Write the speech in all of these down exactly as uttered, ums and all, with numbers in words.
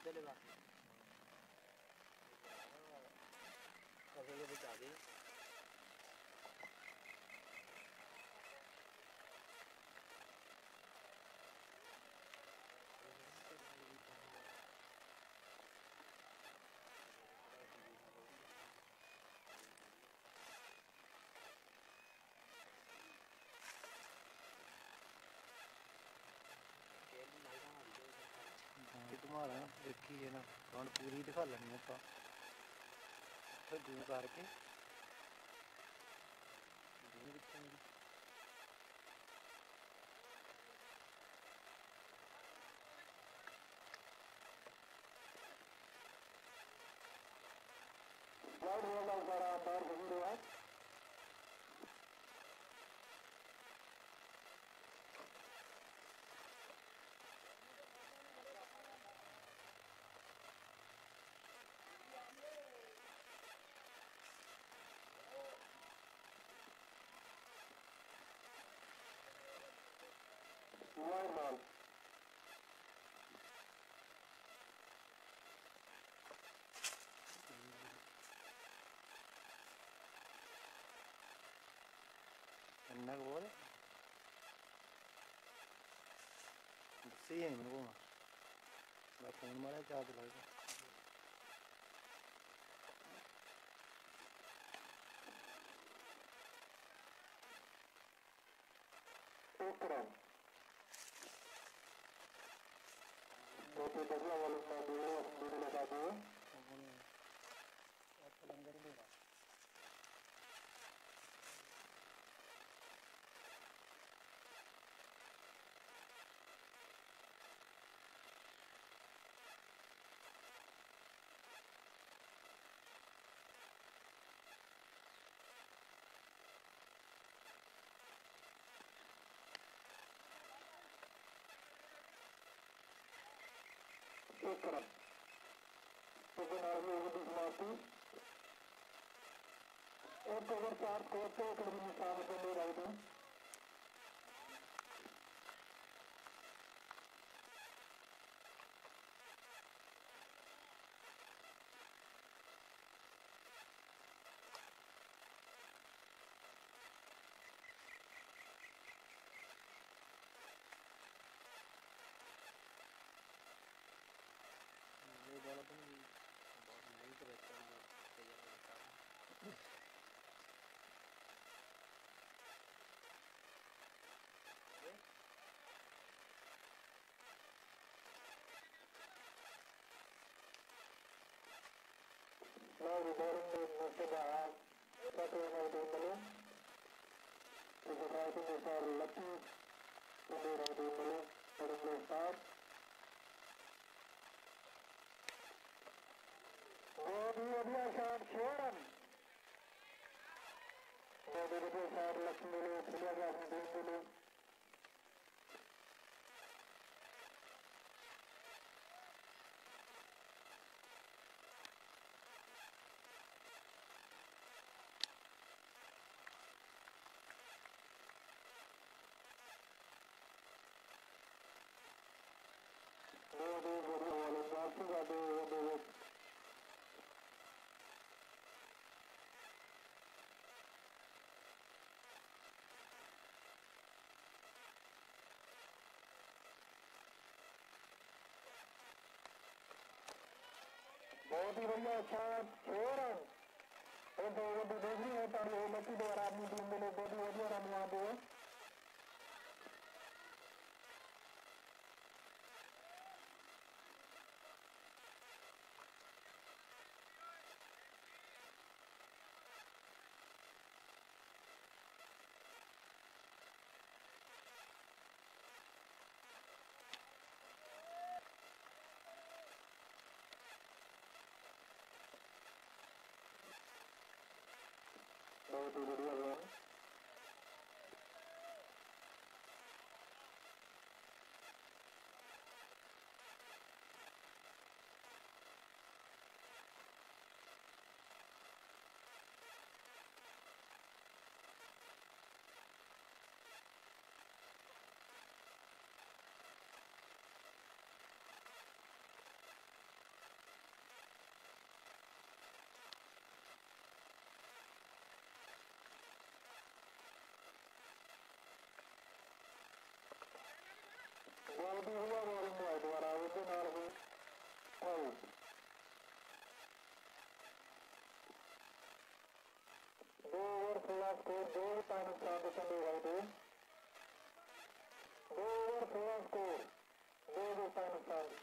चलेगा कभी बचा दी तुम्हारा देखिए ना कौन पूरी दिखा लेनी है फिर जूम करके normal इन्ना बोल सही है मेरे को मैं फोन मारा चार्ज लगा तो बदला वालों में वीडियो वीडियो लगा दिए अच्छा लंगर लेगा शुक्र तो बनाने वाली माटी एक अगर चार कोटे कर भी निशान से ले रहा था ये वाला तो बहुत नहीं करता है तैयार करता है Now regarding the method I have that was my team balloon. If the writing is our lucky to be our team balloon, letting go start. Very ਵਧੀਆ shot Sharon. Very ਵਧੀਆ shot lucky balloon, ਵਧੀਆ ਗਿਆ ਆਪਣੀ team balloon. Very ਵਧੀਆ ਵਾਲੇ ਬਾਕੀ ਸਾਡੇ ਉਹਦੇ ਵਿੱਚ बहुत ही बढ़िया शॉट Sharon. और दो वो दूसरी है पर वो लकी द्वारा अपनी टीम में बहुत ही बढ़िया रन यहाँ पे बहुत ही बढ़िया रन Bisla bowling है द्वारा उसे नार भी out. दो ओवर सोलह स्कोर दो टाइम स्टार्ट चले गए थे दो ओवर सोलह स्कोर दो दो time start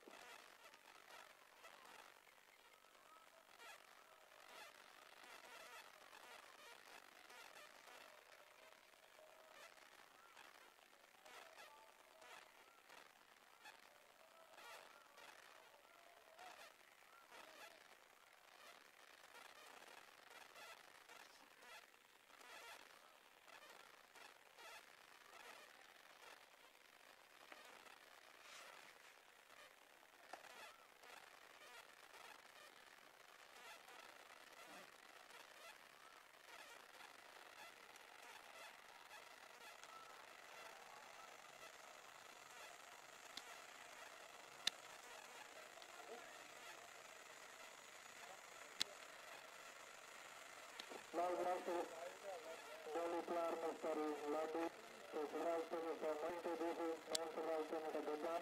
Now last Dolly player Mister Ladu to Suraj to Mister ninety D C non-Suraj to Mister Padhar.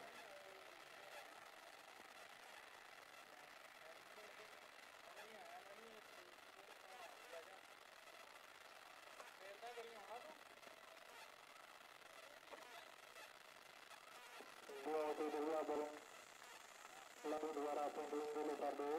Dua itu dua balon Ladu द्वारा fielding dulu कर दो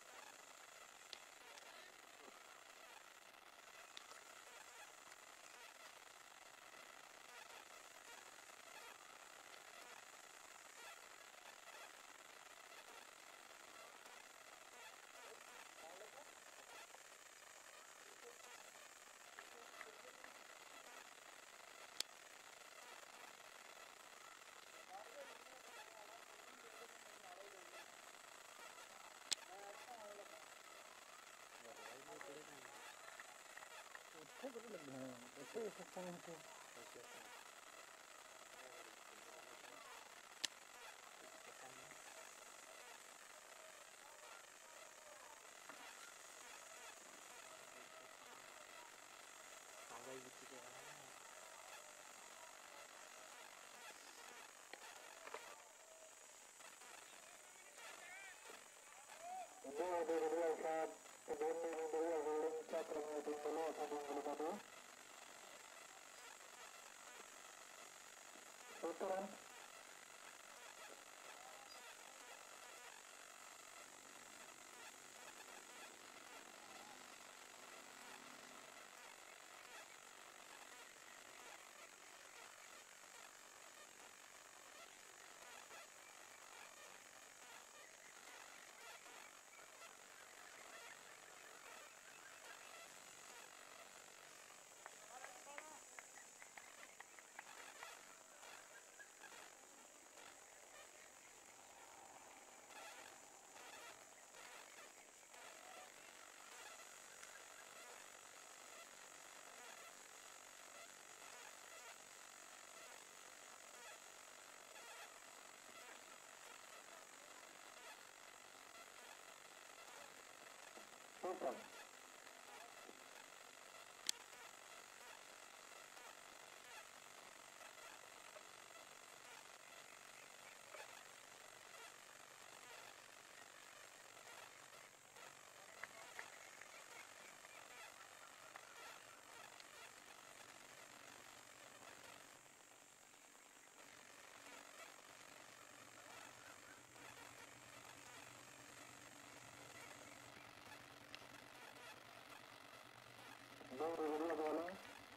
अच्छा बड़ा लगना है ऐसे ही सकता है तो dua dua dua saat sebelumnya dua holding cakra itu dulu atau dulu tadi putaran putar dua dua bola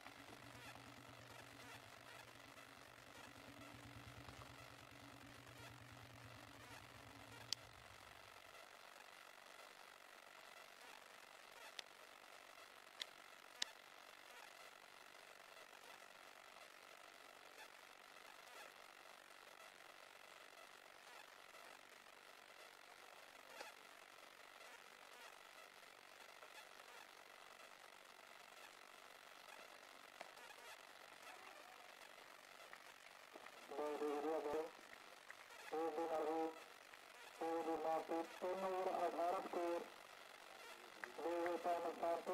dua dua bola dua dua dua dua satu nomor atas skor dua tanah satu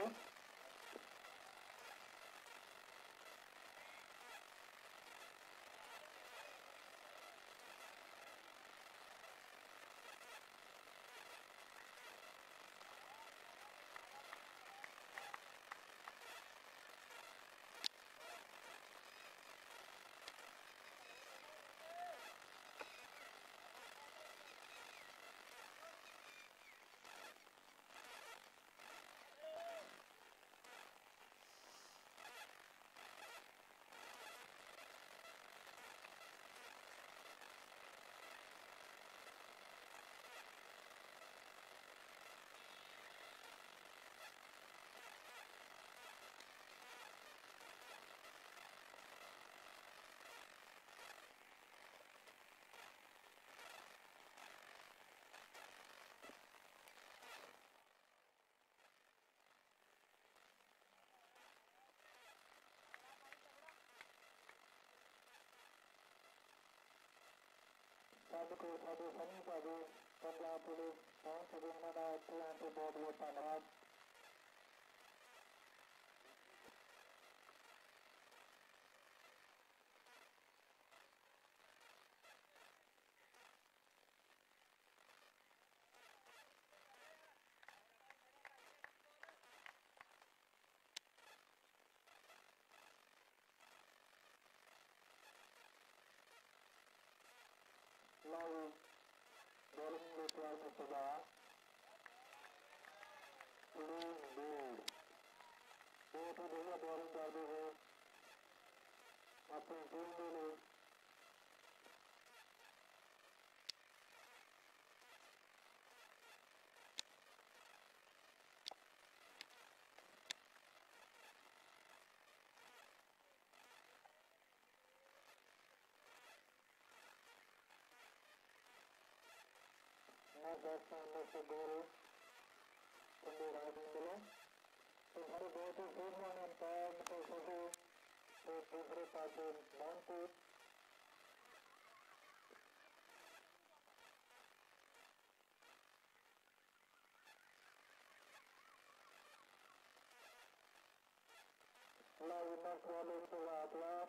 को साधु सनी साधु Punjab police पहुंच सके उन्होंने अच्छे यहाँ पे बहुत बहुत धन्यवाद। Now, bowling required Mister Padhar. Please build. दो तो भैया बॉलिंग कर दे हो अपनी टीम में ले मैं बैट्समैन मिस्टर गौरव पंद्रह रन मिले तो हमारे बहुत ही फील्डमैन अंपायर मिस्टर सभी तो दूसरे पास Manpur now next ball is to Padhar.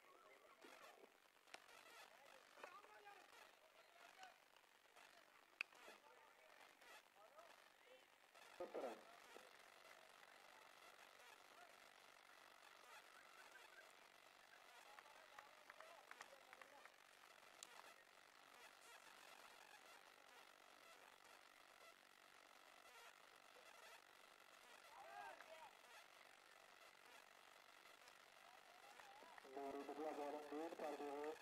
Putra मेरी बढ़िया बॉलिंग लीड कर दी है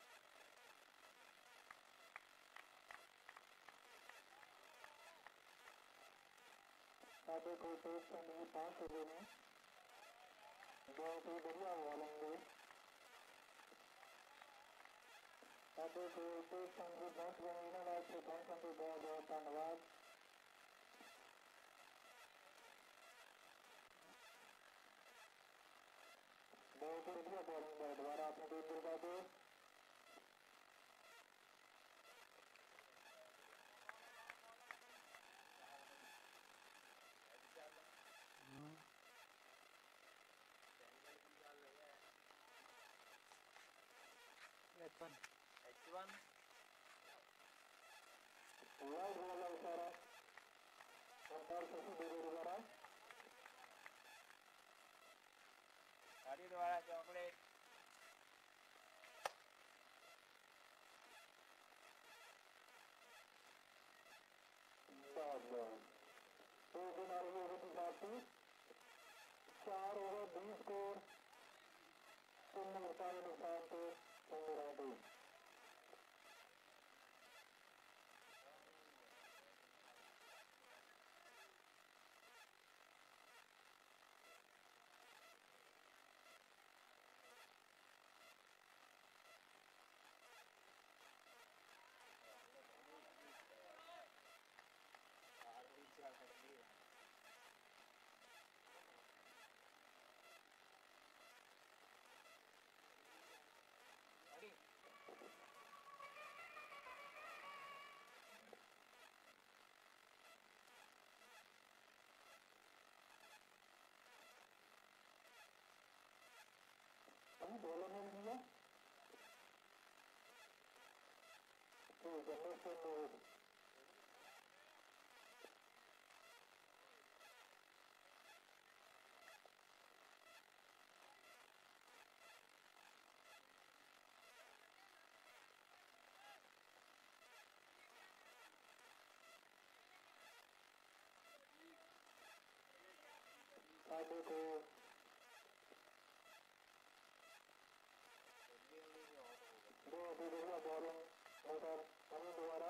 साढ़े को तेज नहीं पाँच सौ में बहुत ही बढ़िया बॉलिंग लीड साढ़े को तेज नहीं पाँच सौ में इन्होंने अच्छे पहुंचने के बहुत बहुत धन्यवाद। बहुत ही बढ़िया बॉलिंग है दोबारा आपने टीम दिलवा दो H one H one wide वाला इशारा अंपायर शशि देवी दोबारा गाड़ी दोबारा चॉकलेट बहुत बहुत तो दिन आ रही है पार्टी चार ओवर बीस स्कोर शून्य मुकाबले नुकसान पे शून्य रहती अभी बॉलर में नहीं है तो जन्नत से लोग साढ़े को दो अभी बढ़िया बॉलिंग मोटर अभी दोबारा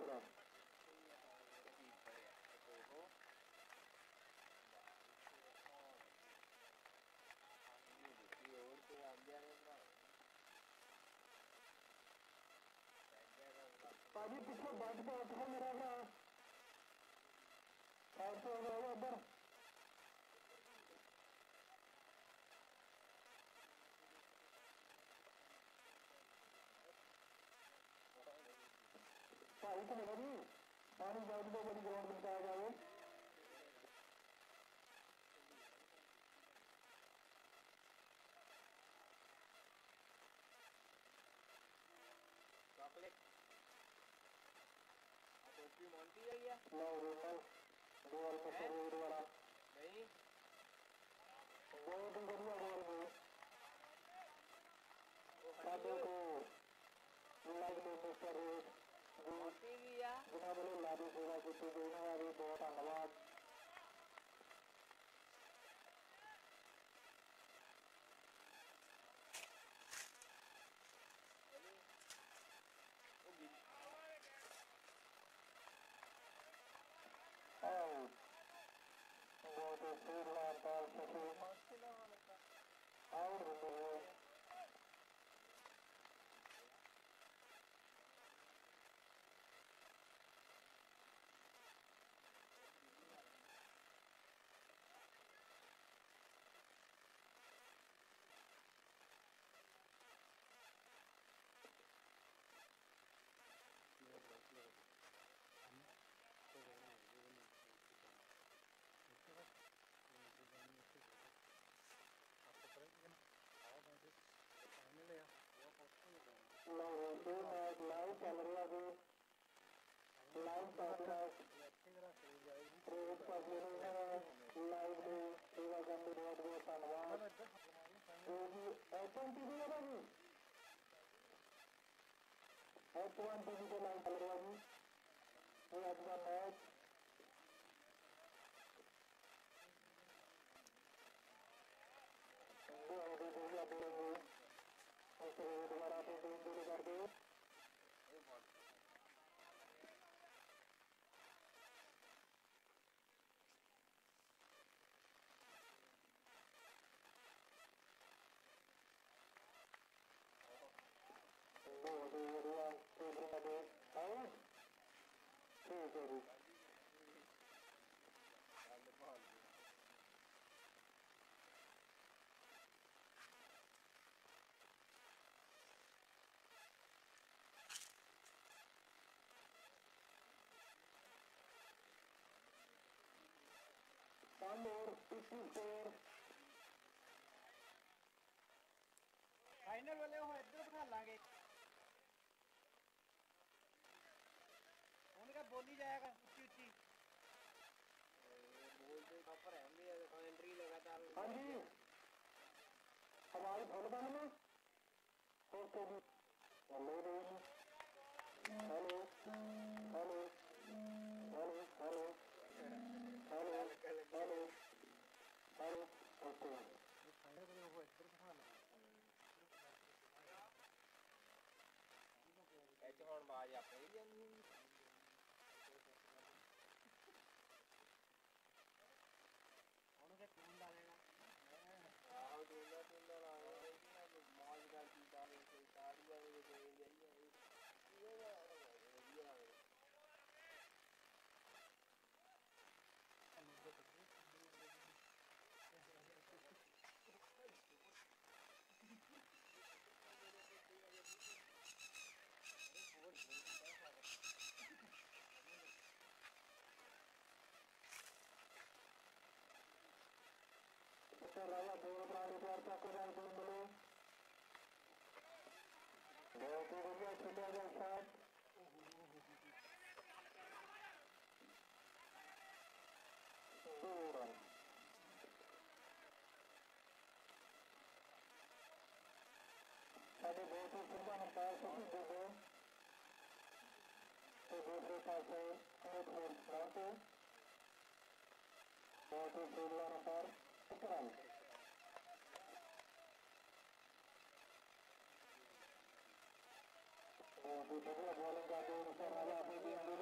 पूरा पाजी पिछले बात पे उठो मेरा भरा साइड से हो जाओ उधर भाई तो लगा जी पानी जाओ तो बड़ी ग्राउंड में बताया जाओ मोंटी है क्या? नो नो गोल में सर वाला नहीं गोल तो बढ़िया गोल में वो सादे हनी को लाइव में मिस्टर मोंटी की या जिन्होंने बोले लाभी सेवा की थी देने वाली बहुत धन्यवाद वो बिल और बहुत ही सीधा पाल सके और भी लाइव चल रहा है लाइव पॉडकास्ट प्रेरित पाजी लाइव में सेवा करने बहुत बहुत धन्यवाद जो कि एच वन टी वी है जी एच वन टी वी पे लाइव चल रहा है जी ये आज का मैच दो अभी दूसरा बोलेंगे उसके दोबारा से तीन दूरी करके दो अभी एरिया तीसरे में आउट ठीक है जी one more fifty score final वाले हो इधर बिठा लांगे उनका बोली जाएगा उच्ची उच्ची बोलते ऊपर है भी एंट्री लगातार हाँ जी हमारे फोन बंद में ओके जी hello hello hello hello hello hello hello hello okay ऐसे ਹੁਣ ਬਾਜ ਆਪੇ ਹੀ ਜਾਂਦੀ ਉਹਨੂੰ ਕਿ ਫੋਨ ਲਾ ਲੈਣਾ ਆਹ ਦੋਲਾ ਦੋਲਾ ਲਾ ਲੈਣਾ ਮੌਜ ਕਰਦੀ ਤਾਂ ਕੋਈ ਸਾੜੀ ਵਾਲੇ ਦੇ ਦੇ ਜਾਈਏ ਇਹ ਵਧੀਆ Mr. Raya dua berani keluar ke dalam dulu. Dua tiga sudah ada saat. Dua. Tadi dua tu sudah nampak satu dua. तो दूसरे पास है एक और फ्रंट बहुत ही सोलह नंबर विक्रम बहुत ही बढ़िया बॉलिंग का दो नंबर वाला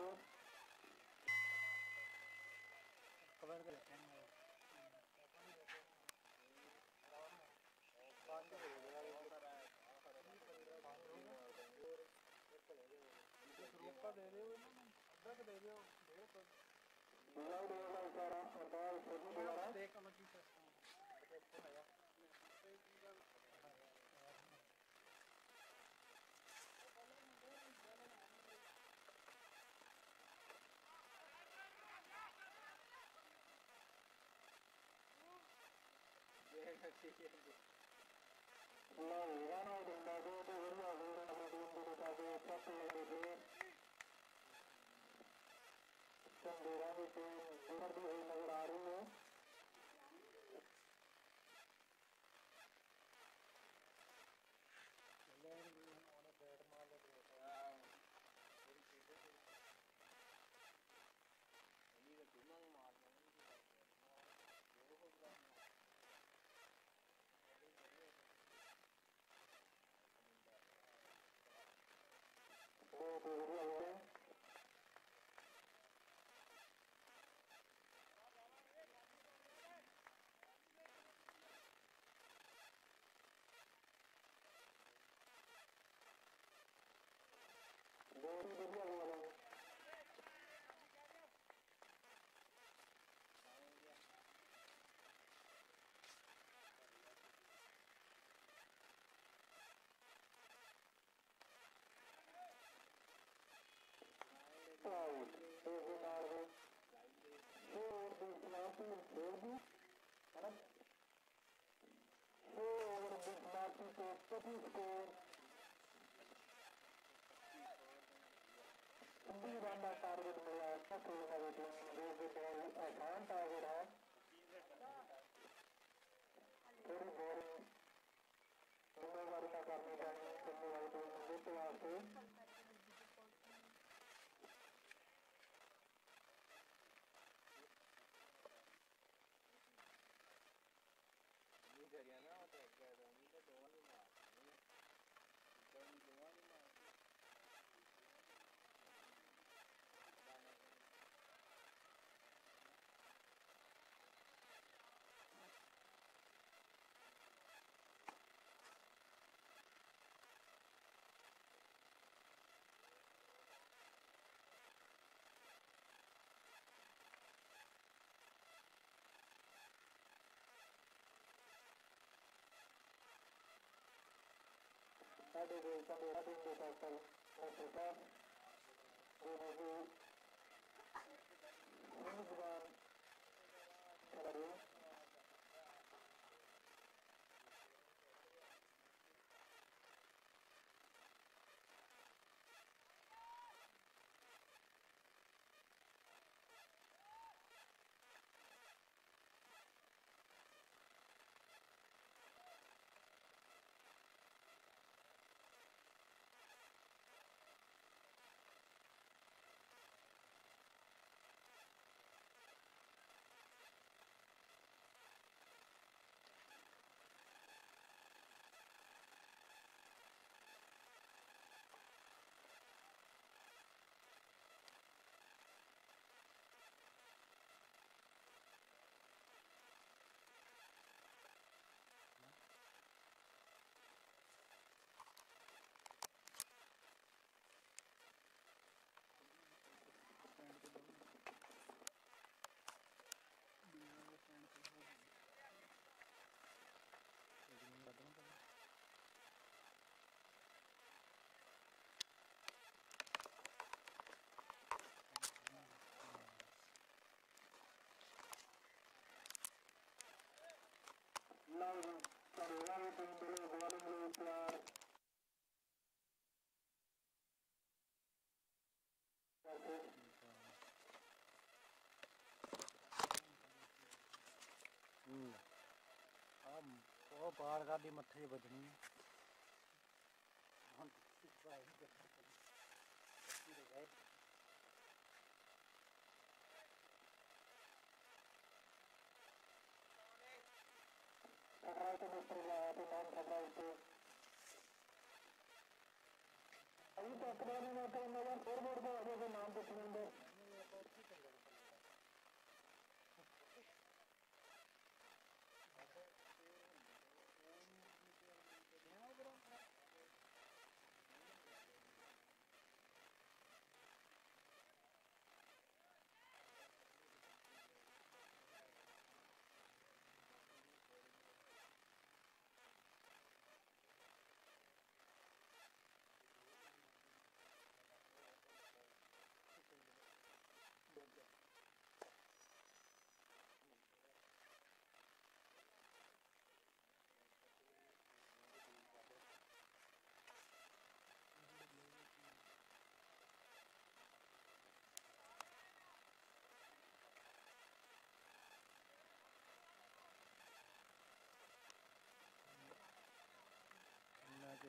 ਉਹ ਪਾਰ ਕਰਦੀ ਮੱਥੇ ਵੱਜਣੀ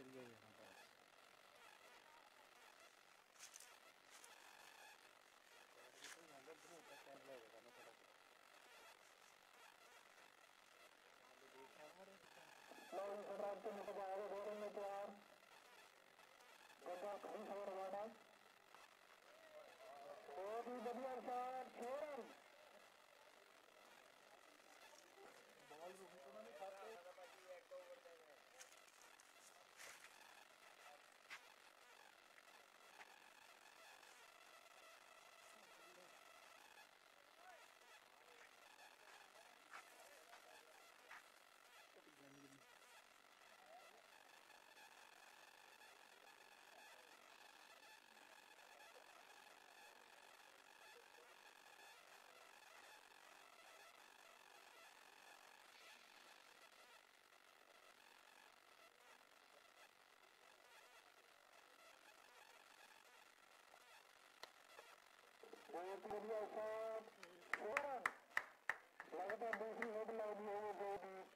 एरिया ही है ना बस। टाइम लगेगा ना थोड़ा सा। देखा हमारे लोग खतरात के निकल आगे दौड़ने में तैयार गंगा खड़ी खबर वाला बहुत ही बढ़िया शॉट छोड़ बॉल रुकी तो ना नहीं खाते। बहुत ही बढ़िया शॉट छोड़ लगातार दूसरी हेड लग दी है वो बहुत ही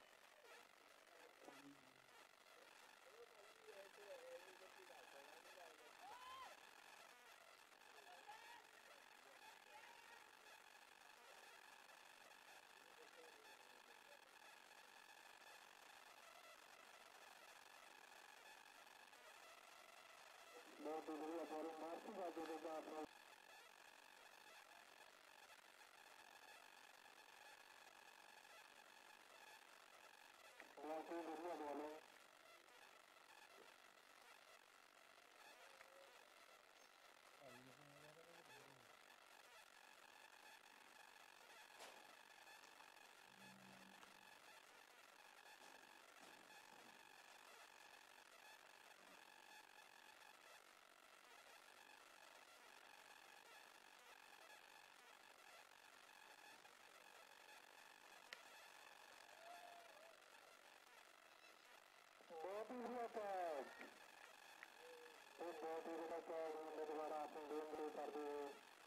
बहुत ही बढ़िया बॉलिंग मारती जाती है आपने बहुत ही बढ़िया बॉलिंग बहुत ही बढ़िया कैच एक बहुत ही बड़ा कैच मिलने के बाद आपने गेम प्ले कर दिए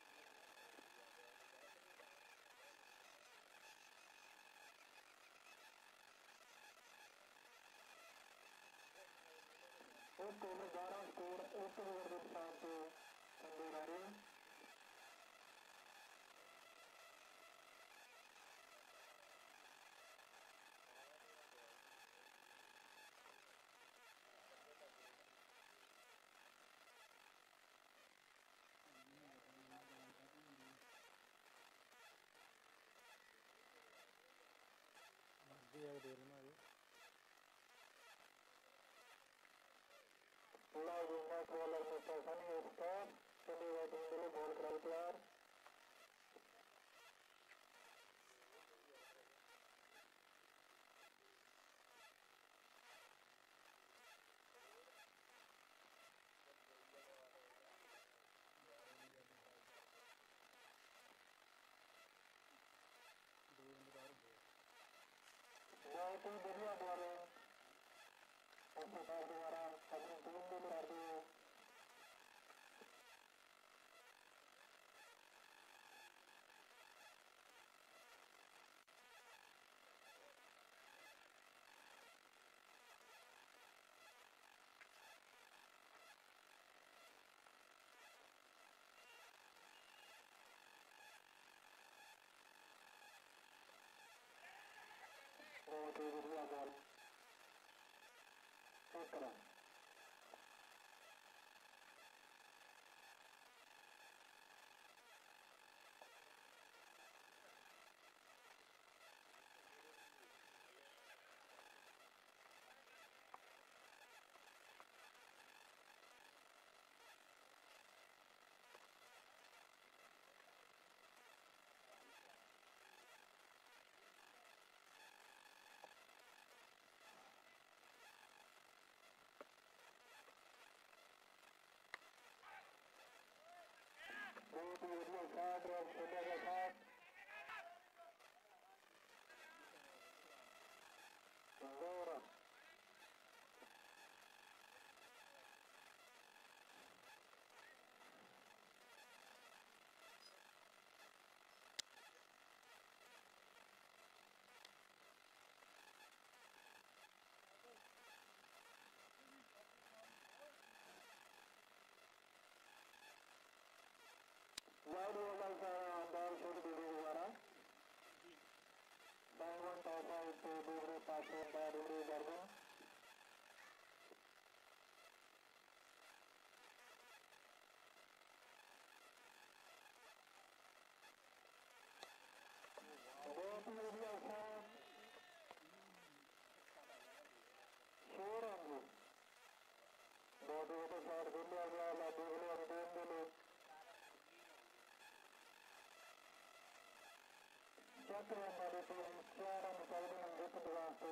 एक ओवर ग्यारह स्कोर एक ओवर के साथ संदेह आ रहे हैं देर में आए live next bowler mister Sunny stop Chandigarh team के लिए बॉल कराई तैयार बहुत ही बढ़िया बॉलिंग उसके साथ दोबारा अपनी टीम को कर दिए बहुत ही बढ़िया बॉल एक रन ਤੇ ਦੂਸਰੇ ਪਾਸੇ ਦਾ ਰੂੜੀ ਕਰਦੇ ਬਹੁਤ ਹੀ ਵਧੀਆ ਸਾਹਿਬ ਸ਼ੇਰ ਆਂਗੇ ਬਹੁਤ ਵਧੀਆ ਸ਼ਾਟ ਖੇਲਿਆ ਗਿਆ ਲਾਡੀ ਖਿਡਾਰੀ ਟੀਮ ਦੇ ਲਈ ਚੱਕ ਰਿਹਾ ਮਾਰੀ ਟੀਮ ਚਾਰ ਰਨ ਚਾਹੀਦੇ ਹਨ ਜਿੱਤ ਦੇ ਵਾਸਤੇ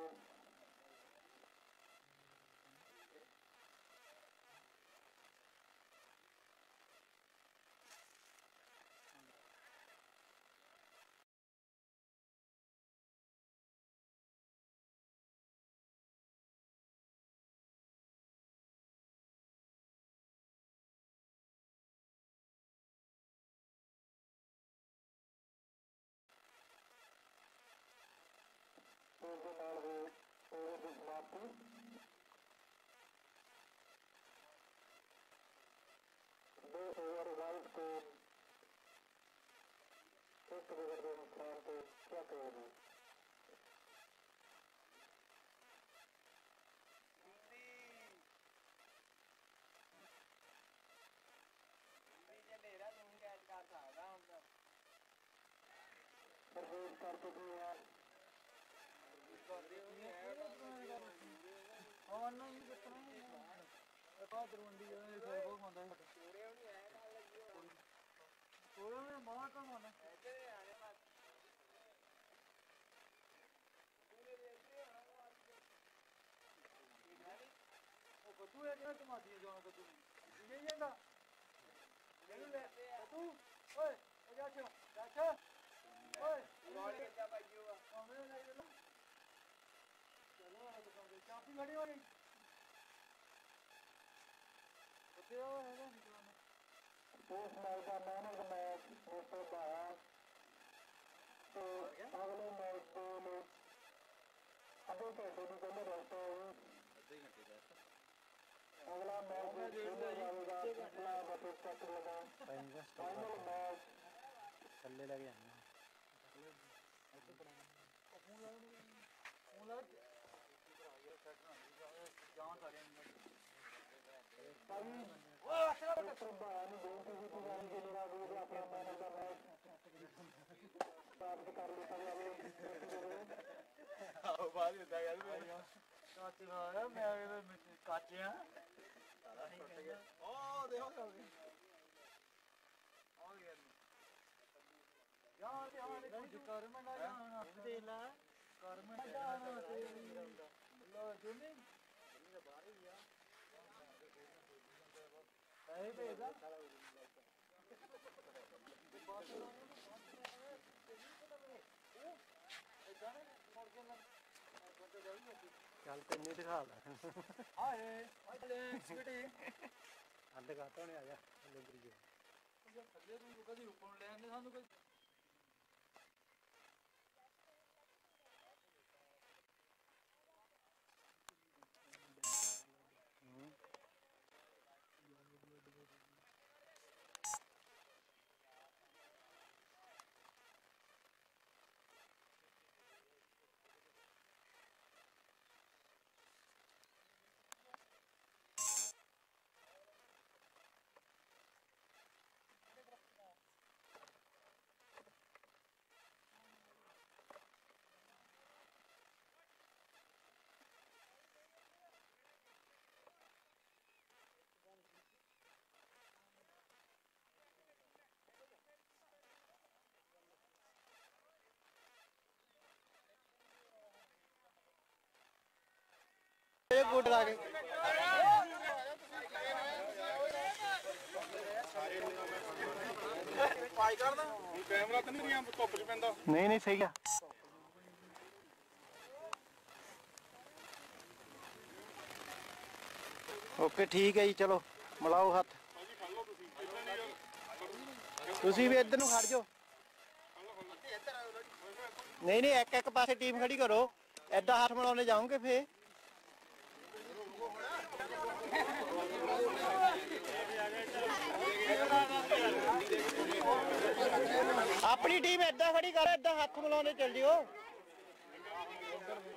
ਇਸ ਦੇ ਨਾਲ ਵੀ ਓਵਰ ਦੀ ਸਮਾਪਤੀ ਦੋ ਓਵਰ ਵਾਈਡ ਸਕੋਰ ਇੱਕ ਵਿਕਟ ਦੇ ਨੁਕਸਾਨ ਤੇ ਚੱਕ ਰਿਹਾ ਜੀ ਪ੍ਰਵੇਸ਼ ਕਰ ਚੁੱਕੇ ਹਾਂ ਹਾਂ ਨਹੀਂ ਕਿਤਨਾ ਇੱਕ ਆ ਦਰਵੰਡੀ ਇਹ ਕੋਈ ਬਹੁਤ ਹੁੰਦਾ ਹੈ ਥੋੜਾ ਜਿਹਾ ਮਾਰ ਕੰਮ ਆਣਾ ਉਹ ਕਦੋਂ ਇਹ ਕਿਹੜਾ ਕਮਾਦੀ ਜਾਣਾ ਕਦੋਂ ਇਹ ਜਾਂਦਾ ਇਹਨੂੰ ਲੈ ਤੂੰ ਓਏ ਉਹ ਜਾ ਚੋ ਜਾ ਓਏ ਵਾਲੀ ਕਿੱਦਾਂ ਭਾਈਓ ਆ ਆਵੇਂ ਲੈ ਲੈ ਚਲੋ ਆ ਦੁਕਾਨ ਚਾਬੀ ਖੜੀ ਹੋ ਗਈ ਉੱਤੇ ਉਹ ਹੈਗਾ ਨਿਕਲਣਾ ਇਸ ਮੈਚ ਦਾ man of the match mister ਬਾਹਰ ਤੇ ਅਗਲੇ ਮੈਚ ਦੇ ਲਈ ਅੱਧੇ ਘੰਟੇ ਦੀ ਕਹਿੰਦੇ ਰੈਸਟ ਹੋਈ ਅੱਧੇ ਘੰਟੇ ਦਾ ਅਗਲਾ ਮੈਚ ਖੇਡਿਆ ਜਾਵੇਗਾ ਬਿਸਲਾ ਅਤੇ ਚੱਕ ਲਗਾ ਫਾਈਨਲ ਮੈਚ ਥੱਲੇ ਲੈ ਕੇ ਜਾਣਾ ਫੋਨ ਲਾ ਫੋਨ ਲਾ ਜਾਣ ਸਾਰੇ ਉਹ ਅਸਲਾ ਮਿਸਟਰ ਬਾਹਰ ਨੂੰ ਬੇਨਤੀ ਕੀਤੀ ਜਾਣੀ ਕਿ ਮੇਰਾ ਵੀਰ ਆਪਣਾ ਮੈਨ ਆਫ ਦ ਮੈਚ ਪ੍ਰਾਪਤ ਕਰ ਲਿਆ ਜਾਵੇ ਆਹ ਬਾਅਦ ਵਿੱਚ ਆ ਗਿਆ ਕਾਚੇ ਵਾਲਾ ਮੈਂ ਕਾਚੇ ਆ ਉਹ ਦੇਖੋ ਆ ਗਿਆ ਯਾਰ ਤੇ ਹਾਲੇ ਕੁਝ ਕਰ ਮੈਂ ਨਾ ਜਾਣਾ ਦੇ ਲੈ ਕਰ ਮੈਂ ਜਾਣਾ ਤੇ ਲੋ ਜੁਨੀ ਜੁਨੀ ਦਾ ਬਾਹਰ ਹੀ ਆ ਐ ਭੇਜਦਾ ਚੱਲ ਤੈਨੂੰ ਦਿਖਾ ਲਾ ਹਾਏ ਹਾਏ ਸਕਿਟੀ ਅੱਧ ਘਾਟਾ ਨੇ ਆ ਜਾ ਥੱਲੇ ਉਤਰੀ ਜਾ ਥੱਲੇ ਤੂੰ ਕਦੀ ਉੱਪਰ ਲੈ ਆਂਦੇ ਸਾਨੂੰ ਕੋਈ गुड लागे कैमरा तो नहीं धुप च पैंदा नहीं नहीं सही है ओके ठीक है जी चलो मिलाओ हाथ तुसी भी इधर खड़ जाओ नहीं नहीं एक एक पासे टीम खड़ी करो ऐदा हाथ मिलाने जाओगे फिर अपनी टीम ऐदा खड़ी करो ऐदा हाथ मिलाने चल जियो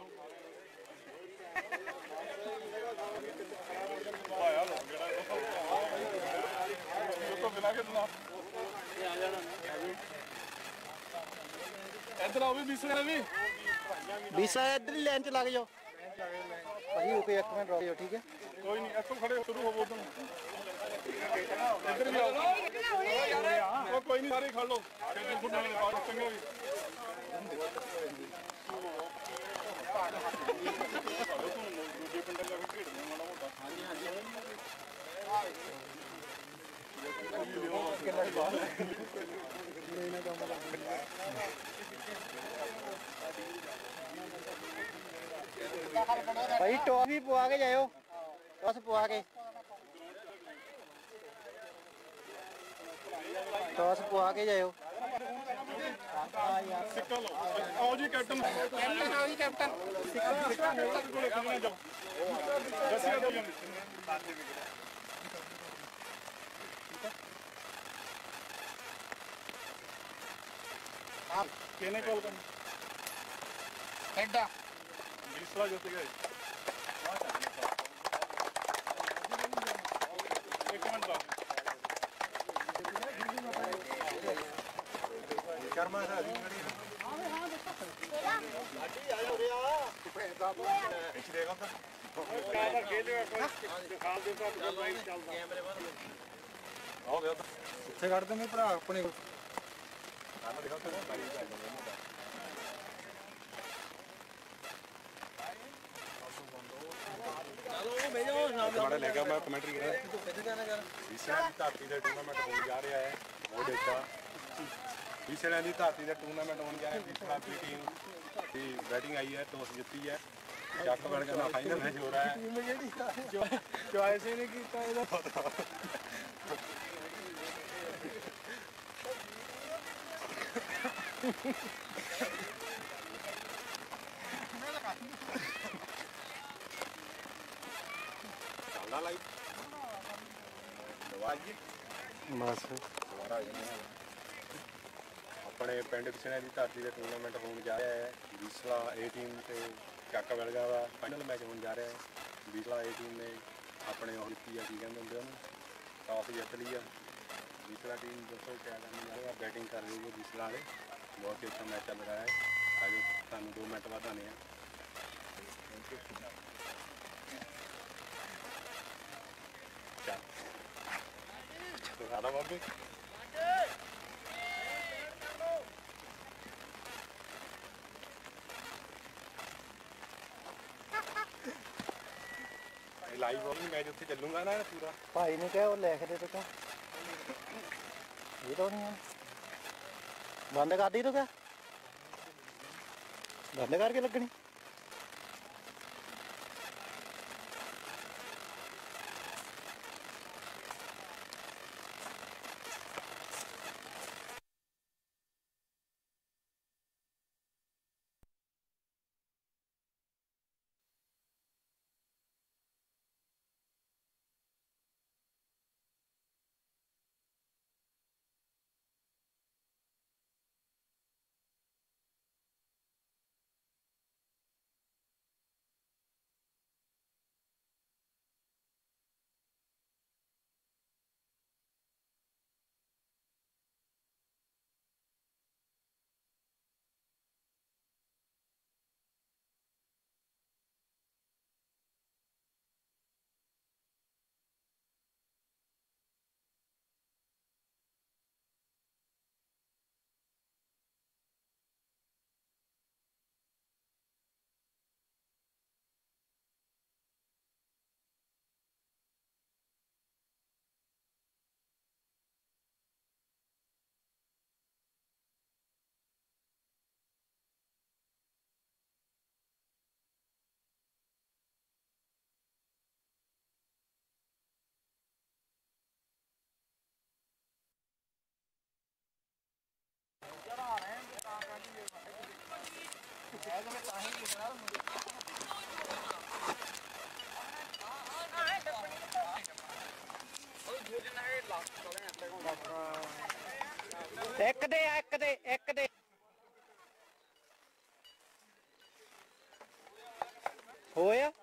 ਇੱਧਰ ਆਓ ਵੀ ਬਿਸਲਾ ਵੀ ਵੀਸਾ ਇੱਧਰਲੀ ਲਾਈਨ 'ਚ ਲੱਗ ਜਾਓ ਭਾਜੀ ਓਕੇ ਇੱਕ ਮਿੰਟ ਰੁਕ ਜਾਓ ਠੀਕ ਹੈ ਕੋਈ ਨਹੀਂ ਇੱਥੋਂ ਖੜੇ ਸ਼ੁਰੂ ਹੋਵੋ ਉਦੋਂ ਇੱਧਰ ਵੀ ਆਓ ਉਹ ਕੋਈ ਨਹੀਂ ਸਾਰੇ ਖੜ ਲਓ ਛੇ ਫੁੱਟ ਵਾਲੇ ਬਾਹਰ ਚੰਗੇ ਵੀ ਦੂਜੇ ਪਿੰਡਾਂ ਜਾ ਕੇ ਖੇਡਦੇ ਮਾੜਾ ਮੋਟਾ ਹਾਂਜੀ ਹਾਂਜੀ ਕਿੰਨਾ ਬਾਹਰ ਇਹਨਾਂ ਦਾ ਭਾਈ ਟੌਸ ਵੀ ਪਵਾ ਕੇ ਜਾਇਓ ਟੌਸ ਪਵਾ ਕੇ ਟੌਸ ਪਵਾ ਕੇ ਜਾਇਓ ਸਿੱਕਾ ਲਓ ਆਓ ਜੀ ਕੈਪਟਨ ਕੈਪਟਨ ਆਓ ਜੀ ਕੈਪਟਨ ਸਿੱਕਾ ਸਿੱਕਾ ਕੋਲੇ ਖੜਨਾ ਜਾਓ ਦੱਸਿਆ ਦੋ ਜਣ ਆਪ ਕਿਹਨੇ ਕਾਲ ਕਰਨੀ ਹੈਡਾ ਬਿਸਲਾ ਜਿੱਤ ਗਏ ਇੱਕ ਮਿੰਟ ਦਾ ਕਰਮਾ ਸਾਡੀ ਖੜੀ ਹੈ ਲਾਡੀ ਆ ਜਾ ਉਰੇ ਆ ਪਿੱਛੇ ਦੇਗਾ ਤਾਂ ਕਾਹਦਾ ਖੇਡਿਆ ਕੋਈ ਦਿਖਾ ਦੇ ਤਾਂ ਬਾਈਕ ਚੱਲਦਾ ਕੈਮਰੇ ਬੰਦ ਹੋ ਗਿਆ ਤਾਂ ਇੱਥੇ ਕੱਢ ਦੇ ਮੇਰੇ ਭਰਾ ਆਪਣੇ ਕੋਲ ਆਹ ਦਿਖਾਓ ਤੇ ਬਾਈਕ ਚੱਲਦਾ ਤੁਹਾਡਾ ਲੈ ਗਿਆ ਮੈਂ ਕਮੈਂਟਰੀ ਕਰਾਂ ਵਿਸ਼ਿਆਂ ਦੀ ਧਰਤੀ ਦੇ ਟੂਰਨਾਮੈਂਟ ਹੋਣ ਜਾ ਰਿਹਾ ਹੈ ਉਹ ਦੇਖਾ ਵਿਸ਼ਿਆਂ ਦੀ ਧਰਤੀ ਦੇ ਟੂਰਨਾਮੈਂਟ ਹੋਣ ਜਾ ਰਿਹਾ ਵਿਸ਼ਵਾ ਦੀ ਟੀਮ ਦੀ ਬੈਟਿੰਗ ਆਈ ਹੈ ਟੌਸ ਜਿੱਤੀ ਹੈ ਚੱਕ ਬਣ ਕੇ ਫਾਈਨਲ ਮੈਚ ਹੋ ਰਿਹਾ ਹੈ ਟੀਮ ਜਿਹੜੀ ਚੁਆਇਸ ਹੀ ਨਹੀਂ ਕੀਤਾ ਇਹਦਾ ਪਤਾ ਚੱਲਦਾ ਲਾਈਵ ਦਵਾਈ ਬਸ ਦੁਬਾਰਾ ਆ ਜਾਂਦੇ ਆਪਣੇ ਪਿੰਡ ਵਿਸ਼ਿਆਂ ਦੀ ਧਰਤੀ ਦੇ ਟੂਰਨਾਮੈਂਟ ਹੋਣ ਜਾ ਰਿਹਾ ਹੈ ਬਿਸਲਾ ਏ ਟੀਮ ਤੇ ਚੱਕ ਵਲਗਾ ਦਾ ਫਾਈਨਲ ਮੈਚ ਹੋਣ ਜਾ ਰਿਹਾ ਹੈ ਬਿਸਲਾ ਏ ਟੀਮ ਨੇ ਆਪਣੇ ਉਹ ਜਿੱਤੀ ਆ ਕੀ ਕਹਿੰਦੇ ਹੁੰਦੇ ਉਹਨੂੰ ਟਾਸ ਜਿੱਤ ਲਈ ਆ ਬਿਸਲਾ ਟੀਮ ਦੱਸੋ ਕਿਆ ਕਰਨੀ ਜਾ ਰਿਹਾ ਬੈਟਿੰਗ ਕਰ ਰਹੀ ਹੈ ਬਿਸਲਾ ਵਾਲੇ ਬਹੁਤ ਹੀ ਅੱਛਾ ਮੈਚ ਚੱਲ ਰਿਹਾ ਹੈ ਅੱਜ ਤੁਹਾਨੂੰ ਦੋ ਮਿੰਟ ਬਾਅਦ ਆਨੇ ਆ ਆਦਾ ਬਾਬੇ ਲਾਈਵ ਵਾਲੀ ਮੈਚ ਉੱਥੇ ਚੱਲੂਗਾ ਨਾ ਪੂਰਾ ਭਾਈ ਨੇ ਕਿਹਾ ਉਹ ਲਿਖ ਦੇ ਤੂੰ ਕਿਆ ਇਹ ਤਾਂ ਨਹੀਂ ਹੈ ਬੰਦ ਕਰ ਦੀ ਤੂੰ ਕਿਆ ਬੰਦ ਕਰਕੇ ਲੱਗਣੀ ਇੱਕ ਦੇ ਆ ਇੱਕ ਦੇ ਇੱਕ ਦੇ ਹੋਇਆ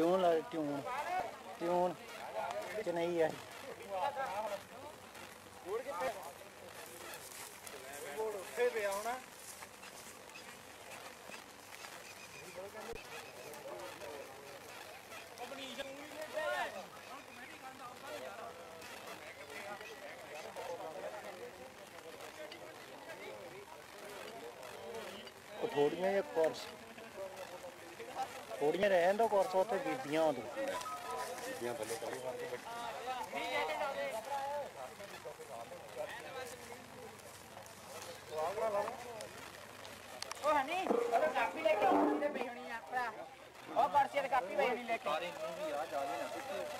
ट्यून ला ट्यून ट्यून च नहीं है थोड़ियां जिहा कोर्स थोड़ियां रहन दो कोर्स उत्थे बीबियां दो बीबियां थल्ले कड़ी मार के ओ हनी अरे काफी लेके आओ इधर पई होनी है भरा ओ पर्ची ते काफी पई होनी लेके सारे ਨੂੰ ਵੀ ਆ ਜਾ ਨਾ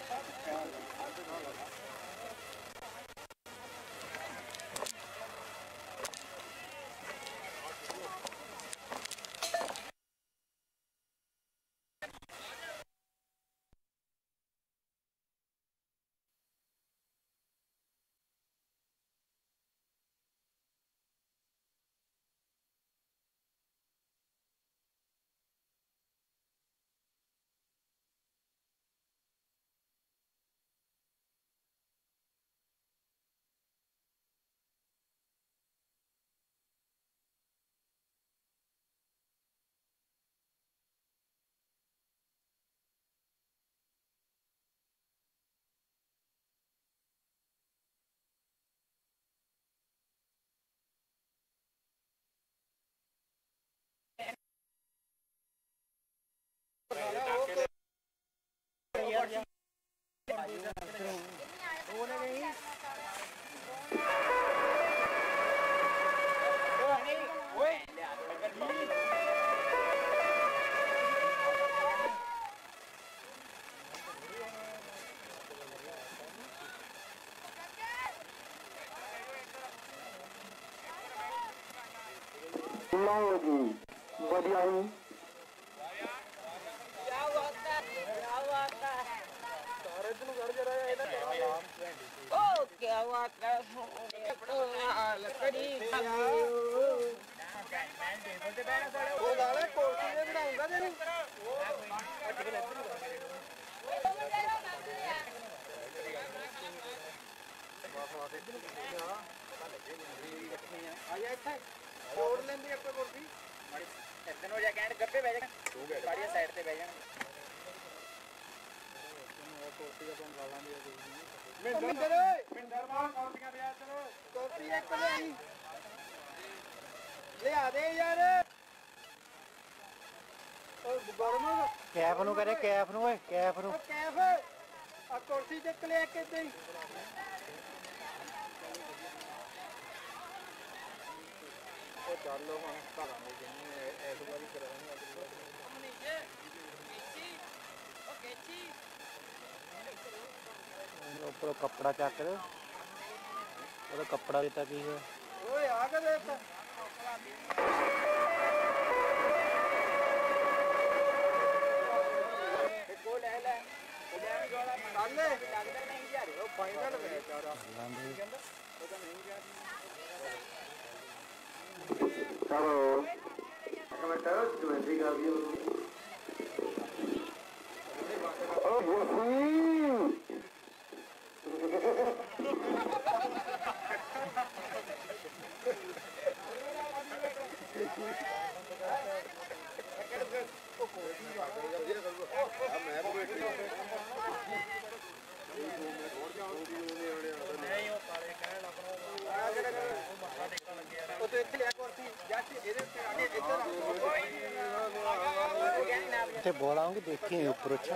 लो जी बढ़िया ही क्या बात है क्या बात है सारे दिन घर जरा ओ क्या बात है लकड़ी वो दाले कोठी में बनाऊंगा तेरी आया इत्थे छोड़ लेंदी अपने कोठी इधर हो जा कैंड गप्पे बैठ जा गाड़ी साइड पे बैठ जा कोठी का तुम गालां दी मिंदर मिंदर मार कॉफियां दे इधर कॉफी एक ले आई ले आ दे यार ओ गरम कैफ नु करे कैफ नु ओए कैफ नु कैफ आ कुर्सी चक ले के ते ओ चलो हम घरां दे जिन्ने इस बारी करांगे नीचे केची ओ केची ऊपर कपड़ा चक दे ओदा कपड़ा देता की है ओए आ के देता को ले ले उधर भी गोला कल डॉक्टर नहीं जा रहे ओ फाइनल मैच आ रहा कहंदा ਉਹ ਤਾਂ ਨਹੀਂ ਗਿਆ चलो कमेंट करो ज्वेलरी का भी ओ बुसी ਇੱਥੇ ਬੋਲ ਆਉਂਗੇ ਦੇਖੀ ਉੱਪਰ ਅੱਛਾ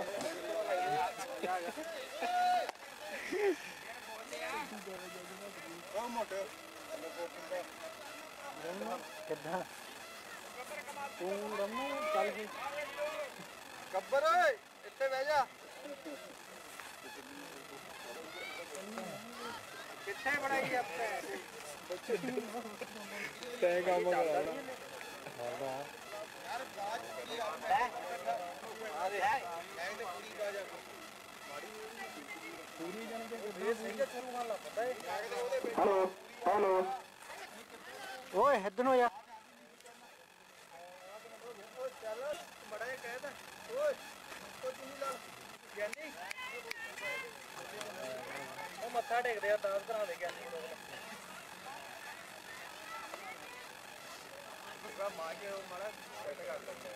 ਕਿੱਦਾਂ ਤੂੰ ਰੰਮੂ ਚੱਲ ਜੀ ਗੱਬਰ ਓਏ ਇੱਥੇ ਬਹਿ ਜਾ ਕਿੱਥੇ ਬਣਾਈ ਆਪਣੇ ਤੈ ਕੰਮ ਕਰਾ ਯਾਰ ਬਾਤ ਕੀ ਆ ਆ ਦੇ ਹੈ ਮੈਂ ਤੇ ਪੂਰੀ ਬਾਜਾ ਮਾੜੀ ਪੂਰੀ ਜਨ ਕੇ ਇਹ ਸਹੀ ਸ਼ੁਰੂ ਹੋਣ ਲੱਗ ਪਤਾ ਹੈ ਹੈਲੋ ਹੈਲੋ ਓਏ ਇੱਧਰ ਨੂੰ ਜਾ ਚੱਲ ਬੜਾ ਜਿਹਾ ਕਹਿਦਾ ਓਏ ਉਹ ਮੱਥਾ ਟੇਕਦੇ ਆ ਦਸ ਘਰਾਂ ਦੇ ਗਿਆਨੀ ਲੋਕ ਮਾਰ ਕੇ ਮਾਰਾ ਸੈਟ ਕਰ ਲੈਂਦੇ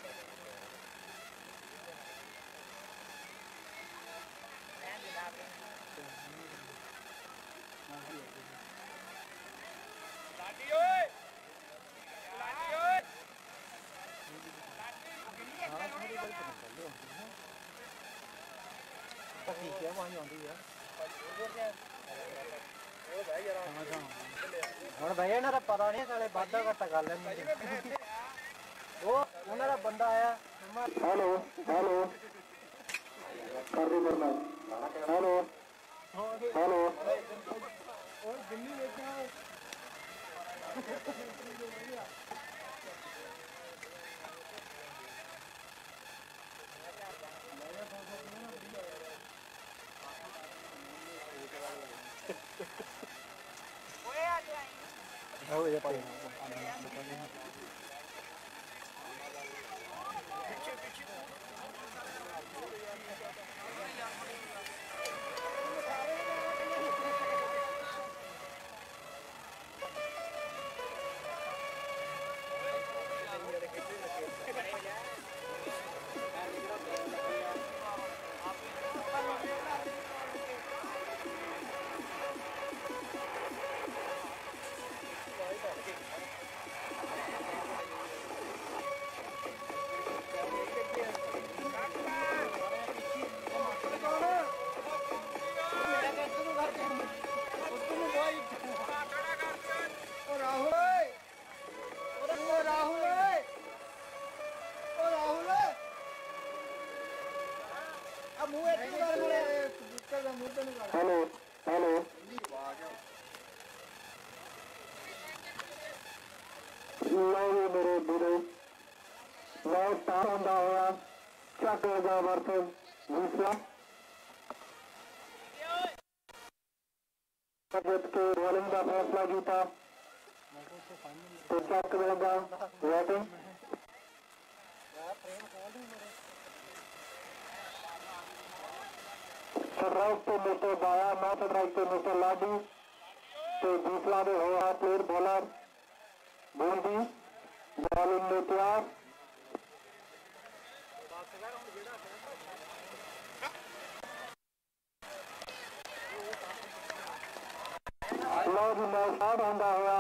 ਲਾਡੀ ਓਏ ਲਾਡੀ ਓਏ ਠੀਕ ਹੈ ਵਾਂ ਆਉਂਦੀ ਆ ਹੁਣ ਭਈਆ ਇਹਨਾਂ ਦਾ ਪਤਾ ਨਹੀਂ ਸਾਲੇ ਵਾਧਾ ਘਟਾ ਕਰ ਲੈਂਦੇ ਉਹ ਉਹਨਾਂ ਦਾ ਬੰਦਾ ਆਇਆ ਹੈਲੋ ਹੈਲੋ ਕਰ ਦੇ ਕਰਨਾ ਹੈਲੋ ਹੈਲੋ ਉਹ ਦਿੱਲੀ ਵੇਖਿਆ Oh ya Pak. Hello hello लो मेरे बुरे मैं तार आंदा होया चक लगा वर्त बिस्ला जित के बॉलिंग का फैसला किया तो चक लगा बैटिंग स्ट्राइक तो मिस्टर बाया नॉट स्ट्राइक तो मिस्टर लाडी तो दूसरा में हो रहा प्लेयर बॉलर बूंदी बॉलिंग में तैयार लो जी मैच स्टार्ट होंदा होया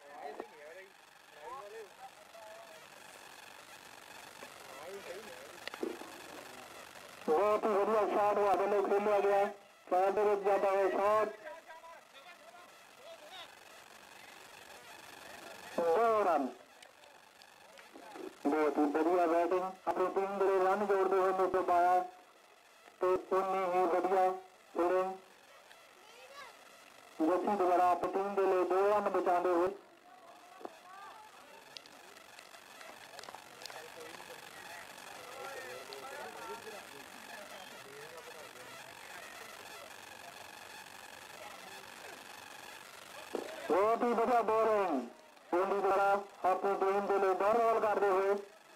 बहुत ही बढ़िया शॉट हुआ दोनों खेला गया शायद ज्यादा है शॉट दो रन बहुत ही बढ़िया बैटिंग अपनी टीम के लिए रन जोड़ते हुए मुझे पाया तो उन्नी ही बढ़िया फील्डिंग जैसी द्वारा अपनी टीम के लिए दो रन बचाते हुए बहुत ही बढ़िया बॉलिंग कोहली द्वारा अपनी टीम के लिए डर बॉल करते हुए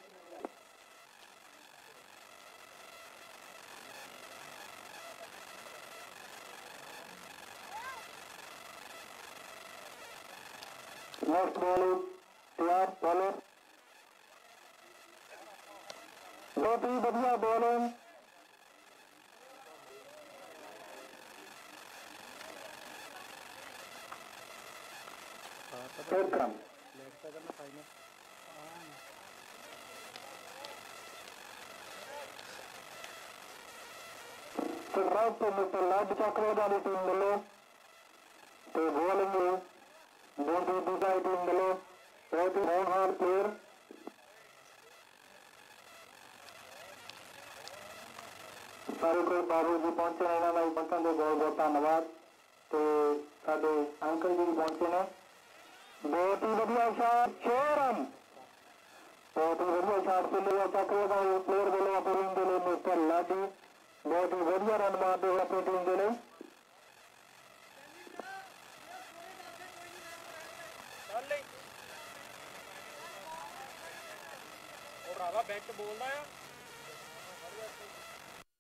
नेक्स्ट बॉलिंग तैयार बॉलर बहुत ही बढ़िया बॉलिंग एक रन स्ट्राइक तो मिस्टर लाड चक्र वाली टीम मिले तो बॉलिंग में दूसरी दूसरी टीम मिले बहुत ही होनहार प्लेयर सारे कोई बाबू जी पहुंचे इन्होंने भी पहुंचने के बहुत बहुत धन्यवाद तो साडे अंकल जी भी पहुंचे ने बहुत ही बढ़िया शॉट छह रन बहुत ही बढ़िया शॉट खेलेगा चक्र का प्लेयर बोले अपनी टीम के लिए मिस्टर लाडी बहुत ही बढ़िया रन मारते हुए अपनी टीम के लिए और रावा बैट बोलना है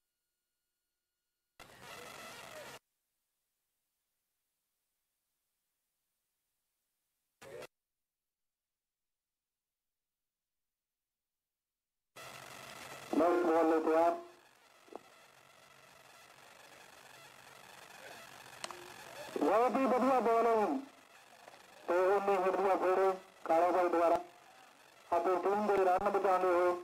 नेक्स्ट बॉल ले तैयार। बहुत ही बढ़िया बॉलिंग तो उन्नी बढ़िया फेरे काले भाई द्वारा अपनी टीम के रन बचाने हुए।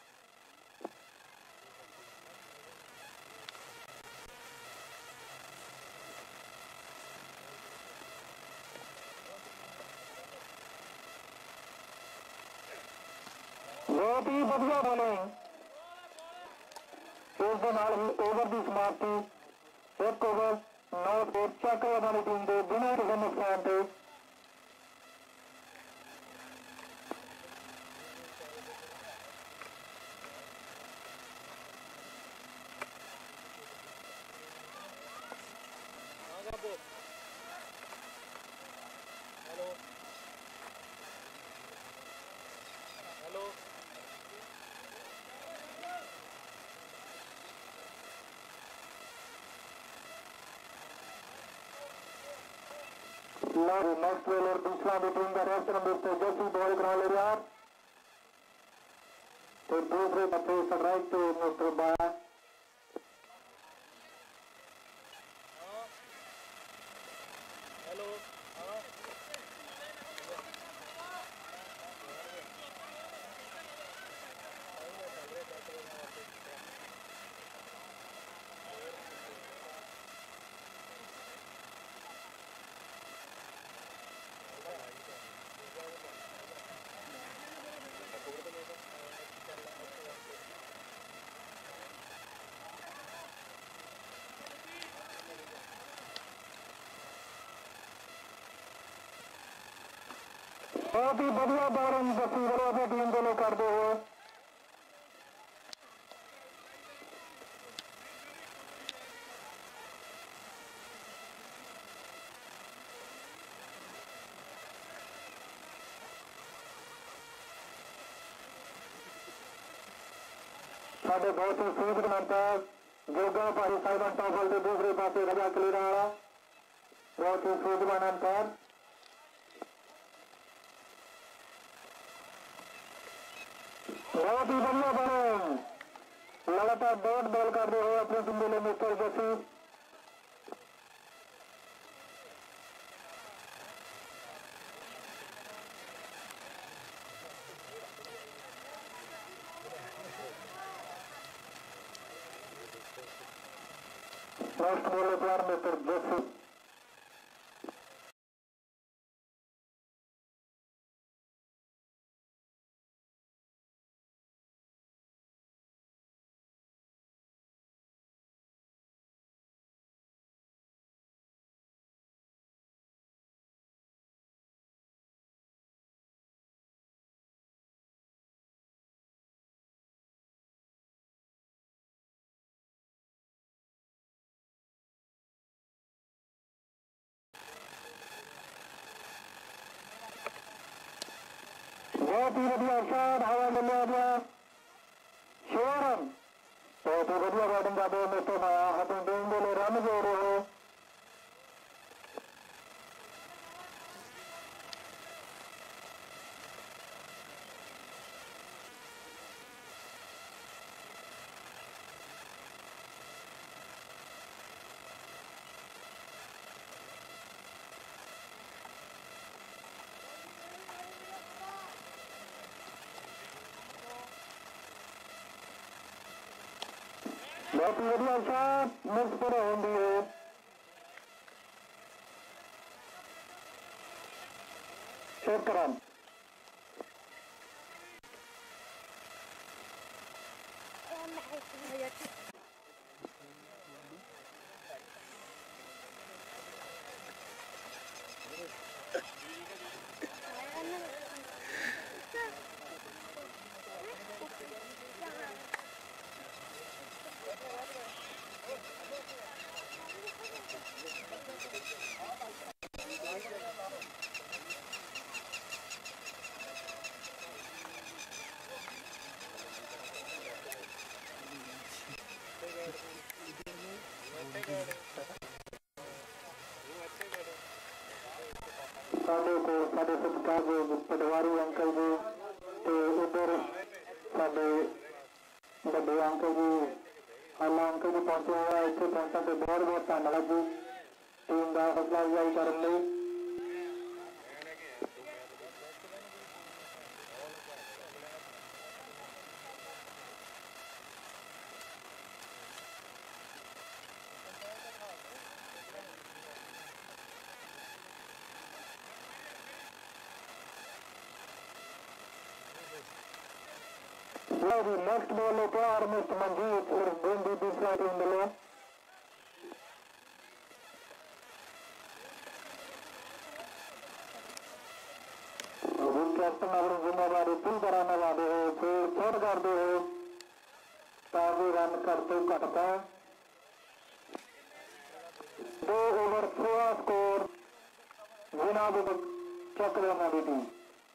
बहुत ही बढ़िया बॉलिंग इस दे नाल ही ओवर की समाप्ति। एक ओवर नौ स्कोर चक हमारी टीम के बिना किसी नुकसान के। नेक्स्ट बॉलर बिस्ला की टीम का रेस्ट नंबर पे जैसी बॉल करा ले रहा तो दूसरे बच्चे स्ट्राइक पे मिस्टर बाया। बहुत ही बढ़िया बॉलिंग जस्सी वालों अपनी टीम के लिए करते हुए। साढ़े बहुत ही सूझ बनाता जोगा भाई साइमन टॉफल के दूसरे पासे रजा कलीरा वाला बहुत ही सूझ बनाता। बहुत ही बढ़िया बॉलिंग लगातार डॉट बॉल करते हुए अपने टीम के लिए mister Jassi. Next bowler player mister Jassi. बहुत ही बढ़िया शॉट हवा में ले गया छह रन। बहुत ही बढ़िया बैटिंग करते हुए मिस्टर माया अपनी टीम के लिए रन जोड़ रहे हो। बहुत ही बढ़िया शॉट मिस पर होंगी है। एक रन। साढ़े को साढ़े सत्कार जो पटवारी अंकल जी तो उधर साढ़े ਸਾਡੇ ਅੰਕਲ ਜੀ ਆਲਾ ਅੰਕਲ ਜੀ ਪਹੁੰਚੇ ਹੋਏ ਆ। ਇੱਥੇ ਪਹੁੰਚਣ ਤੇ ਬਹੁਤ ਬਹੁਤ ਧੰਨਵਾਦ ਜੀ ਟੀਮ ਦਾ ਹੌਸਲਾ ਅਫਜ਼ਾਈ ਕਰਨ ਲਈ। लो जी नेक्स्ट बॉल लेके और मिस्टर मंजीत और बूंदी दूसरा टीम दलों कैप्टन अपनी जिम्मेदारी पूरी तरह निभाते हो फिर छोड़ करते हो ताकि रन करते घटता दो ओवर सोलह स्कोर जिन्हों को चक देना दी टीम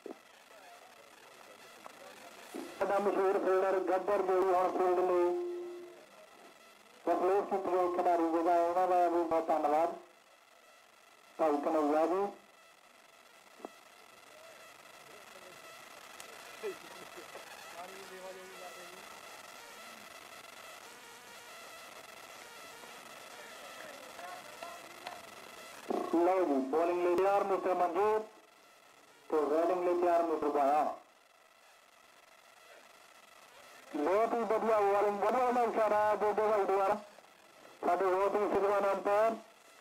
मशहूर फील्डर गब्बर जोड़ी हम फील्ड में रिप्लेस किए खिडारी जगह उन्होंने भी बहुत धन्यवाद भाई कन्हैया जी। लो जी बॉलिंग ले तैयार मिस्टर मंजीत तो बैटिंग ले तैयार मिस्टर पाया बहुत ही बढ़िया बॉलिंग बढ़िया में इशारा है जो भाई द्वारा साढ़े बहुत ही सिलवा नाम पर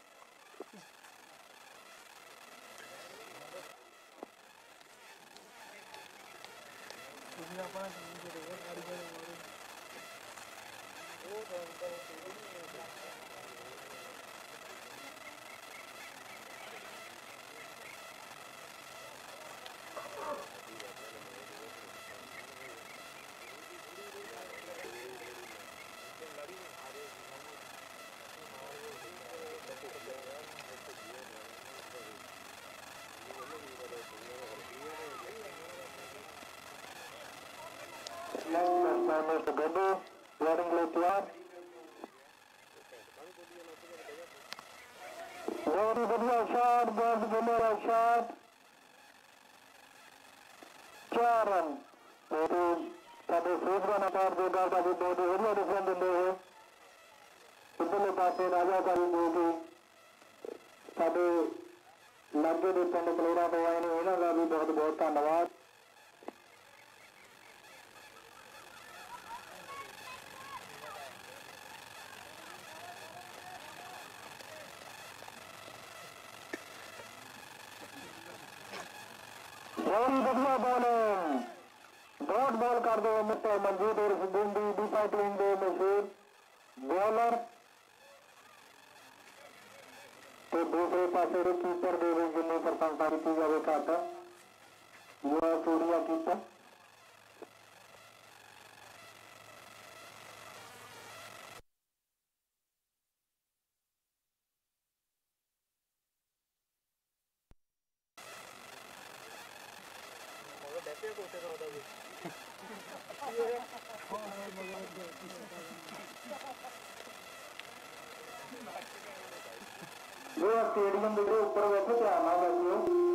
बैटिंग ले तैयार बहुत ही बढ़िया शॉट बहुत बढ़िया शॉट चार रन साढ़े सूचना नकार जो गाता भी बहुत ही बढ़िया डिफरेंस दिंदे हो इधरले पासे राजा का भी जो कि साढ़े लागे के पिंड कलोरा तो आए ने इन्हों का भी बहुत बहुत धन्यवाद। बहुत ही बढ़िया बॉलिंग डॉट बॉल कर दो मिस्टर मंजीत और बूंदी दूसरा टीम दे मशहूर बॉलर तो दूसरे पासे कीपर दे जिन्नी प्रशंसा की जाए घट युवा सूर्या कीपर जो स्टेडियम के ऊपर बैठे ध्यान ना बैठियो।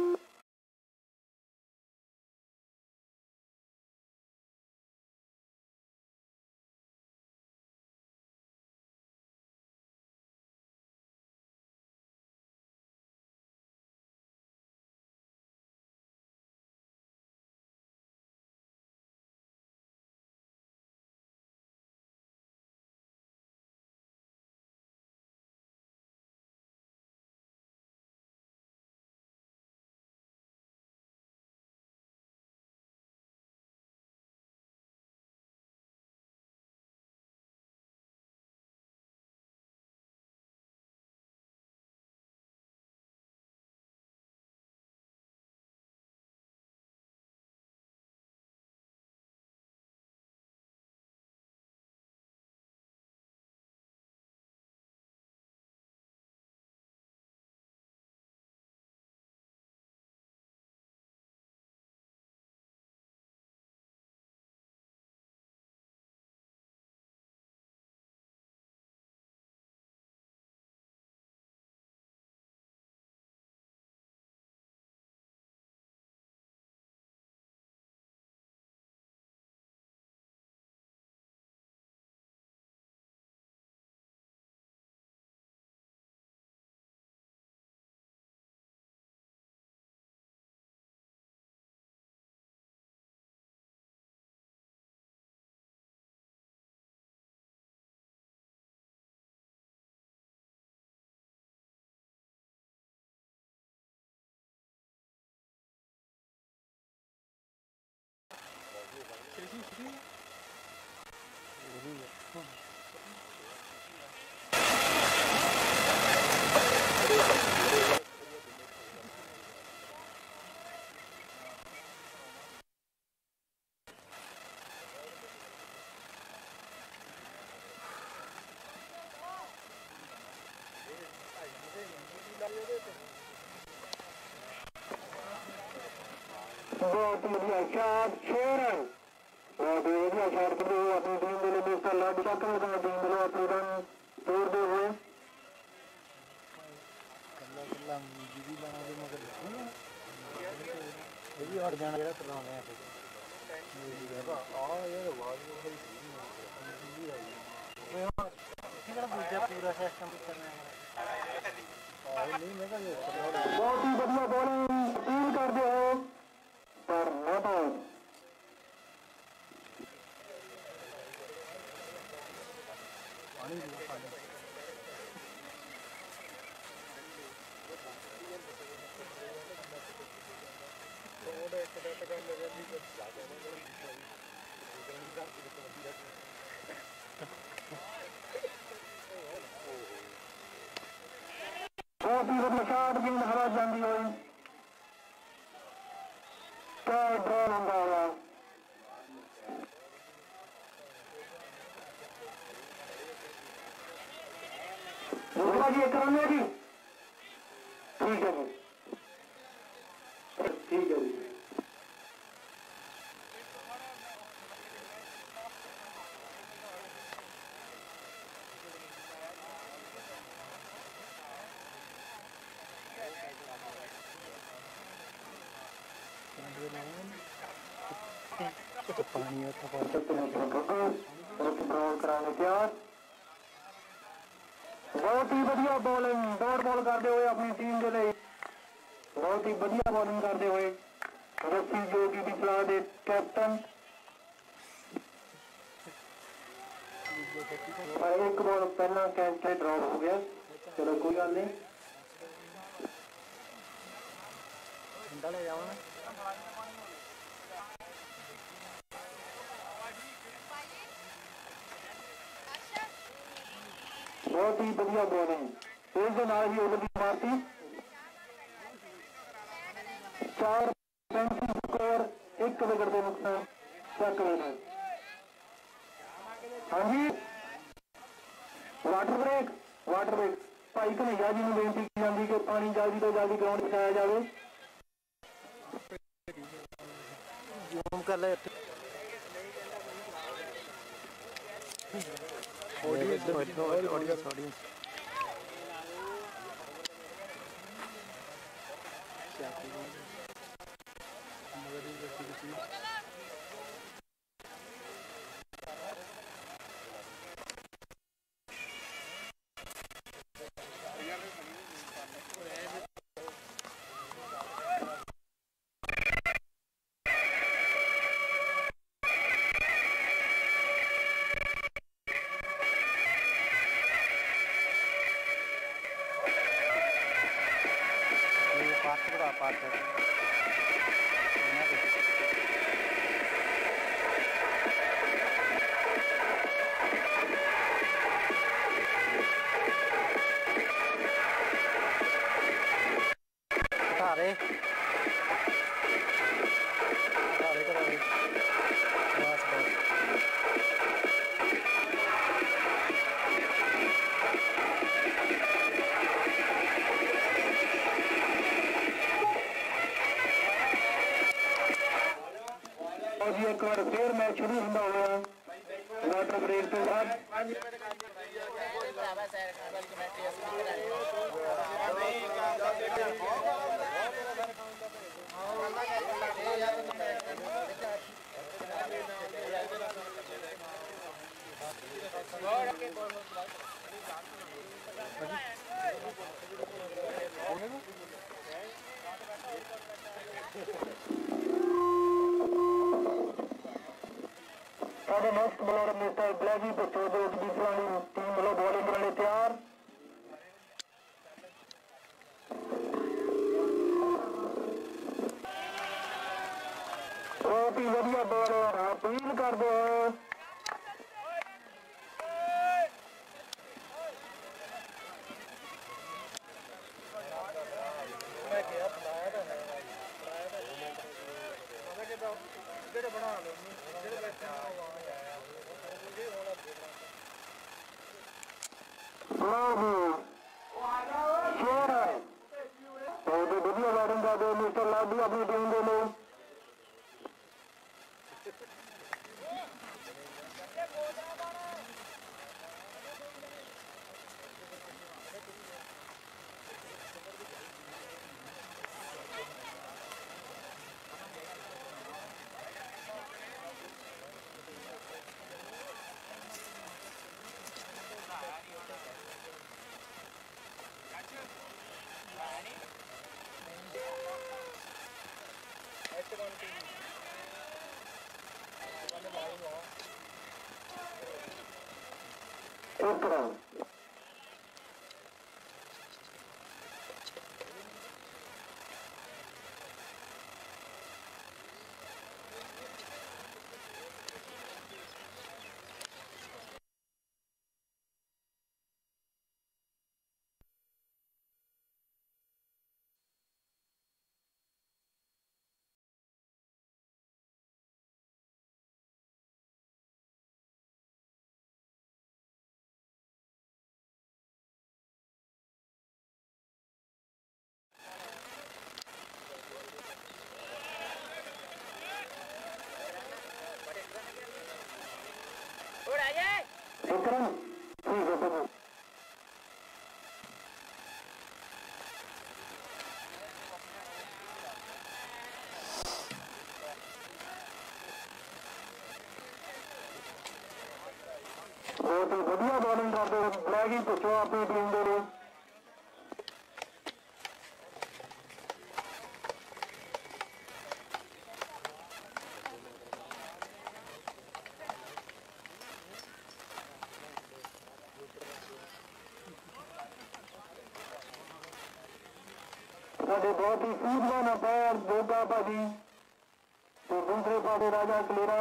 बहुत बढ़िया शॉट छह रन बहुत बढ़िया शॉट करते हुए अपनी टीम के लिए मिस्टर लॉर्ड चक्र का टीम के लिए अपने रन तोड़ते हुए और जाना जरा करवाने हैं पूरा सिस्टम बहुत ही बढ़िया बॉलिंग फील करते हो पर नॉट आउट बहुत ही बढ़िया शॉट गेंद हवा जाती हुई क्या ड्रॉ होगा हुआ बिस्ला जी एक रन है जी ठीक है जी ठीक है जी पानी कराने तैयार बहुत ही बढ़िया बॉलिंग डॉट बॉल करते हुए अपनी टीम के लिए बहुत ही बढ़िया बॉलिंग करते हुए रस्सी जो कि बिस्ला दे कैप्टन एक बॉल पहला कैच से ड्रॉप हो गया चलो कोई गल नहीं ले जाओ ना बहुत ही बढ़िया बॉलिंग उसके नाल ही ओवर की मारती चार पैंतीस स्कोर एक विकेट के नुकसान चेक करें हाँ जी वाटर ब्रेक वाटर ब्रेक भाई कन्हैया जी ने बेनती की जाती कि पानी जल्दी तो जल्दी ग्राउंड पहुंचाया जाए जूम कर ले ऑडियंस ऑडियंस ऑडियंस एक बार फिर मैच शुरू होता हुआ वाटर ब्रेक के बाद नेक्स्ट बॉलर मिस्टर ब्लैजी बच्चों जो बिस्ला टीम वालों बॉलिंग करने तैयार बहुत ही बढ़िया बॉलर अपील कर दो अपनी टीम के लिए। एक रन। एक रन ठीक है प्रभु। बहुत ही बढ़िया बॉलिंग करते हुए ब्लैक ही पूछो अपनी टीम के लिए। बहुत ही सूझवान अफेयर जोगा भाजी तो दूसरे पासे राजा कलेरा।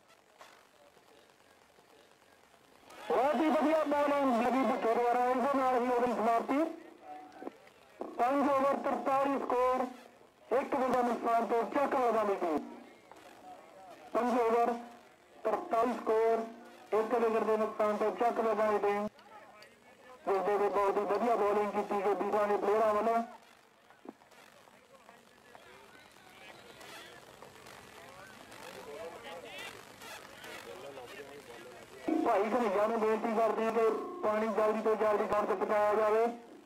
बहुत ही बढ़िया बॉलिंग लगी भुट्टो द्वारा। इस नाल ही ओवर समाप्ति। पांच ओवर तरतालीस स्कोर एक विकेट नुकसान तो चक लगा लीजिए। पांच ओवर तरतालीस स्कोर एक विकेट के नुकसान तो चक लगा लीजिए। जिसमें बहुत ही बढ़िया बॉलिंग की गई बीजा ने प्लेयरों वालों। भाई घनिया ने बेनती करते हैं कि पानी जल्दी तो जल्दी घर तक पहुंचाया जाए।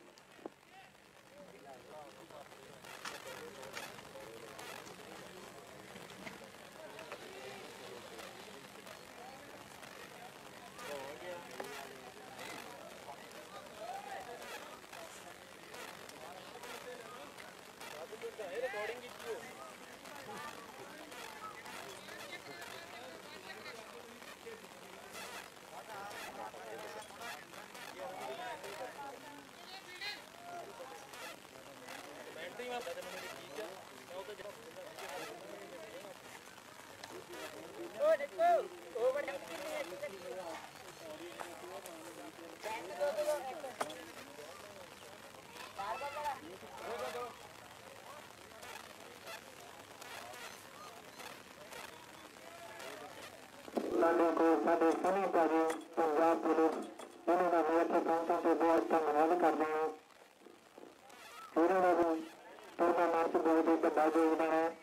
साढ़े को साढ़े सनी भाजी पंजाब पुलिस इन्होंने भी अच्छे पहुंचने से बहुत धन्यवाद करते हैं। इन्होंने भी टूर्नामेंट बहुत ही बड़ा योगदान है।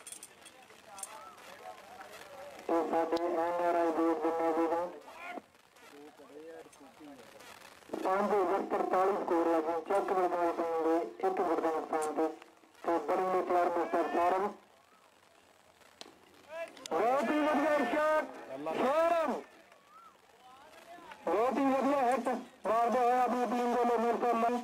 तो साढ़े एन आर आई देश जिन्हें भी हैं पांच ओवर तरतालीस स्कोर लगे चक बदल पाएंगे एक विकेट नुकसान पे। तो बड़ी में चार मिस्टर सौरभ बहुत ही बढ़िया शॉट सौरभ बहुत ही बढ़िया हिट मारते हैं अपनी टीम को ले मिस्टर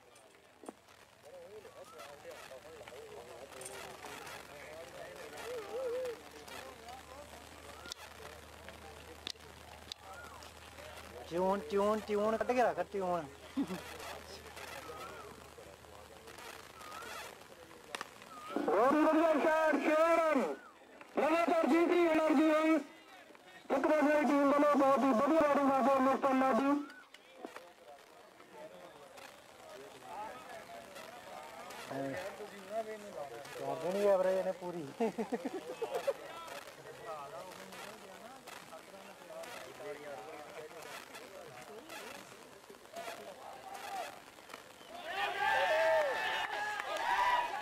ट्यून ट्यून ट्यून कट के रख ट्यून बहुत ही बढ़िया शॉट सौरभ लगातार जीती एनर्जी है चक्रवर्ती टीम वालों। बहुत ही बढ़िया बैटिंग करते हैं मिस्टर नाडू। नहीं एवरेज ने पूरी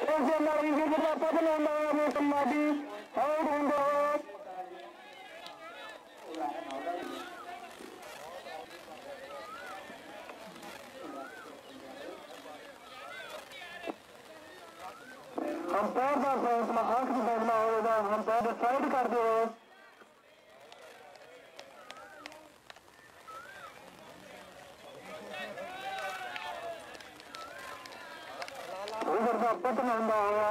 ਇਸੇ ਨਾਲ ਹੀ ਜਿਹੜਾ ਪਤਨ ਹੁੰਦਾ ਹੈ ਉਹ ਸਮਾਜੀ ਆਊਟ ਹੁੰਦਾ ਹੈ अंपायर का फैसला आखिरी फैसला होगा अंपायर डिसाइड कर दो उधर का पतन होगा होगा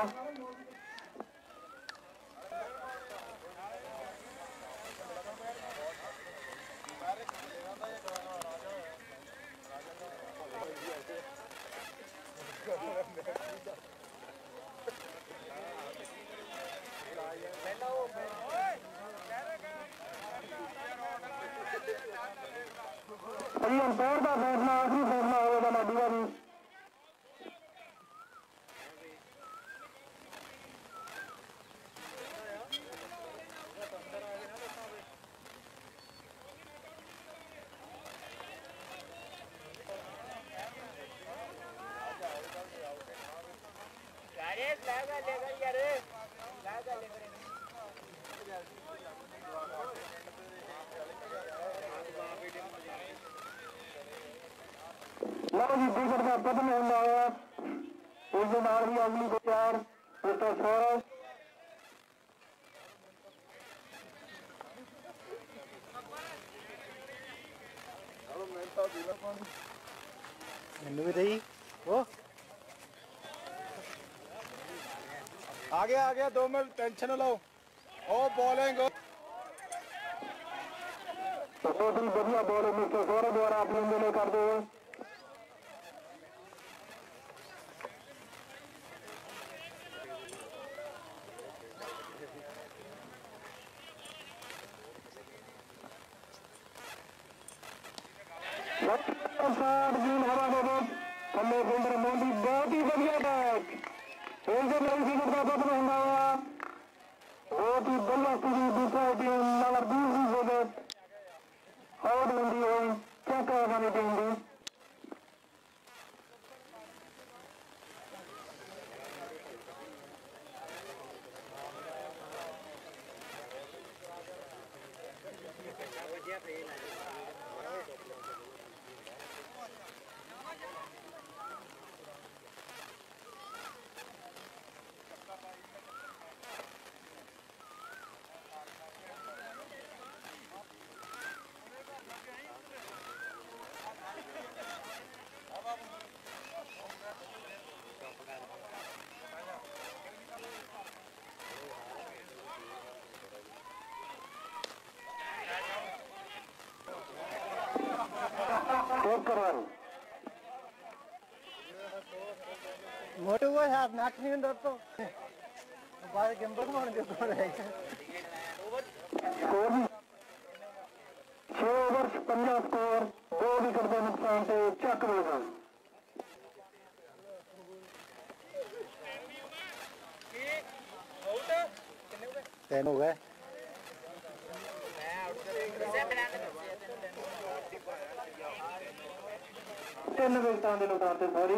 अभी अंपायर का फैसला आखिरी फैसला होगा लाडी वाली लो जी दूसर का पतन होगा है उसके नाल भी अगली को चार मिस्टर सौरभ मैनू भी दई वो आ गया आ गया दो मिनट टेंशन लो ओ बॉलिंग बहुत ही बढ़िया बॉल मिस्टर सौरभ द्वारा अपने इंजन कर दो थले फिल्डर मोदी बहुत ही बढ़िया कैच इनसे नई विकेट का पतन होगा बहुत ही बढ़िया स्थिति दूसरा टीम नंबर दूसरी विकेट आउट होती है चेक करवानी टीम की मोटू वो है नाक नहीं अंदर तो बाहर गेंदों को मार दिया तो रहेगा स्कोर छह ओवर पंजा स्कोर दो विकेट के नुकसान से चक होगा तीन हो गए तीन विकेटां के नुकसान से सॉरी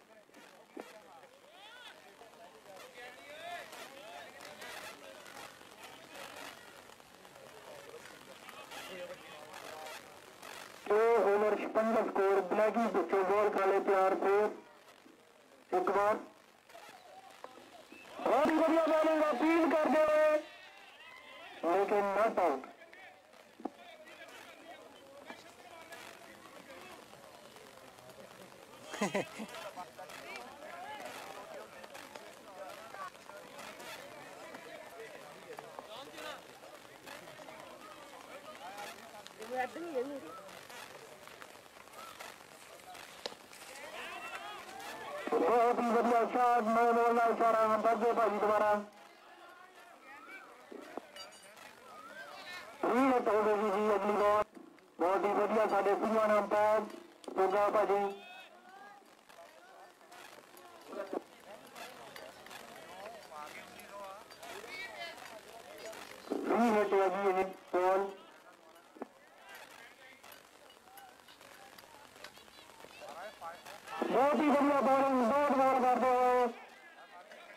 पंजा स्कोर ब्लैकी बच्चों बॉल खाले प्यार से एक बार बहुत ही बढ़िया बॉलिंग अपील कर दे लेकिन नॉट आउट बहुत ही बढ़िया शॉट नौ बॉल का इशारा बजे भाजी द्वारा थ्री हिट हो गई जी अगली बॉल बहुत ही बढ़िया साढ़े पीवन अंपायर होगा भाजी थ्री हिट होगी बॉल बहुत ही बढ़िया बॉलिंग बहुत बॉल करते हुए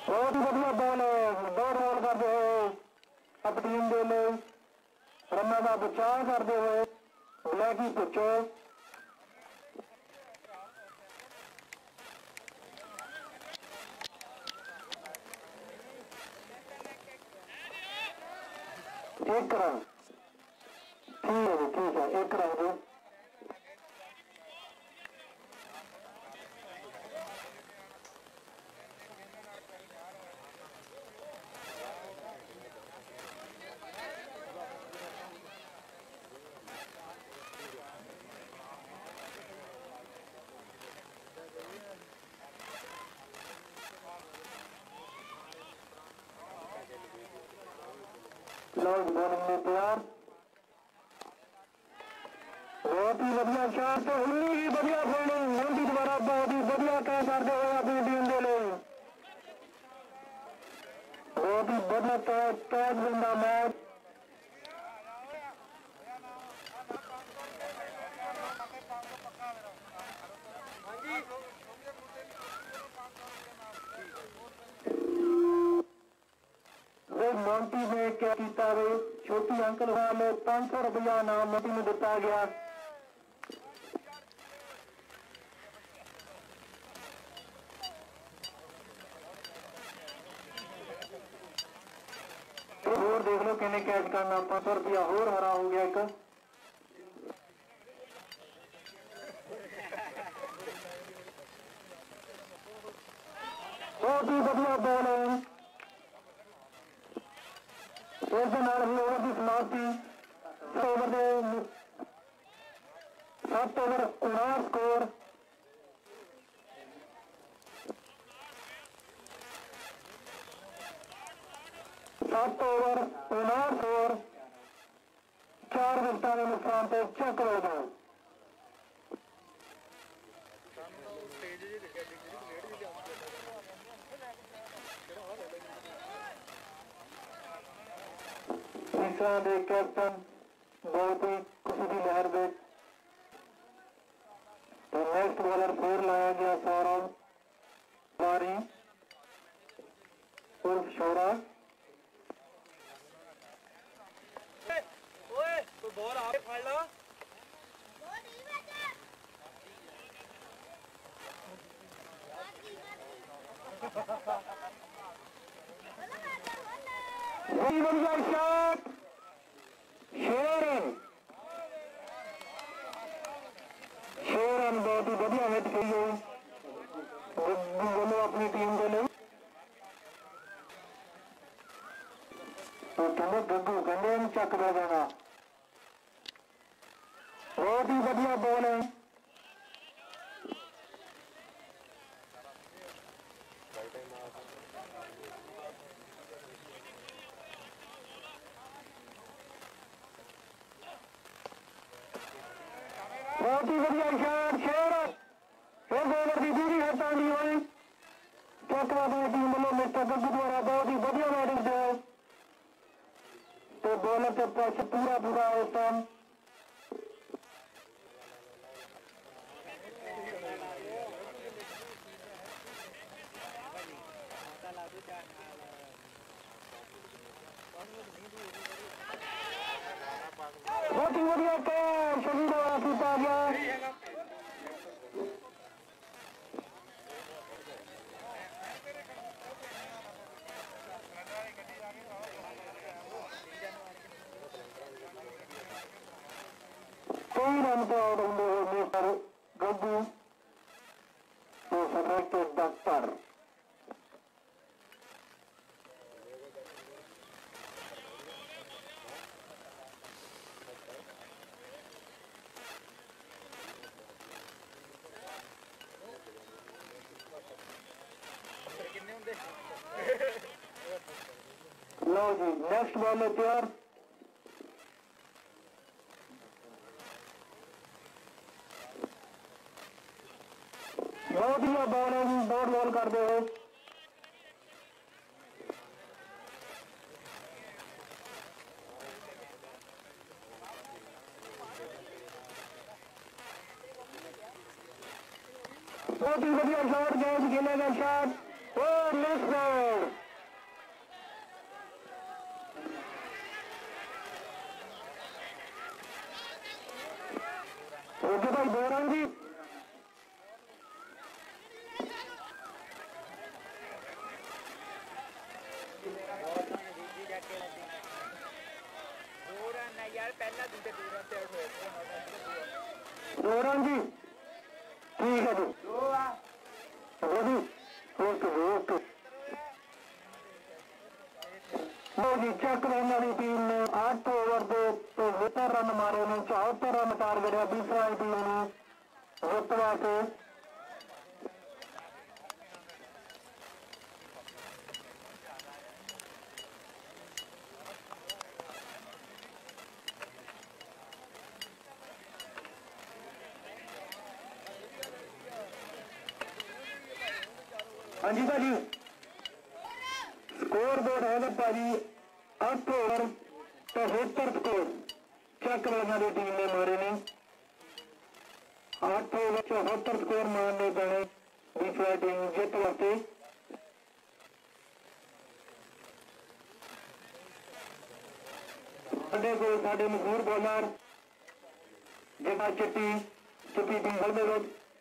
बहुत ही बढ़िया बॉल है दौड़ बॉल करते हुए अपनी टीम के लिए रन्ना का बचाव करते हुए ब्लैकी पुचो एक रन ठीक है ठीक है एक रन जो लॉर्ड बॉलिंग में तैयार बहुत ही बढ़िया शॉट तो उन्नी ही बढ़िया बॉलिंग मोदी द्वारा बहुत ही बढ़िया तय करते हुए अपनी टीम के लिए बहुत ही बढ़िया कैच बंदा मैच मोंटी ने क्या किया वे छोटी अंकल वाले पांच सौ रुपया नाम मोंटी में दिता गया और देख लो किन्ने कैच करना पांच सौ रुपया और हरा हो गया एक बहुत ही बढ़िया बॉल है इस ओवर की समाप्ति ओवर के सात ओवर उनास स्कोर सात ओवर उनास ओवर चार विकेटां के नुकसान से चेक हो गए बिसला के कैप्टन बहुत ही खुशी की लहर में तो नेक्स्ट बॉलर फिर लाया गया सौरभ बारी उर्फ शौरा बॉल आप फाड़ लो very बढ़िया शॉट शेरन शेरन बहुत ही बढ़िया हिट की है दोनों अपनी टीम के लिए तो तुम्हें गग्गू गंडे में चक दे देगा बहुत ही बढ़िया बॉल है बहुत ही बढ़िया शॉट शेर एक ओवर की पूरी हड़ताली हुई चकवा टीम वालों मिस्टर गग्गू द्वारा बहुत ही बढ़िया बैटिंग से तो बॉलर के पास पूरा पूरा होता बहुत ही बढ़िया कैच सभी द्वारा कीता गया कई रन पे आउट होंगे मिस्टर गग्गू तो सब्जेक्ट डॉक्टर लो जी नेक्स्ट बॉल है तैयार बहुत ही बॉल है बोर्ड बॉल करते हो बहुत ही बढ़िया शॉट कैच खेलेगा शॉट और लेफ्ट साइड ओके भाई दो रन जी। दो रन जी ठीक है जी जी ओके जी ओके। लो जी चेक वाली टीम ने आठ ओवर के सत्तर रन मारे ने चौहत्तर रन टारगेट है बीसरा टीम ने जित वास्ते। हाँ जी भाजी स्कोर बोर्ड है भाजी अठ ओवर पचहत्तर स्कोर चेक वाली टीम ने मारे ने अठ ओवर चौहत्तर स्कोर मारने पैने बीसरा टीम जित वास्ते। साडे कोल साडे मशहूर बॉलर जगा चिट्टी चिट्टी टीम बल्ले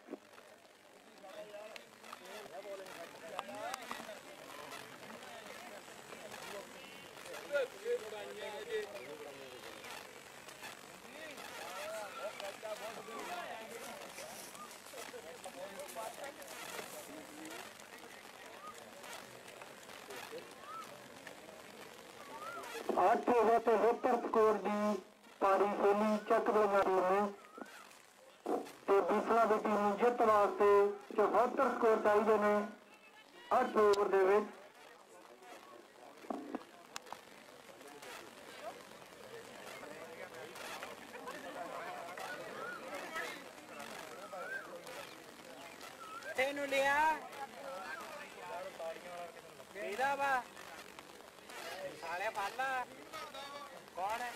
आठ ओवर पचहत्तर स्कोर की पारी खेली चक वाली टीम ने तो बीसला की टीम जित वास्ते चौहत्तर स्कोर चाहिए ने अठ ओवर दे विच। तेनू लिया सीधा वा साले पाला कौन है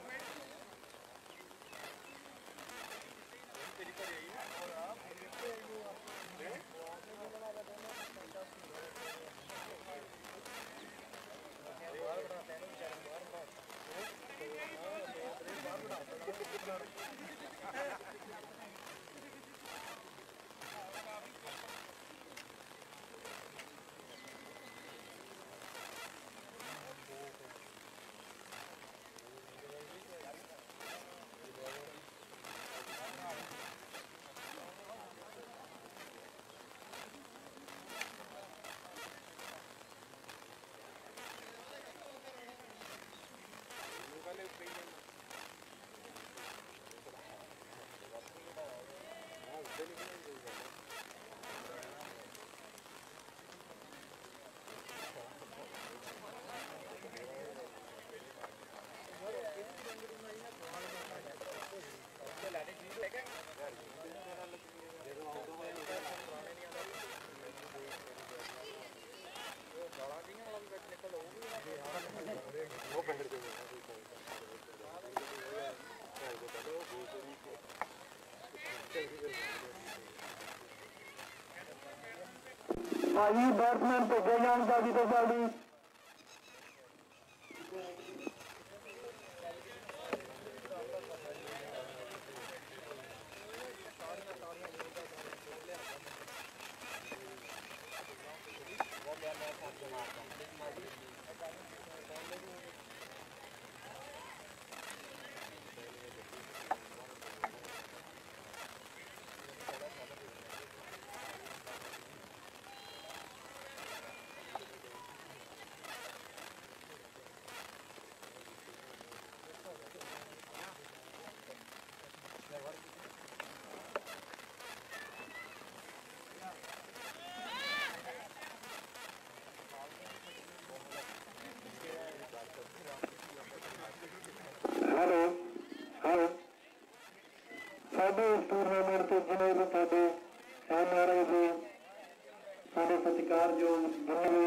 भाई बैट्समैन भेजे जान जल्दी तो जल्दी। हेलो हेलो साढ़े इस टूर्नामेंट के जिन्हें भी साढ़े एन आर आई के साढ़े सत्कार जो बने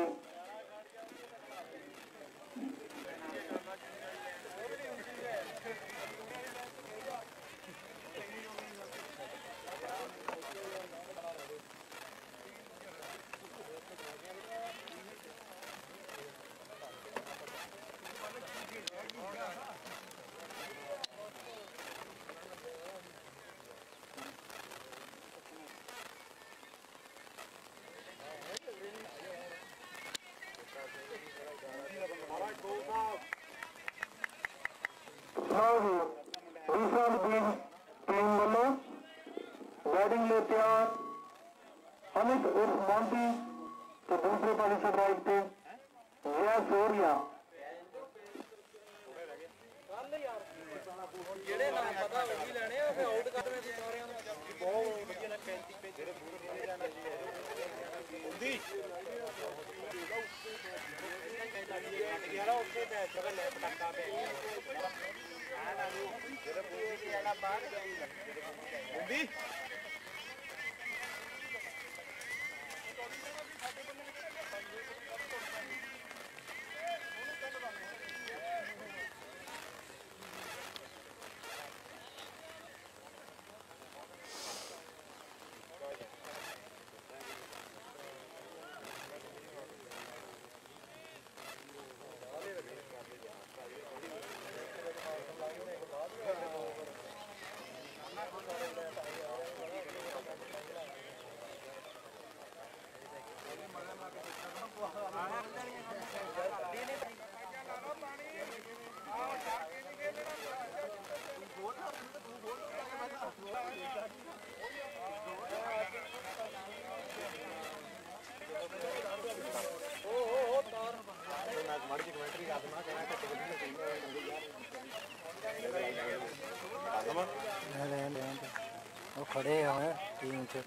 ਲਓ ਜੀ ਦੂਸਰਾ ਲੀਗ ਟੀਮ ਵੱਲੋਂ बैटिंग ले तैयार अमित उर्फ मोंटी तो दूसरे पासे स्ट्राइक पे यह सोरिया ਜਿਹੜੇ ਨਾਮ ਪਤਾ ਉਹ ਵੀ ਲੈਣੇ ਆ ਫਿਰ ਆਊਟ ਕਰ ਦੇਣੇ ਸਾਰਿਆਂ ਨੂੰ ਬਹੁਤ ਵਧੀਆ ਨਾ ਪੈਂਤੀ ਪੇ ਜਿਹੜੇ ਪੂਰੇ ਪੂਰੇ ਜਾਣਾ ਹੁੰਦੀ ਕੱਟ ਗਿਆ ਨਾ ਉੱਥੇ ਤੇ ਜਗ੍ਹਾ ਲੈ ਪਟਾਕਾ ਪੈ ਗਿਆ ਆ ਨਾ ਜਿਹੜੇ ਪੂਰੇ ਜਿਹੜਾ ਬਾਹਰ ਹੁੰਦੀ ਉਹ ਖੜੇ ਹੋਏ ਟੀਮ 'ਚ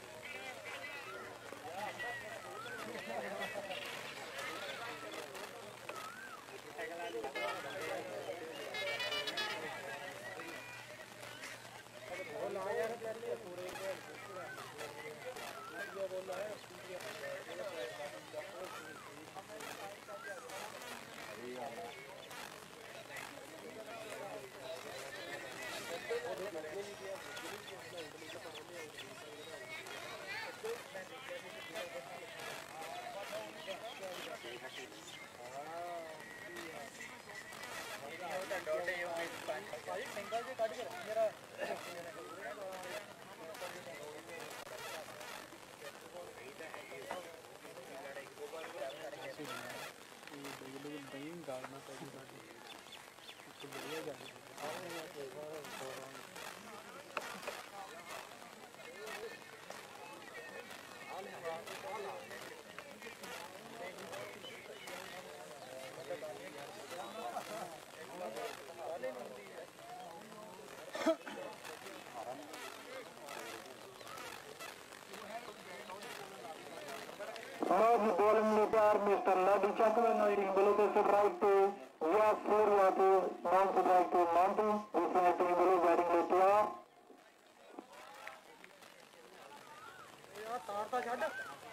जी बॉलिंग में तैयार मिस्टर लाडी चकवन टीम बोलो तो स्ट्राइक पे या फोर या तो नॉन स्ट्राइक पे नाइनटी दूसरी टीम बोलो बैटिंग में तैयार ਤਾਰ ਤਾਂ ਛੱਡ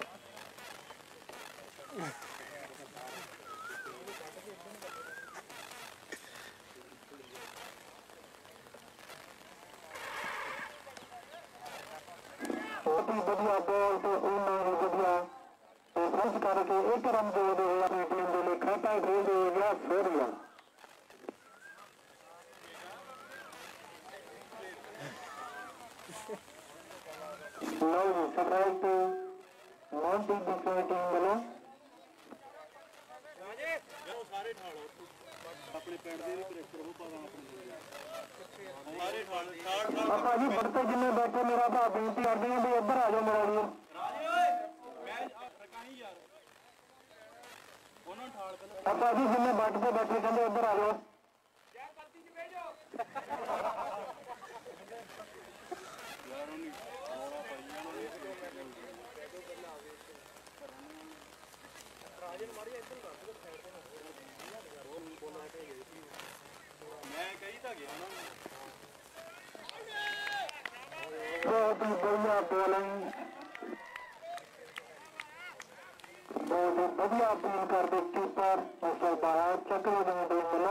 बहुत ही बढ़िया बॉल तो उन्होंने बढ़िया तो फ्रंट करके एक रन दे दे अपनी टीम के लिए खाता खेल दे या फोरिया लो स्ट्राइक पे नाइनटी दूसरी टीम बोलो ਸਾਰੇ ਠਾਲ ਆਪਣੇ ਪਿੰਡ ਦੇ ਵੀ ਕਰੈਕਟਰ ਉਹ ਪਾਦਾ ਸਾਰੇ ਠਾਲ ਠਾਲ ਠਾਲ ਆਪਾਂ ਜੀ ਬੜਤੇ ਜਿੰਨੇ ਬੈਠੇ ਮੇਰਾ ਭਾ ਬੇਨਤੀ ਕਰਦੇ ਆ ਵੀ ਇੱਧਰ ਆ ਜਾਓ ਮੇਰਾ ਵੀਰ ਰਾਜੇ ਓਏ ਮੈਂ ਰਕਾਈ ਯਾਰ ਉਹਨਾਂ ਠਾਲ ਪਹਿਲਾਂ ਆਪਾਂ ਜੀ ਜਿੰਨੇ ਬੱਟ ਤੇ ਬੈਠੇ ਕਹਿੰਦੇ ਇੱਧਰ ਆ ਜਾਓ ਯਾਰ ਕਰਦੀ ਚ ਬਹਿ ਜਾਓ ਯਾਰ ਉਹਨੇ ਰੌਲਾ ਪਾਈਆਂ ਨੂੰ ਇਹ ਕਿਉਂ ਮੈਂ ਕਹਿ ਦੋ ਪਹਿਲਾਂ ਆਵੇ ਰਾਜੇ ਨੂੰ ਮਾਰੀ ਇੱਧਰ ਕਰ ਦੋ ਸਾਈਡ ਤੇ ਹੋਰ ਨਹੀਂ ਬੋਲਣਾ ਕਿ ਗਈ ਸੀ ਮੈਂ ਕਹੀ ਤਾਂ ਗਿਆ ਨਾ बहुत ही बढ़िया बॉलिंग बहुत ही बढ़िया बॉल करते कीपर मिस्टर बाहर चक्रवर्ती टीम वाला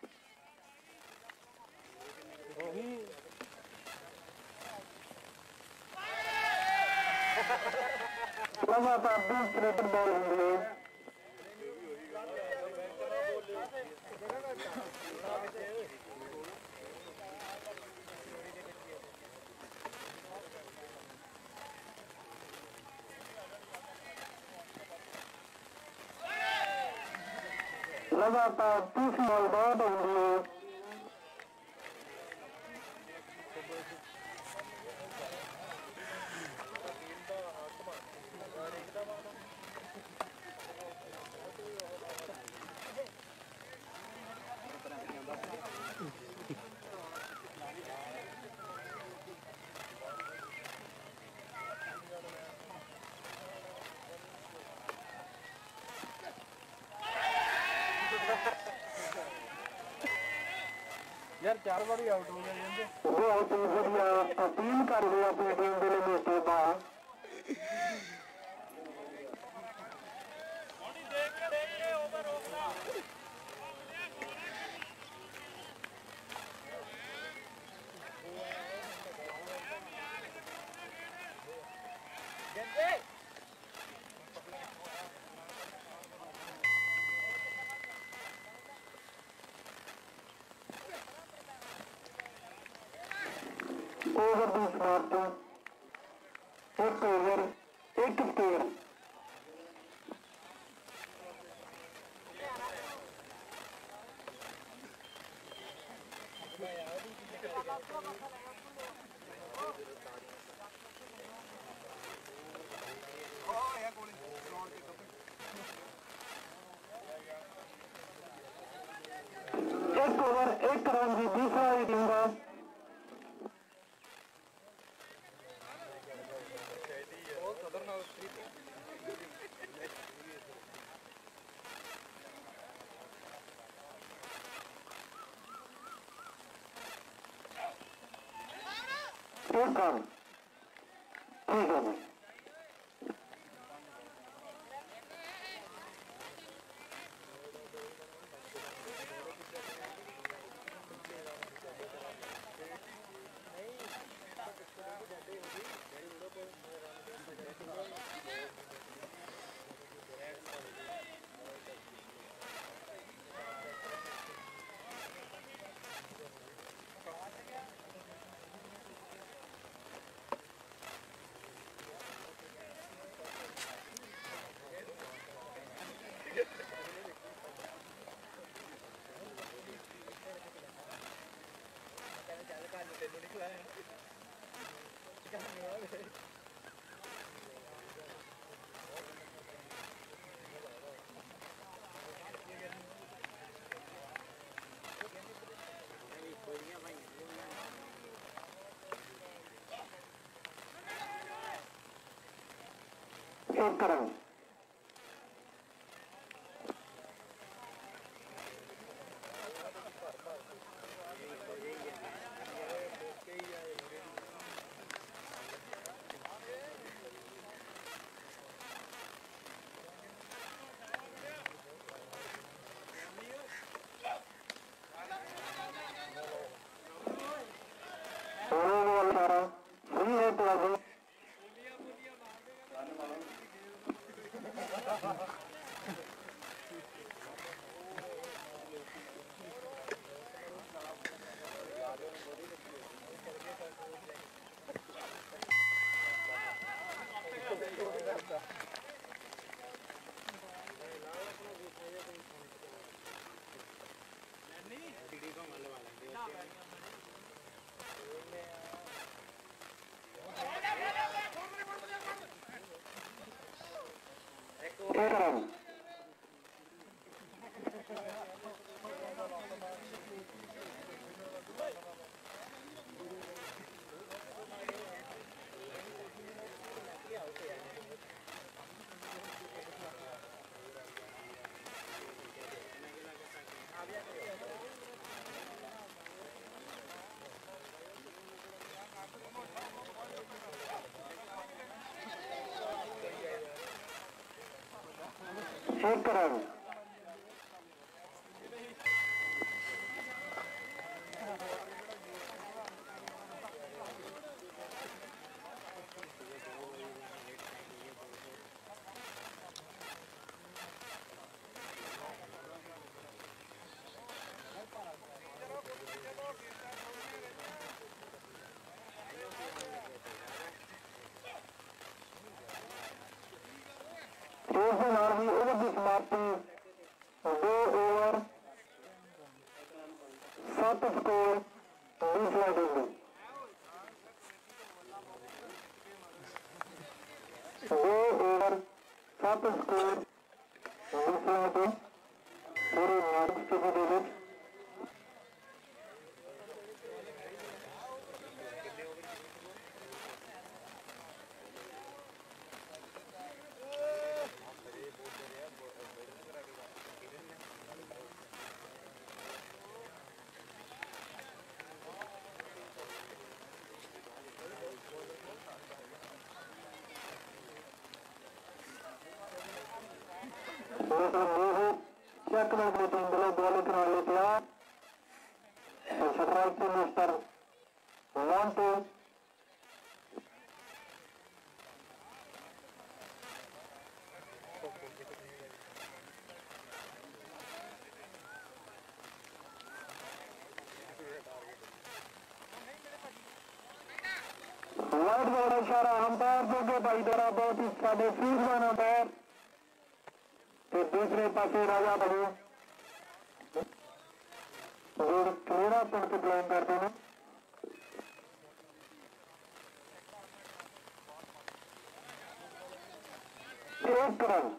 लगातार दूसरे पर बॉल होंगे लगातार तीस बॉल बाद होंगे यार चार बार ही आउट हो गया जंदे बहुत ही बढ़िया अपील कर रहे अपनी टीम के लिए बेटे बाहर ओवर दी समाप्त एक ओवर एक स्कोर एक ओवर एक रन की दूसरा टीम का एक रन ठीक है भाई एक रन फ्री है तो अभी एक रन एक रन ओवर की समाप्ति दो ओवर सात स्कोर बिस्ला टीम दो ओवर सात स्कोर बिस्ला टीम पूरे मैच स्थिति दे दो चेक में अपनी टीम के लिए बॉल कराने तैयार। स्ट्राइक पे मिस्टर मोंटू। वाइट बॉल इशारा अंपायर जोगे भाई द्वारा बहुत ही साढ़े सूझवान अंपायर। तो दूसरे पासे राजा बड़े जो क्रीड़ा पॉइंट प्लान करते हैं। एक रन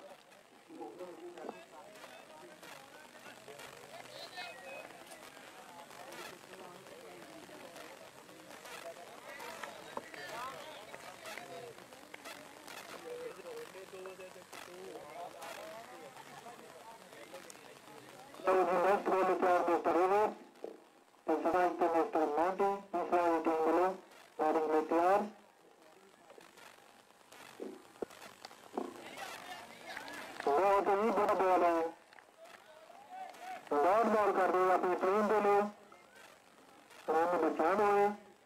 नेक्स्ट बॉल तैयार मिस्टर ओवर। तो स्ट्राइक पे मिस्टर मोंटू। तीसरा टीम बोलो बैटिंग में तैयार। बहुत ही बड़ा बॉल है। डॉट बॉल कर दो अपनी टीम के लिए। रन बचा हुए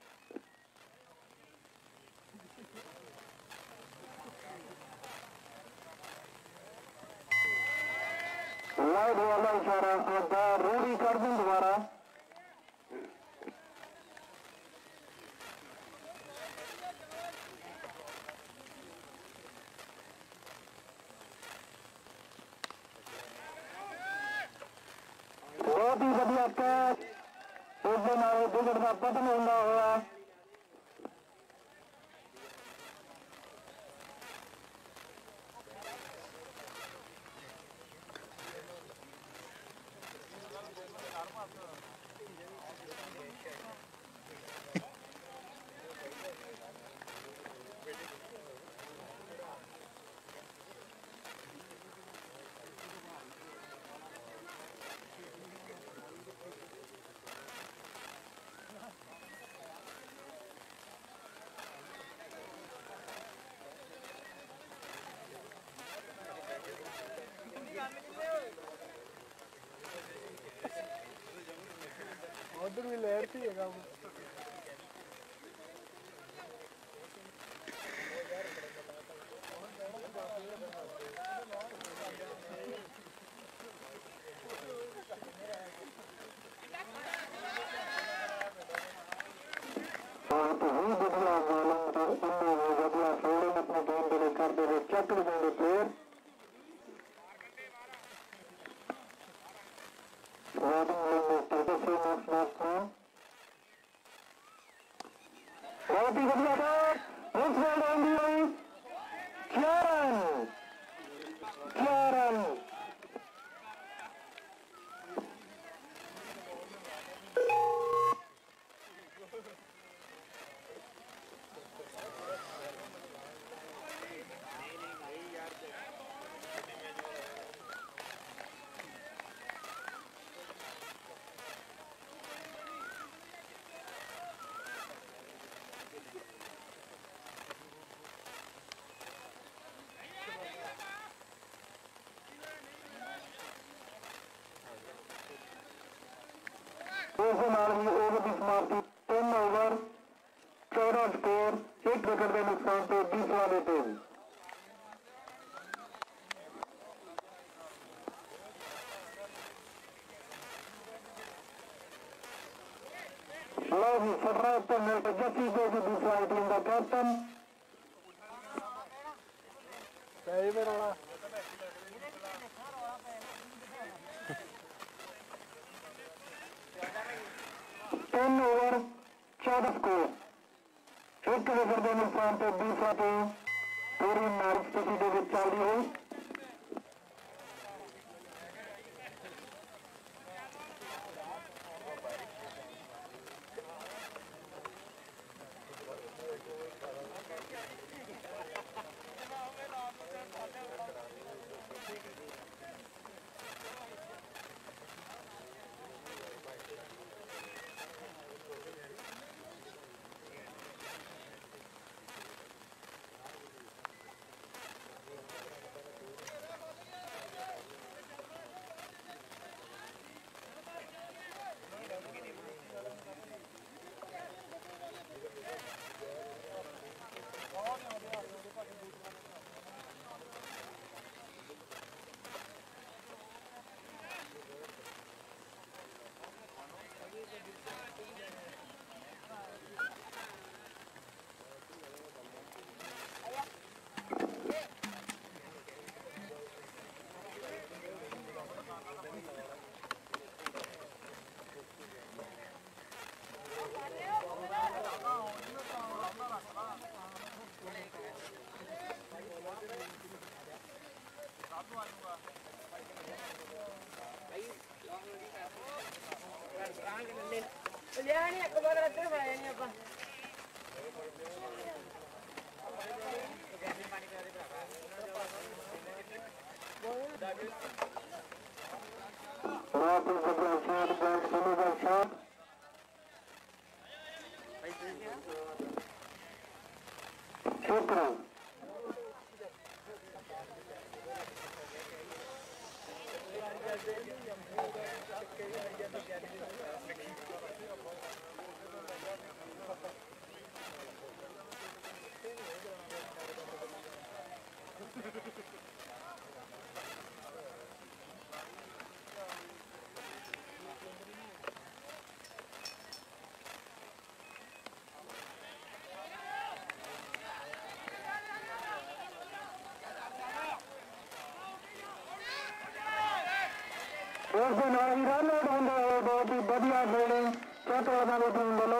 लाइट वाला इशारा आधा रूढ़ी कर दूं दोबारा। बहुत ही बढ़िया कैच। उसके नाल विकेट का पतन होता हुआ उधर भी लहर थी है काम। बहुत ही बढ़िया था। उस बॉल रन क्या रन क्या रन ओवर की समाप्ति। तीन ओवर चौदह स्कोर एक विकेट के नुकसान पे बीसवा लेते हैं। लो जी सत्रह पर मिनट जस्सी जो कि दूसरा टीम का कैप्टन सही में रोड़ा तीन ओवर चौदह स्कोर एक विकेट के नुकसान पे दूसरा टीम पूरी मैच स्थिति के चल रही है। ਲਿਆ ਨਹੀਂ ਇੱਕ ਵਾਰ ਇੱਧਰ ਫੜਾਇਆ ਨਹੀਂ ਆਪਾਂ Right is the ball shot, back to the shot. Shukran. ਉਸ ਦੇ ਨਾਲ ਹੀ ਰਨ ਆਊਟ ਹੁੰਦੇ ਹੋਏ ਬਹੁਤ ਹੀ ਵਧੀਆ ਫੀਲਡਿੰਗ ਚੌਥਾ ਦੀ ਟੀਮ ਵੱਲੋਂ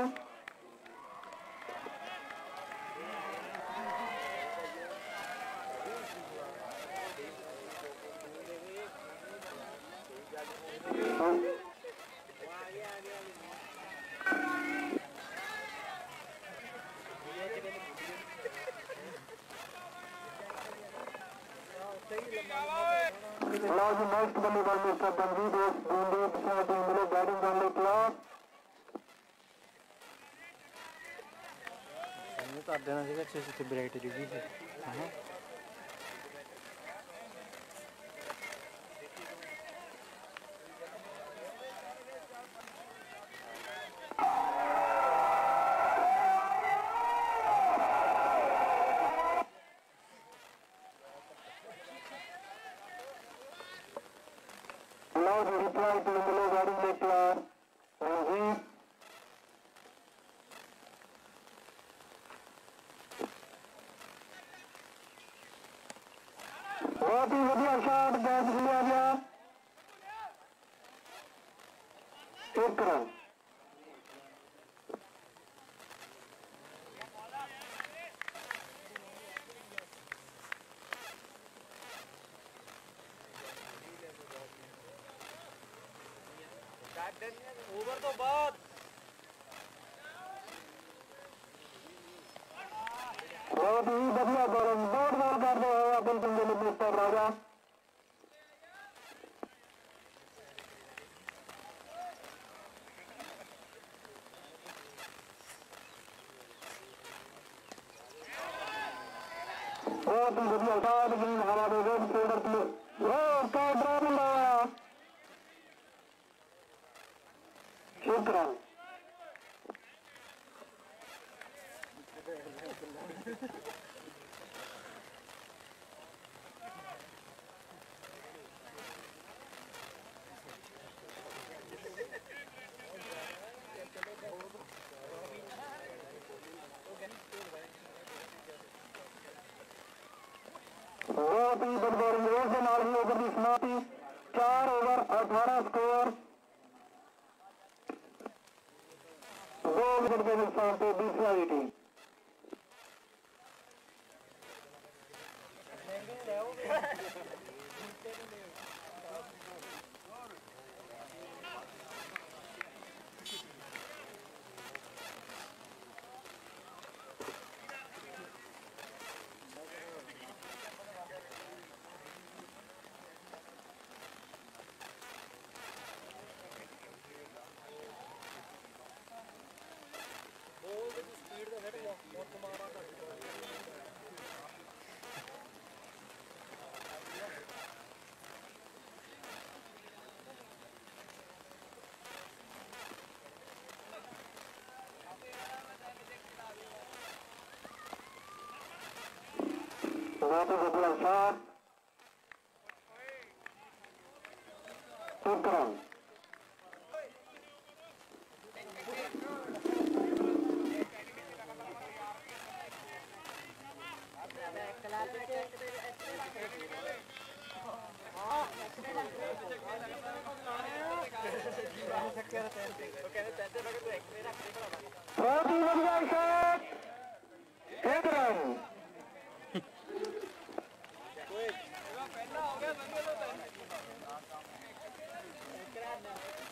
Now the next ball is Mister Tanjeed is Bundi Bisla team below batting on the clock. ਇਹਨੂੰ ਕਰ ਦੇਣਾ ਸੀਗਾ ਛੇ ਸੌ ਤੇ ਬ੍ਰੇਕ ਜੁਗੀ ਸੀ ਹਾਂ Now the reply team below batting the clock. Tanjeed. बहुत ही बढ़िया शॉट बैट लिया गया एक रन ओवर तो बाद बहुत ही बढ़िया बॉलिंग बहुत बॉल कर रहे हैं अपन पंजाबी मिस्टर राजा बहुत ही बढ़िया शॉट गेंद हरा दे रेड फील्डर प्ले ओ का ड्रॉप लगाया शुक्रान बहुत ही बड़बड़ मोड़ के नाल ही ओवर की समाप्ति चार ओवर अठारह स्कोर दो विकेट के नुकसान पे बीसला की टीम बहुत ही बढ़िया शॉट एक रन बहुत ही बढ़िया शॉट एक रन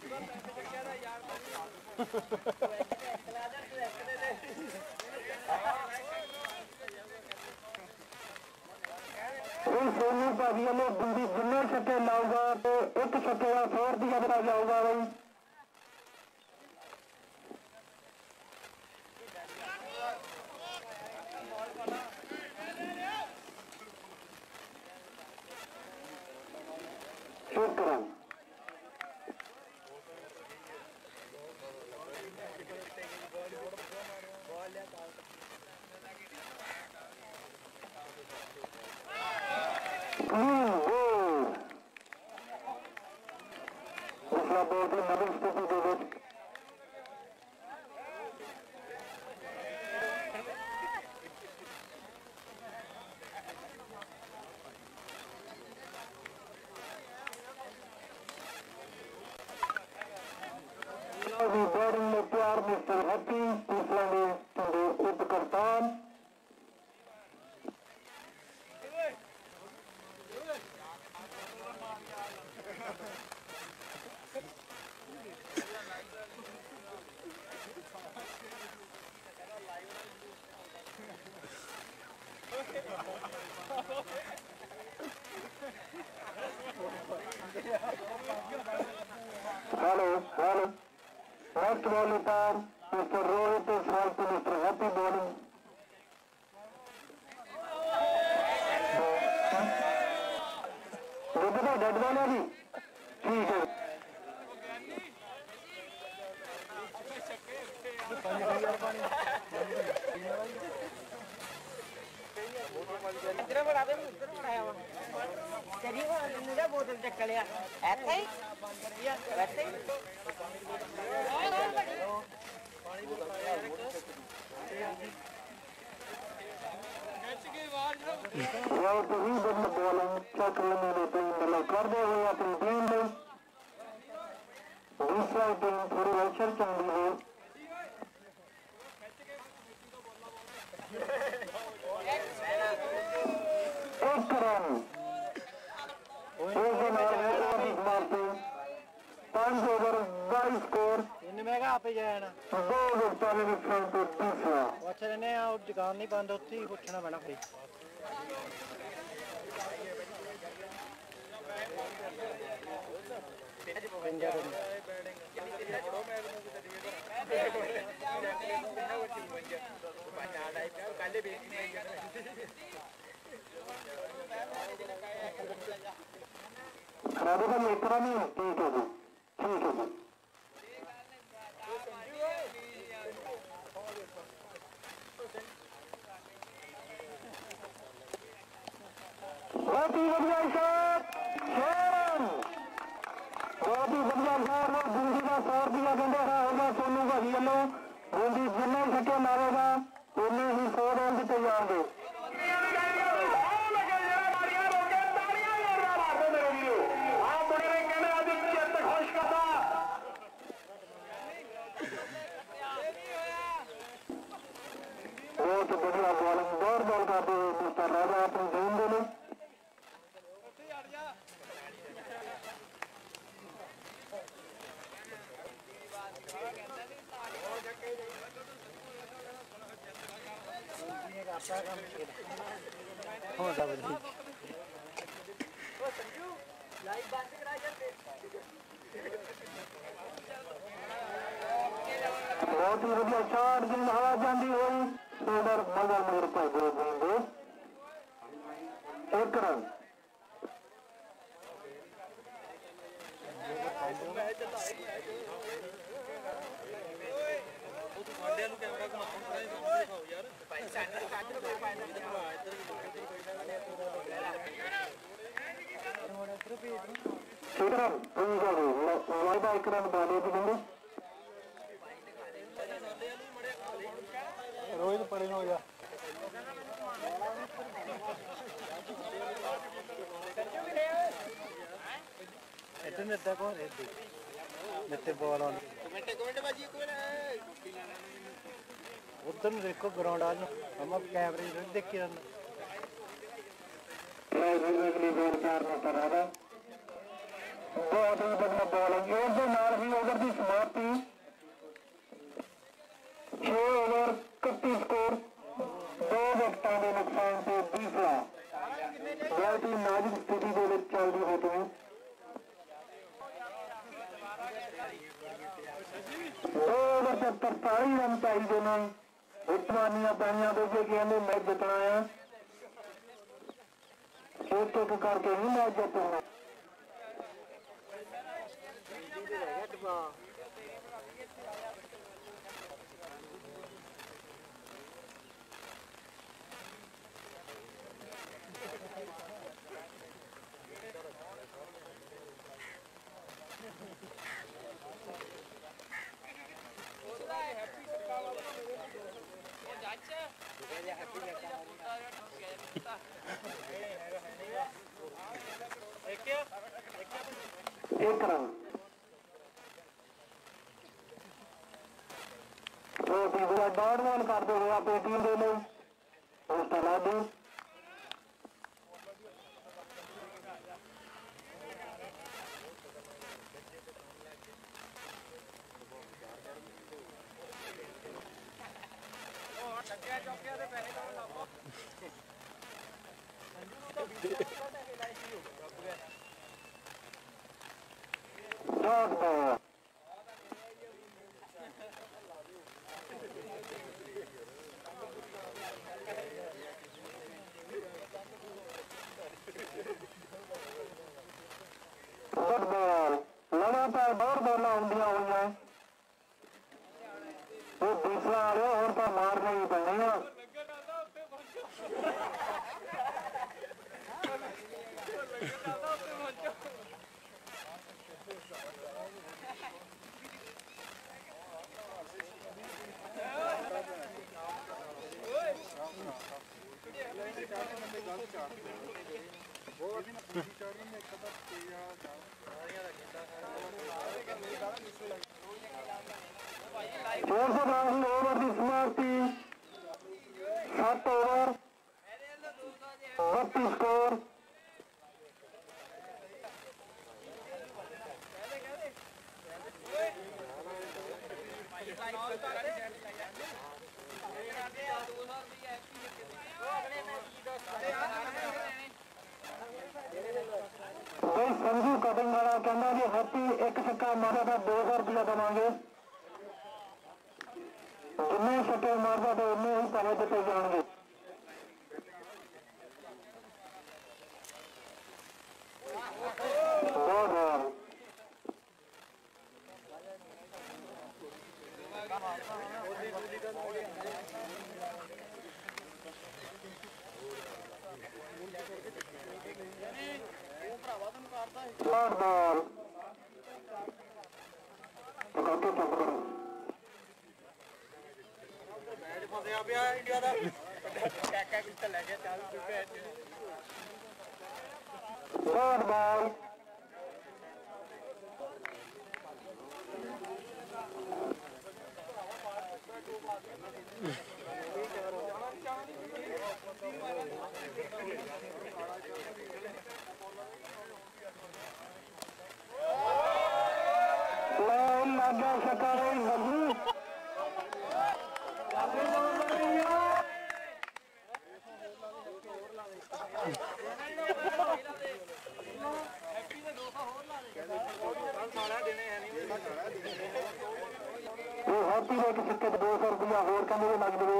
सोनू भाजी वाले बंदी जिन्ने छक्के लाऊगा तो एक छक्के का सौ रुपया बना जाऊगा भाई। शुक्र Bisla बहुत ही नवीन स्थिति दे दे बैटिंग में प्यार मिस्टर हैप्पी बिस्ला ने उप कप्तान हेलो हेलो नेक्स्ट बॉल पर mister Rohit solve to mister Happy bowling देखो डेड बॉल है जी ठीक है इधर बड़ा बे इधर बनाया हुआ तेरी वो मेरा बोतल चक्कर लिया ऐसे ही वैसे ही पानी बुलाया यार तो ही बंद बॉलिंग चेक करने देते हैं मतलब कर दे हुए अपनी टीम में दूसरा टीम थोड़ी अवसर चल रही है एक रन एक मारते पांच ओवर बाईस स्कोर मैं आप ही जाना दो विकेटां दे नुकसान ते दूसरा अच्छा रहने आ दुकान नहीं बंद उत्थे ही पुछना पैना फिर खराबी का एक रन ही ठीक है जी ठीक है जी बहुत ही बढ़िया शॉट छह बहुत ही बढ़िया शॉट और बूंदी का सौ रुपया कहते हैं होगा सोनू भाजी वालों बूंदी जिन्ने छक्के मारेगा उन्ने ही सौ रन दिते जाएंगे बहुत बढ़िया बॉलिंग दौड़ बॉल करते हुए मिस्टर राजा अपनी टीम के लिए बहुत ही बढ़िया शॉट जिन हवा जाती हुई शोल्डर मगर मेरे पर दे देंगे एक रन एक रन वाइड एक रन डाले देंगे रोहित पड़े हो जा इतने नेता कौन रहते नेते बॉल ऑन कमेंट कमेंट बाजी कोई ना उधर देखो ग्राउंड आज हम अब कैमरे से देख के रहना अगली बॉल चार में कर रहा बहुत ही बढ़िया बॉलिंग एक दो नाल ही दो ओवर से तरताली रन चाहिए ने हिटमानियां पैनियां दे के कहते मैच जितना है एक एक करके ही मैच जितना एक रन तो तीसरा डॉट वन कर दो अपनी टीम के लिए उस तरह दी लगातार दौड़ बॉल आउंदियां हुई है वो बीसला आ रहा और तो मारना ही पैनी फोर सौ बासी ओवर की समाप्ति सात ओवर बत्तीस स्कोर संजू कटिंग वाला कहना जी हैप्पी एक छक्का मारा था दो सौ रुपया देवांगे जिन्ने छक्के मारता तो उन्ने ही पैसे दिते जाएंगे बहुत बहुत Third ball. Third ball. लगा सका नहीं मजबूत हैप्पी ने एक सिक्के दो सौ रुपया होर कहने लग दो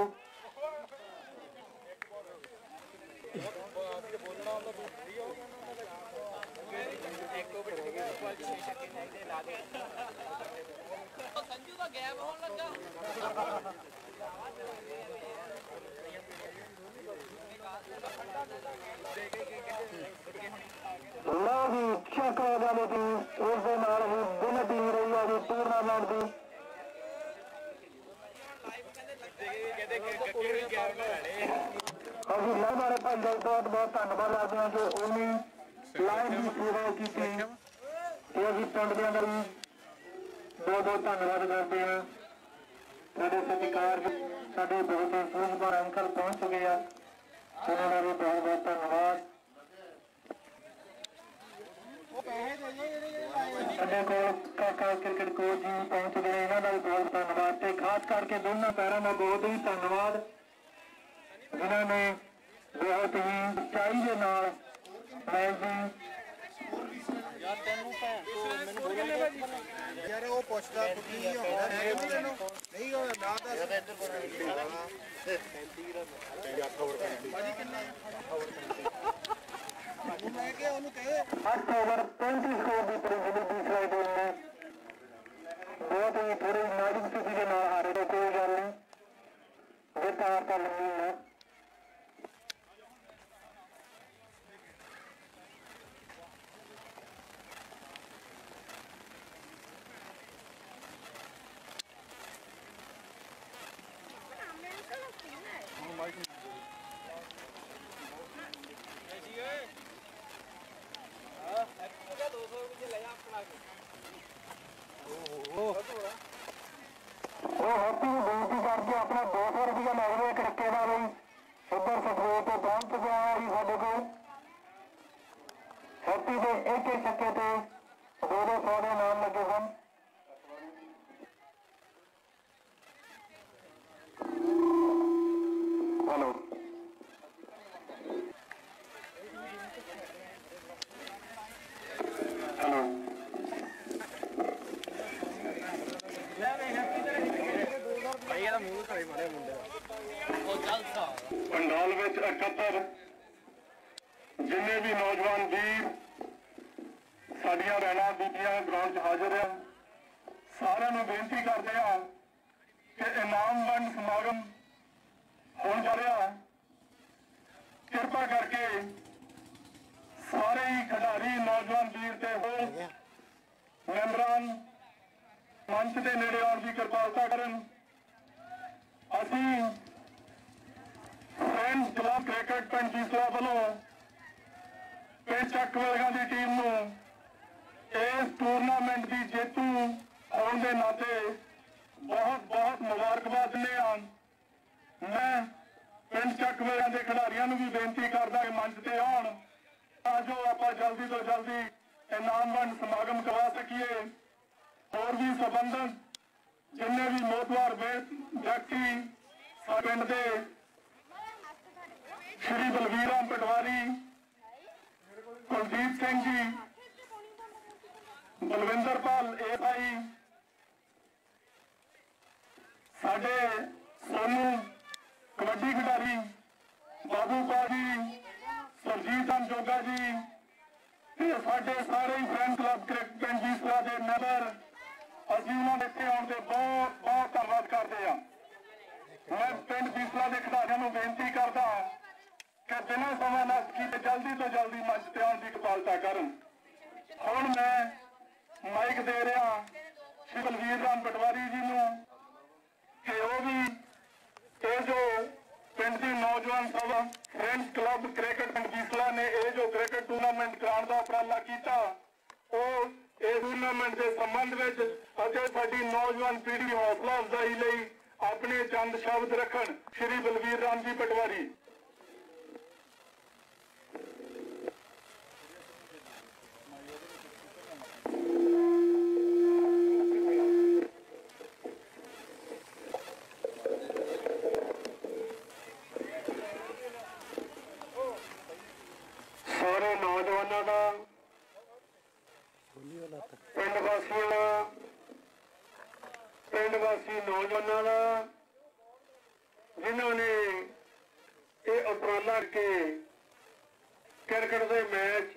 संजू का गैप होने लगा लो जी चेक लगा लेती उस ही दिन टीम रही है जी टूर्नामेंट की अभी लव वाले भाई का बहुत बहुत धन्यवाद करते हैं कि उन्हें लाइव की सेवा की थी अभी पिंड के अंदर भी बहुत बहुत धन्यवाद करते हैं साढ़े सत्कार साढ़े बहुत ही सूझबूझ अंकल पहुंच चुके हैं उन्होंने भी बहुत बहुत धन्यवाद साढ़े को काका क्रिकेट कोच जी पहुंच गए इन्हों का भी बहुत धन्यवाद तो खास करके दोनों पैरों का बहुत ही धन्यवाद जिन्होंने बहुत ही सच्चाई के नाल मैच की यार वो पुछदा कुड़ी होंदा है तैनूं नहीं हो ना दस इधर भाजी किन्ने मैं क्या ਉਹਨੂੰ ਕਹੇ ਅੱਠ ਓਵਰ ਪੈਂਤੀ ਸਕੋਰ ਦੀ ਪਰਿੰਦੀ ਬੀਸਲਾ ਟੀਮ ਨੇ ਬਹੁਤ ਹੀ ਥੋੜੀ ਨਾਜ਼ੁਕ ਸਥਿਤੀ ਦੇ ਨਾਲ ਹਾਰੇ ਨੇ। ਕੋਈ ਗੱਲ ਨਹੀਂ, ਜਿੱਤ ਹਾਰ ਤਾਂ ਲੰਮੀ ਹੈ। ਉਹ ਹੈਪੀ ਨੂੰ ਬੇਨਤੀ ਕਰਕੇ ਆਪਣਾ ਦੋ ਸੌ ਰੁਪਇਆ ਲੈ ਲਵੇ ਇੱਕ ਟੱਕੇ ਦਾ ਬਈ। ਇੱਧਰ ਸਟਰੇਟ ਤੇ ਬੈਂਕ ਪਿਆ ਜੀ ਸਾਡੇ ਕੋਲ। ਹੈਪੀ ਦੇ ਇੱਕ ਇੱਕ ਟੱਕੇ ਤੇ ਦੋ ਦੋ ਸੌ ਦੇ ਨਾਮ ਲੱਗੇ ਸਨ। ਹੈਲੋ ਹੈਲੋ पंडाल में इकहत्तर जिन्ने भी नौजवान वीर साडियां भैणां बीबियां ग्राउंड च हाजिर हैं, सारिਆਂ ਨੂੰ बेनती करते हैं कि इनाम वंड समागम होने जा रहा। कृपा करके सारे ही खिडारी नौजवान वीर ते हो मैंबरान मंच के नेड़े आने की कृपालता करन। असी फ्रेंड्स क्लब क्रिकेट पिंड बीसला वालों पिंड ਚੱਕ ਵਰਗਾਂ ਦੀ टीम ਨੂੰ इस टूरनामेंट की जेतू होने के नाते बहुत बहुत मुबारकबाद दिंदे हां। मैं पिंड ਚੱਕ ਵਰਗਾਂ के खिडारियों को भी बेनती करदा कि मंच ते आउण तां जो आपां जल्दी तो जल्दी इनाम वंड समागम करवा सकीए। और भी संबंधित जिन्ने भी मोतवार व्यक्ति पिंड के श्री बलवीर पटवारी, कुलजीत सिंह जी, बलविंदर पाल ए आई, साडे सोनू कबड्डी खिडारी, बाबू पा जी, सरजीत राम जोगा जी, साडे सारे ही फ्रेंड क्लब पिंड बीसला के मैंबर, असीं उन्होंने इत्थे आउण ते बहुत बहुत धन्नवाद करते हैं। मैं पिंड बीसला के खिडारियों को बेनती करता कि बिना समय नष्ट किए जल्दी तो जल्दी मंच ते आउण दी कपालता करन। हुण मैं माइक दे रहा श्री बलवीर राम पटवारी जी नूं कि वो भी ये जो पिंड की नौजवान सभा फ्रेंड्स क्लब क्रिकेट पिंड बीसला ने ये जो क्रिकेट टूरनामेंट कराने का उपराला किया इस टूरनामेंट के संबंध में अगे साडी नौजवान पीढ़ी हौसला अफजाई लई अपने चंद शब्द रखन। श्री बलवीर राम जी पटवारी। सारे नौजवानों का पिंड वासियों का पिंड वासी नौजवानों का जिन्होंने ये उपराला के क्रिकेट के मैच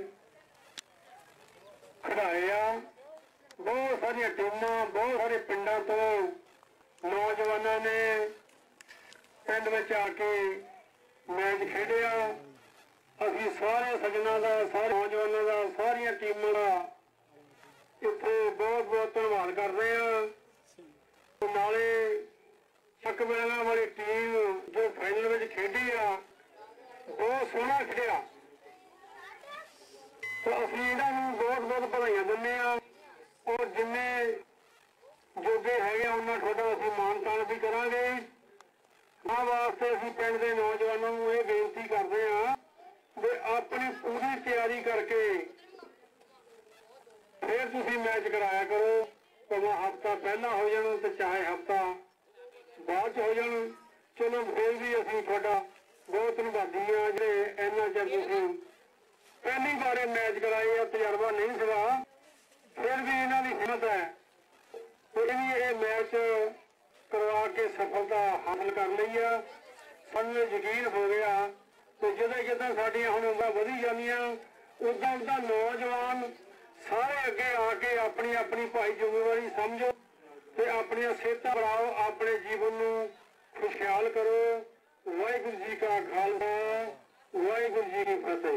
खिडाए आ। बहुत सारिया टीमां बहुत सारे पिंडों तो नौजवानों ने पिंड में आके मैच खेडे आ। असीं सारे सज्जनों का सारे नौजवानों का सारिया टीमों का इत्थे बहुत बहुत धन्नवाद करते हैं। नाले ਚੱਕ ਵਰਗਾਂ वाली टीम जो फाइनल में खेडी आ बहुत सोहना खेलिया तो असीं इन्हां नूं बहुत बहुत बधाइयां दिंदे आ। और जिन्ने जोगे हैगे उन्ना थोड़ा असीं मान तान भी करांगे। इस वास्ते असीं पिंड दे नौजवानों नूं ये बेनती करदे आ कि अपनी पूरी तैयारी करके फिर तुसीं मैच कराया करो। भावें हफ्ता पहला हो जाण ते चाहे हफ्ता बाद हो जाण, चलो फिर भी असीं तुहाडा बहुत धन्नवादी हाँ जे इन्ना चਿਰ तुसीं पहली बार मैच कराए तजर्बा नहीं सीगा। फिर भी इन्हां दी हिम्मत है सफलता हासिल कर ली है। सानू यकीन हो गया तो जिदा जिदा साडियां हुण उमरां वधी जांदियां उदा उदा नौजवान सारे अगे आके अपनी अपनी भाई जिम्मेवारी समझो ते अपनी सेहतां बनाओ, अपने जीवन नूं खुशहाल करो। वाहिगुरू जी का खालसा, वाहिगुरू जी की फतेह।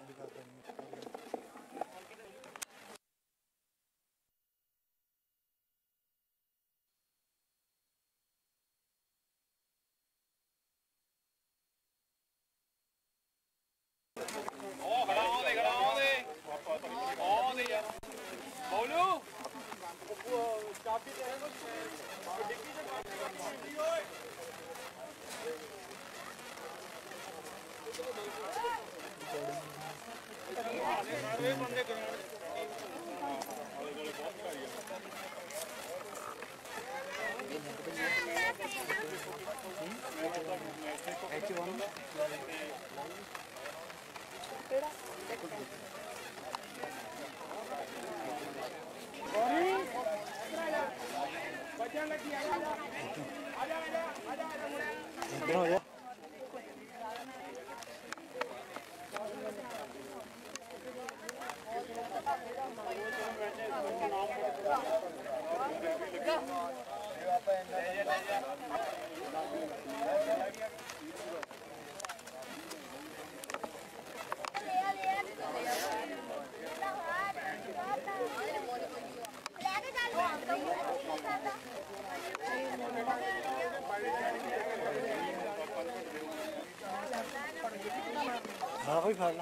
हाँ कोई खा ला।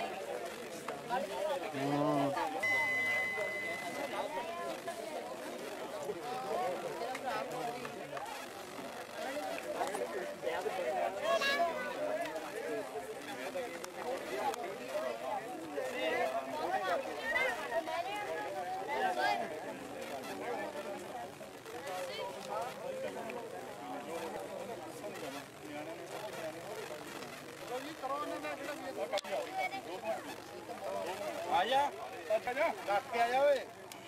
आजा आजा रख के आजा ओए।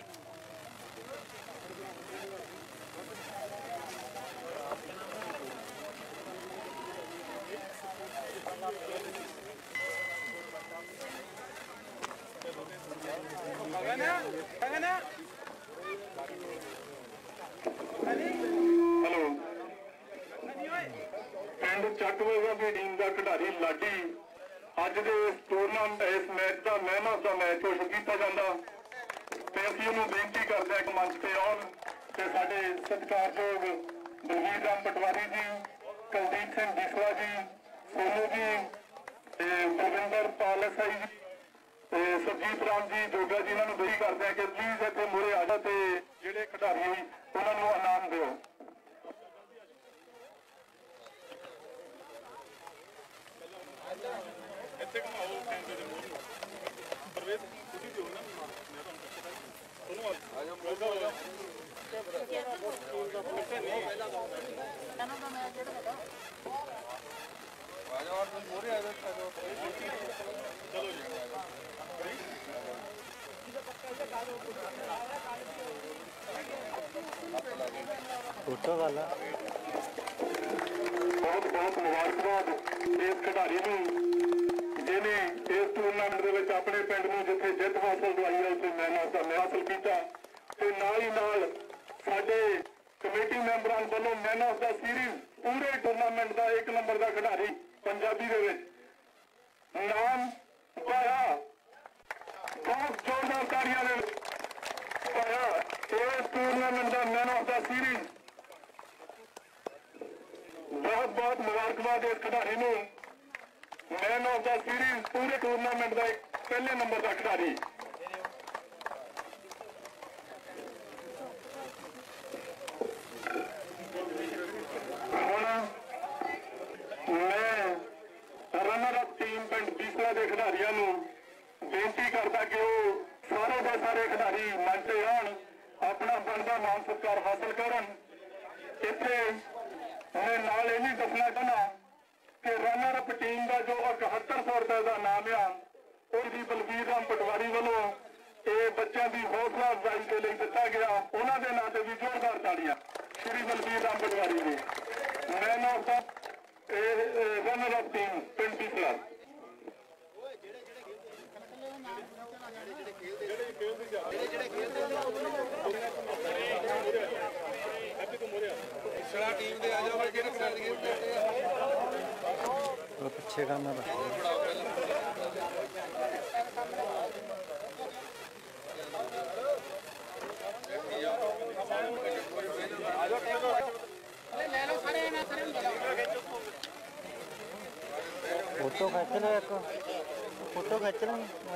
हेलो पिंड ਚੱਕਵੇਗਾ ਦੀ ਟੀਮ ਦਾ ਖਿਡਾਰੀ ਲਾਡੀ ਅੱਜ ਦੇ ਇਸ ਟੂਰਨਾਮੈਂਟ ਇਸ ਮੈਚ ਦਾ ਮੈਨ ਆਫ ਦਾ ਮੈਚ ਘੋਸ਼ਿਤ ਕੀਤਾ ਜਾਂਦਾ ਤੇ ਅਸੀਂ ਉਹਨੂੰ ਬੇਨਤੀ ਕਰਦੇ ਹਾਂ ਕਿ ਮੰਚ ਤੇ ਆਉਣ ਤੇ ਸਾਡੇ ਸਤਿਕਾਰਯੋਗ ਬਲਵੀਰ ਰਾਮ ਪਟਵਾਰੀ ਜੀ, ਕੁਲਦੀਪ ਸਿੰਘ ਬਿਸਲਾ ਜੀ, ਸੋਨੂ ਜੀ ਤੇ ਬਲਵਿੰਦਰ ਪਾਲ ਸਾਈ ਜੀ ਤੇ ਸੁਰਜੀਤ ਰਾਮ ਜੀ ਜੋਗਾ ਜੀ, ਇਹਨਾਂ ਨੂੰ ਬੇਨਤੀ ਕਰਦੇ ਹਾਂ ਕਿ ਪਲੀਜ਼ ਇੱਥੇ ਮੂਹਰੇ ਆ ਜਾ ਤੇ ਜਿਹੜੇ ਖਿਡਾਰੀ ਉਹਨਾਂ ਨੂੰ ਇਨਾਮ ਦਿਓ। ਇੱਥੇ ਘਮਾਓ ਕੈਂਟੇ ਦੇ ਮੂਹਰੇ ਪ੍ਰਵੇਸ਼ ਤੁਸੀਂ ਦਿਓ ਨਾ ਮੈਂ ਤੁਹਾਨੂੰ ਪੁੱਛਦਾ ਤੁਹਾਨੂੰ ਆ ਜਾ ਬੋਲਦਾ ਹੋ ਜਾ ਆ ਜਾ ਔਰ ਮੂਹਰੇ ਆ ਜਾ ਚਲੋ ਜੀ फोटो वाला बहुत बहुत मुबारकबाद इस खिडारी ਨੂੰ ਜਿਹਨੇ ਇਸ ਟੂਰਨਾਮੈਂਟ ਦੇ ਵਿੱਚ ਆਪਣੇ ਪਿੰਡ ਨੂੰ ਜਿੱਥੇ ਜਿੱਤ ਹਾਸਲ ਦਵਾਈ ਹੈ ਉੱਥੇ ਮੈਨ ਆਫ ਦਾ ਮੈਚ ਹਾਸਲ ਕੀਤਾ ਤੇ ਨਾਲ ਹੀ ਨਾਲ ਸਾਡੇ ਕਮੇਟੀ ਮੈਂਬਰਾਂ ਵੱਲੋਂ ਮੈਨ ਆਫ ਦਾ ਸੀਰੀਜ਼ ਪੂਰੇ ਟੂਰਨਾਮੈਂਟ ਦਾ ਇੱਕ ਨੰਬਰ ਦਾ ਖਿਡਾਰੀ ਪੰਜਾਬੀ ਦੇ ਵਿੱਚ ਨਾਮ ਪਾਇਆ। ਬਹੁਤ ਜ਼ੋਰਦਾਰ ਤਾੜੀਆਂ ਦੇ ਪਾਇਆ ਇਸ ਟੂਰਨਾਮੈਂਟ ਦਾ ਮੈਨ ਆਫ ਦਾ ਸੀਰੀਜ਼। बहुत बहुत मुबारकबाद इस खिडारी ਨੂੰ मैन ऑफ द सीरीज पूरे टूरनामेंट का एक पहले नंबर का खिडारी। मैं रनर अप टीम पिंड बीसला के खिडारियों को बेनती करता कि वो सारे के सारे खिडारी मंच से आन अपना बनता मान सत्कार हासिल करन। इत्थे मैं नाल ये भी दसना चाहना कि रनर अप टीम का जो इकहत्तर सौ रुपए का नाम आ उसकी बलवीर राम पटवारी वालों ये बच्चों की हौसला अफजाई के लिए दिता गया। उन्होंने नाते भी जोरदार ताड़ियां Shri Balvir Ram Patwari ji. Man of the runner of team पिंड बिसला। टीम दे आ जाओ भाई जेड़े खिलाड़ी गेम खेलते हैं वो पीछे करना था फोटो खींच लो एक फोटो खींच लो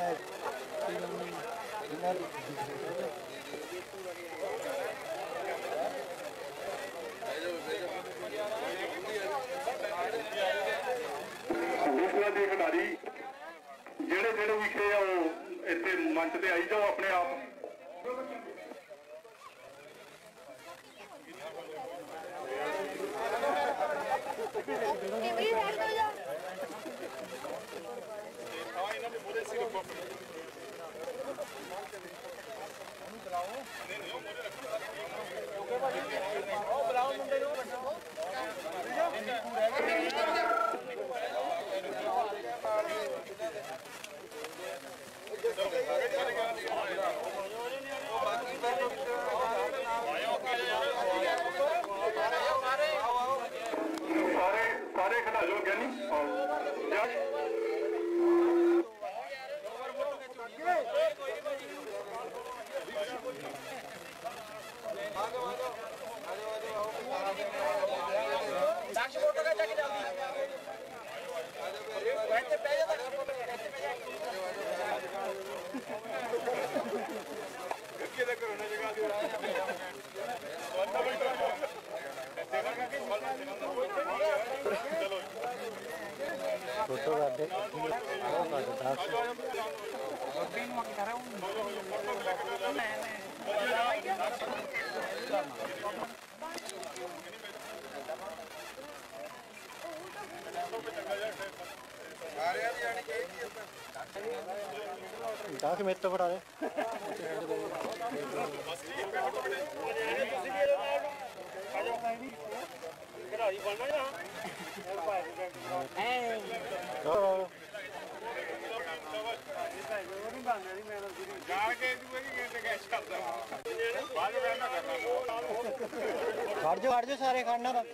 बिसला के खिडारी जेड़े जेड़े विखे आ इतने मंच से आई जाओ अपने आप। सारे सारे खिलाड़ी हो गया नहीं फोटो कर दे दस मिनट तो बढ़ा दे खड़ जाओ खड़ जाओ सारे खाना था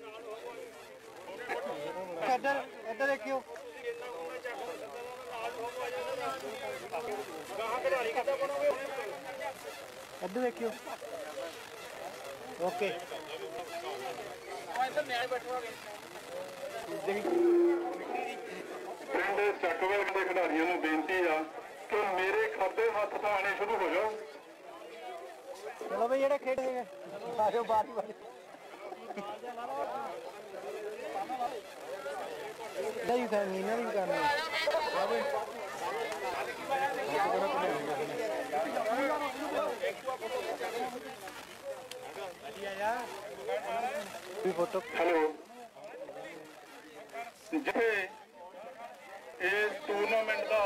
इधर इधर देखियो इधर देखियो ओके पिंड चकवेल के खिडारियों को बेनती आ कि मेरे खाते हथ तो आने शुरू हो जाओ। चलो भाई जेडे खेड गए आ जाओ बारी बारी नहीं करनी ना नहीं करनी फोटो हेलो जिथे इस टूरनामेंट का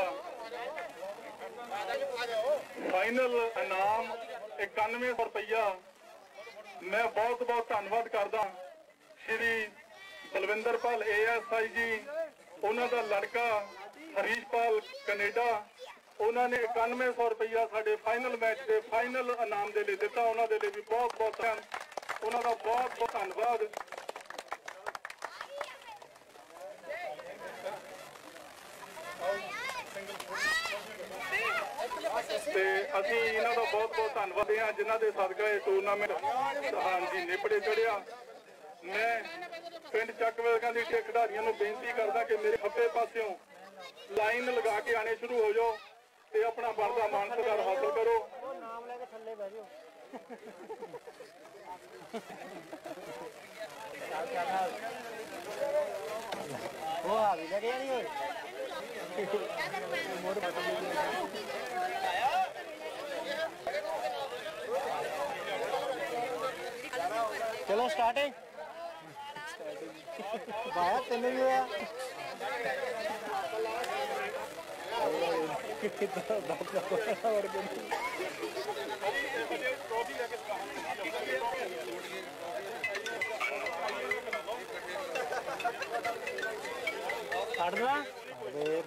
फाइनल इनाम इक्यानवे सौ रुपया मैं बहुत बहुत धन्यवाद करदा श्री बलविंदरपाल ए एस आई जी उन्हों का लड़का हरीशपाल कनेडा उन्होंने इक्यानवे सौ रुपया साढ़े फाइनल मैच के फाइनल इनाम के लिए दिता उन्होंने लिए भी बहुत बहुत उन्होंने बहुत बहुत धन्यवाद। ਤੇ ਅਸੀਂ ਇਹਨਾਂ ਦਾ ਬਹੁਤ ਬਹੁਤ ਧੰਨਵਾਦ ਹਾਂ ਜਿਨ੍ਹਾਂ ਦੇ ਸਦਕਾ ਇਹ ਟੂਰਨਾਮੈਂਟ ਹਾਂਜੀ ਨਿਪੜੇ ਚੜਿਆ। ਮੈਂ ਪਿੰਡ ਚੱਕਵੇਲਕਾਂ ਦੀ ਖਿਡਾਰੀਆਂ ਨੂੰ ਬੇਨਤੀ ਕਰਦਾ ਕਿ ਮੇਰੇ ਖੱਬੇ ਪਾਸਿਓਂ ਲਾਈਨ ਲਗਾ ਕੇ ਆਣੇ ਸ਼ੁਰੂ ਹੋ ਜਾਓ ਤੇ ਆਪਣਾ ਬਣਦਾ ਮਾਣ ਸਤਿਕਾਰ ਹਾਸਲ ਕਰੋ। ਨਾਮ ਲੈ ਕੇ ਥੱਲੇ ਬਹਿ ਜਾਓ ਉਹ ਆ ਵੀ ਲੱਗਿਆ ਨਹੀਂ ਹੋਏ चलो स्टार्टिंग बाहर तेने भी हुआ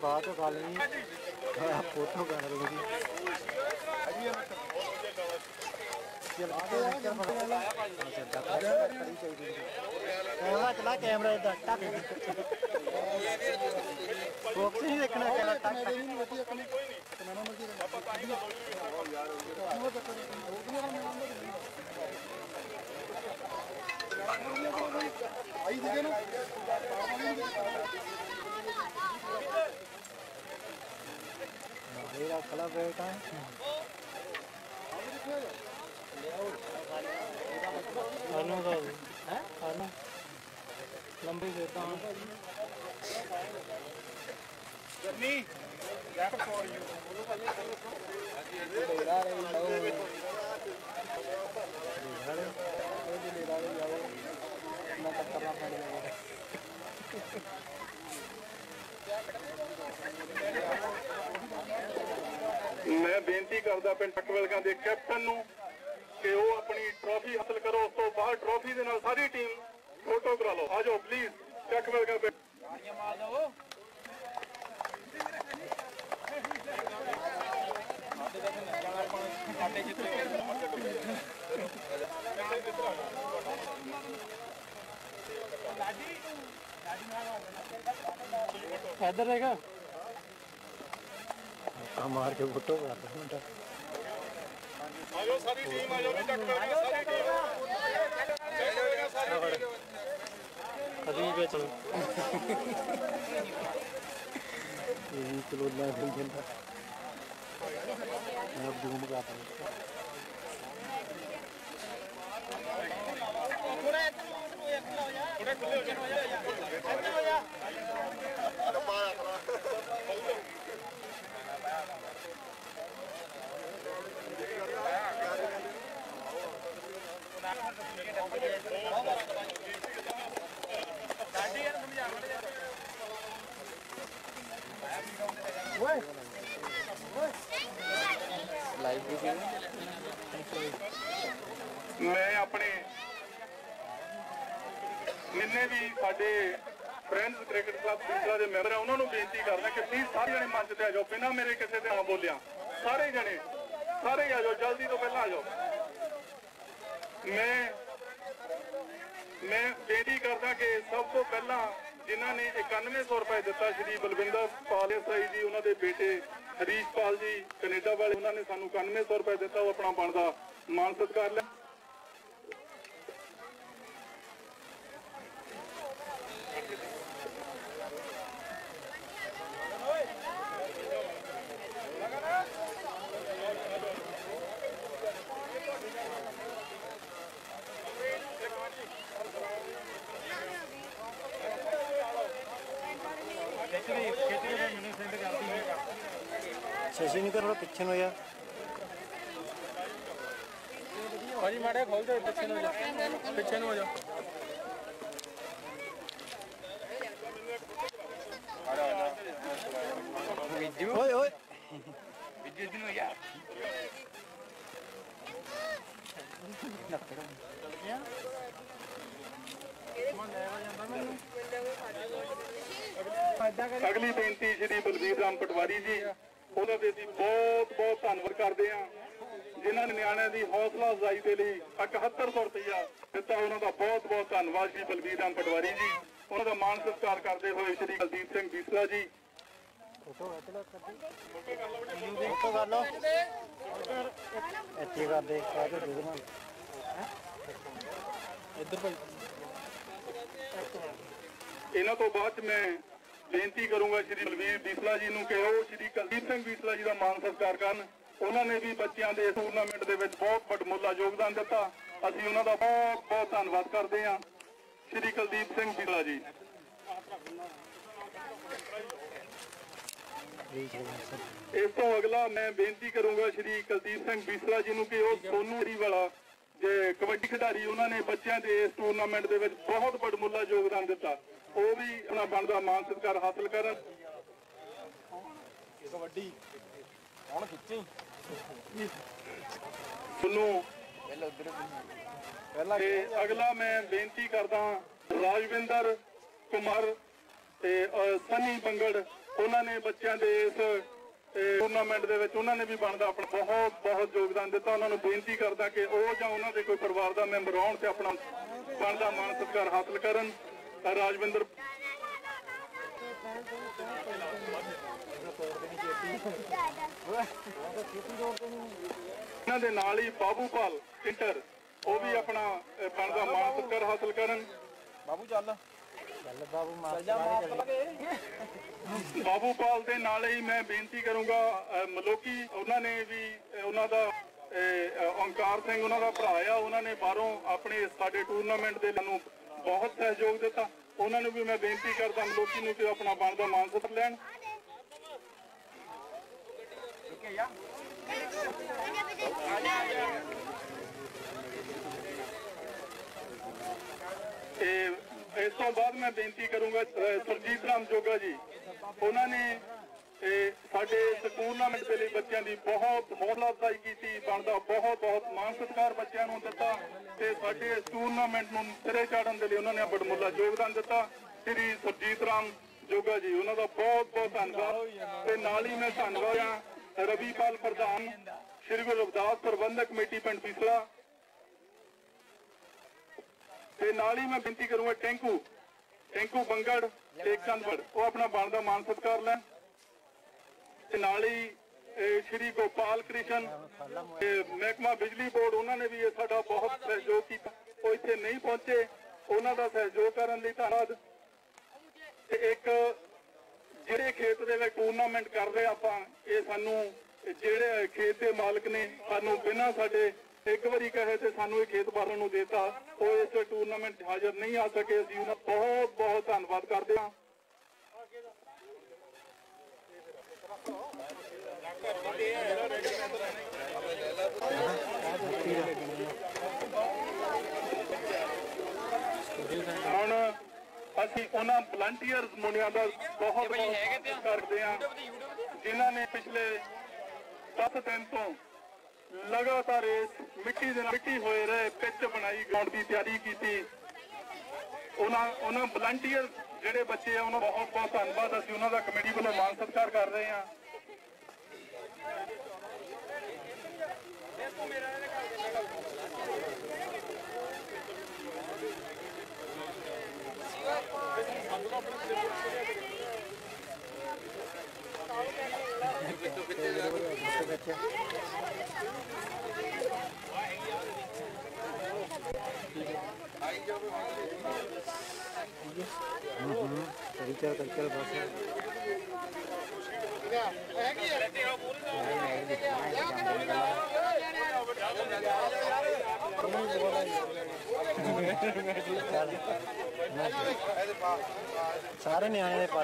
ਬਾਅਦ ਚੋਂ ਗੱਲ ਨਹੀਂ ਫੋਟੋ ਕਰ ਲੂਗੀ ਚਲਾ ਕੈਮਰਾ ਇਦਾਂ ਟੱਕ ਫੋਕਸ ਨਹੀਂ ਦੇਖਣਾ ਕੈਮਰਾ ਟੱਕ ਆਈ ਸੀਗੇ ਨਾ ਮੇਰਾ ਖਲਾ ਬੇਟਾ ਹੈ ਆਨੂੰ ਦਾ ਹੈ ਆਨੂੰ ਲੰਬੀ ਬੇਟਾ ਜਰਨੀ ਦੈਟ ਫॉर ਯੂ ਲੇਰਾ ਰੇ ਲਓ ਲੇਰਾ ਉਹ ਲੇਰਾ ਰੇ ਜਾਓ ਨਾ ਟੱਕਰਨਾ ਪੜ ਜਾਏਗਾ मैं बेनती करदा पिंड टकवेलगा दे कैप्टन नूं कि वो अपनी ट्रॉफी हासिल करो उस तो बाद ट्रॉफी दे नाल सारी टीम फोटो करा लो आ जाओ प्लीज टकवेलगा पे मार दो इधर रहेगा मार के फोटो मुंडा आ जाओ सारी टीम आ जाओ भी टकवेलगा सारी टीम अभी पे चलो ये चलो ना दिन दिन मैं अब धूम का आता हूं थोड़ा थोड़ा खुले हो जा हो जा मैं अपने जिन्ने भी साडे फ्रेंड्स क्रिकेट क्लब बिसला के मैंबर हैं उन्होंने बेनती करना कि प्लीज सारे जने मंच से आ जाओ बिना मेरे किसी से ना बोलिया सारे जने सारे आ जाओ जल्दी तो पहला आ जाओ मैं मैं बेनती करदा कि सब तो पहला जिन्हों ने इक्यानवे सौ रुपए दिता श्री बलविंदर पाल साई जी उन्होंने बेटे हरीश पाल जी कनेडा वाले उन्होंने सानू इक्यानवे सौ रुपए दिता वो अपना बनता मान सत्कार लिया शशि नहीं कर रहा पीछे हो यार भाजी माड़े खोल दो पीछे हो जा पीछे हो जा ओए ओए विद्युत दिन हो यार अगली बेनती श्री बलवीर राम पटवारी जी उन्होंने भी बहुत बहुत धन्यवाद करते हैं जिन्होंने नियाणियां की हौसला अफजाई के लिए इकहत्तर सौ रुपया दिता उन्होंने बहुत बहुत धन्यवाद श्री बलवीर राम पटवारी जी उन्होंने मान सत्कार करते हुए श्री कुलदीप सिंह बीसला जी फोटो कर लो ਇੱਥੇ ਕਰ ਦੇ ਕਾਹਦੇ ਦੇਖਣਾ ਇੱਧਰ ਭਾਈ इन्हों तो बाद मैं बेनती करूंगा श्री बलवीर बीसला जी नूं कि वो श्री कुलदीप सिंह बीसला जी का मान सत्कार करन उन्होंने भी बच्चों के टूरनामेंट के बहुत वडमुला योगदान दिता असीं उन्हां दा बहुत बहुत धन्यवाद करते हैं श्री कुलदीप सिंह बीसला जी इस तो अगला मैं बेनती करूंगा श्री कुलदीप सिंह बीसला जी नूं कि वो सोनू वाला जे कबड्डी खिडारी उन्होंने बच्चों के इस टूरनामेंट के बहुत वडमुला योगदान दिता वो भी अपना बनता मान सत्कार हासिल करन कबड्डी कौन खिच्ची सोनू ते अगला मैं बेनती करदा राजविंदर कुमार ते सनी बंगड़ उन्होंने बच्चों के इस टूरनामेंट दे विच उन्होंने भी बनता अपना बहुत बहुत योगदान दिता। उन्होंने बेनती करदा कि वो जां उन्हां दे कोई परिवार का मैंबर आउण ते अपना बनता मान सत्कार हासिल करन। राजविंदर इन्हां दे नाल ही बाबूपाल इंटर वो भी अपना बनता मान सत्कार हासिल करन। बाबू चल बाबूपाल के नाल ही मैं बेनती करूँगा मलोकी उन्होंने भी उन्होंने ओंकार सिंह उन्होंने भरा आ उन्होंने बाहरों अपने साडे टूरनामेंट के बहुत सहयोग दिता। उन्होंने भी मैं बेनती करता मलोकी नूं कि अपना बनता मान सत्कार लैण। इस तो बाद मैं बेनती करूँगा सरजीत राम जोगा जी उन्होंने साडे टूरनामेंट के लिए बच्चों की बहुत हौसला अफजाई की बनता बहुत बहुत मान सत्कार बच्चों को दिता ते साडे टूरनामेंट नूं सिरे चाढ़न के लिए उन्होंने बड़मुला योगदान दिता। श्री सरजीत राम जोगा जी उन्होंने बहुत बहुत धन्यवाद ते नाल ही मैं धन्यवाद रविपाल प्रधान श्री गुरु रविदास प्रबंधक कमेटी पिंड बिसला ते नाल ही मैं बेनती करूंगा टैंकू टैंकू बंगड़ एक चंदगढ़ वो अपना बनता मान सत्कार लैन। नाल ही श्री गोपाल कृष्ण महकमा बिजली बोर्ड उन्होंने भी ये साडा बहुत सहयोग किया। वो इत्थे नहीं पहुंचे उन्हों का सहयोग करने लई धन्नवाद। एक जिहड़े खेत दे विच टूरनामेंट कर रहे आपां ये सानू जिहड़े खेत के मालक ने सानू बिना साडे एक बारी कहे तो सानू खेत बालन नूं देता वो इस टूरनामेंट हाजिर नहीं आ सके। असीं उन्हां दा बहुत बहुत धन्नवाद करदे हां। हुण असीं उन्हां वलंटियर्स मुंडियां दा बहुत बहुत करदे हां जिन्हां ने पिछले दस दिन तो लगातार इस मिट्टी दे मिट्टी होए रहे पिच बनाई ग्राउंड की तैयारी की। उन्होंने वलंटियर जेडे बच्चे हैं उन्होंने बहुत बहुत धन्यवाद असीं उन्हां दा कमेटी वालों मान सत्कार कर रहे हैं। चल चल चल बस सारे न्याणे पा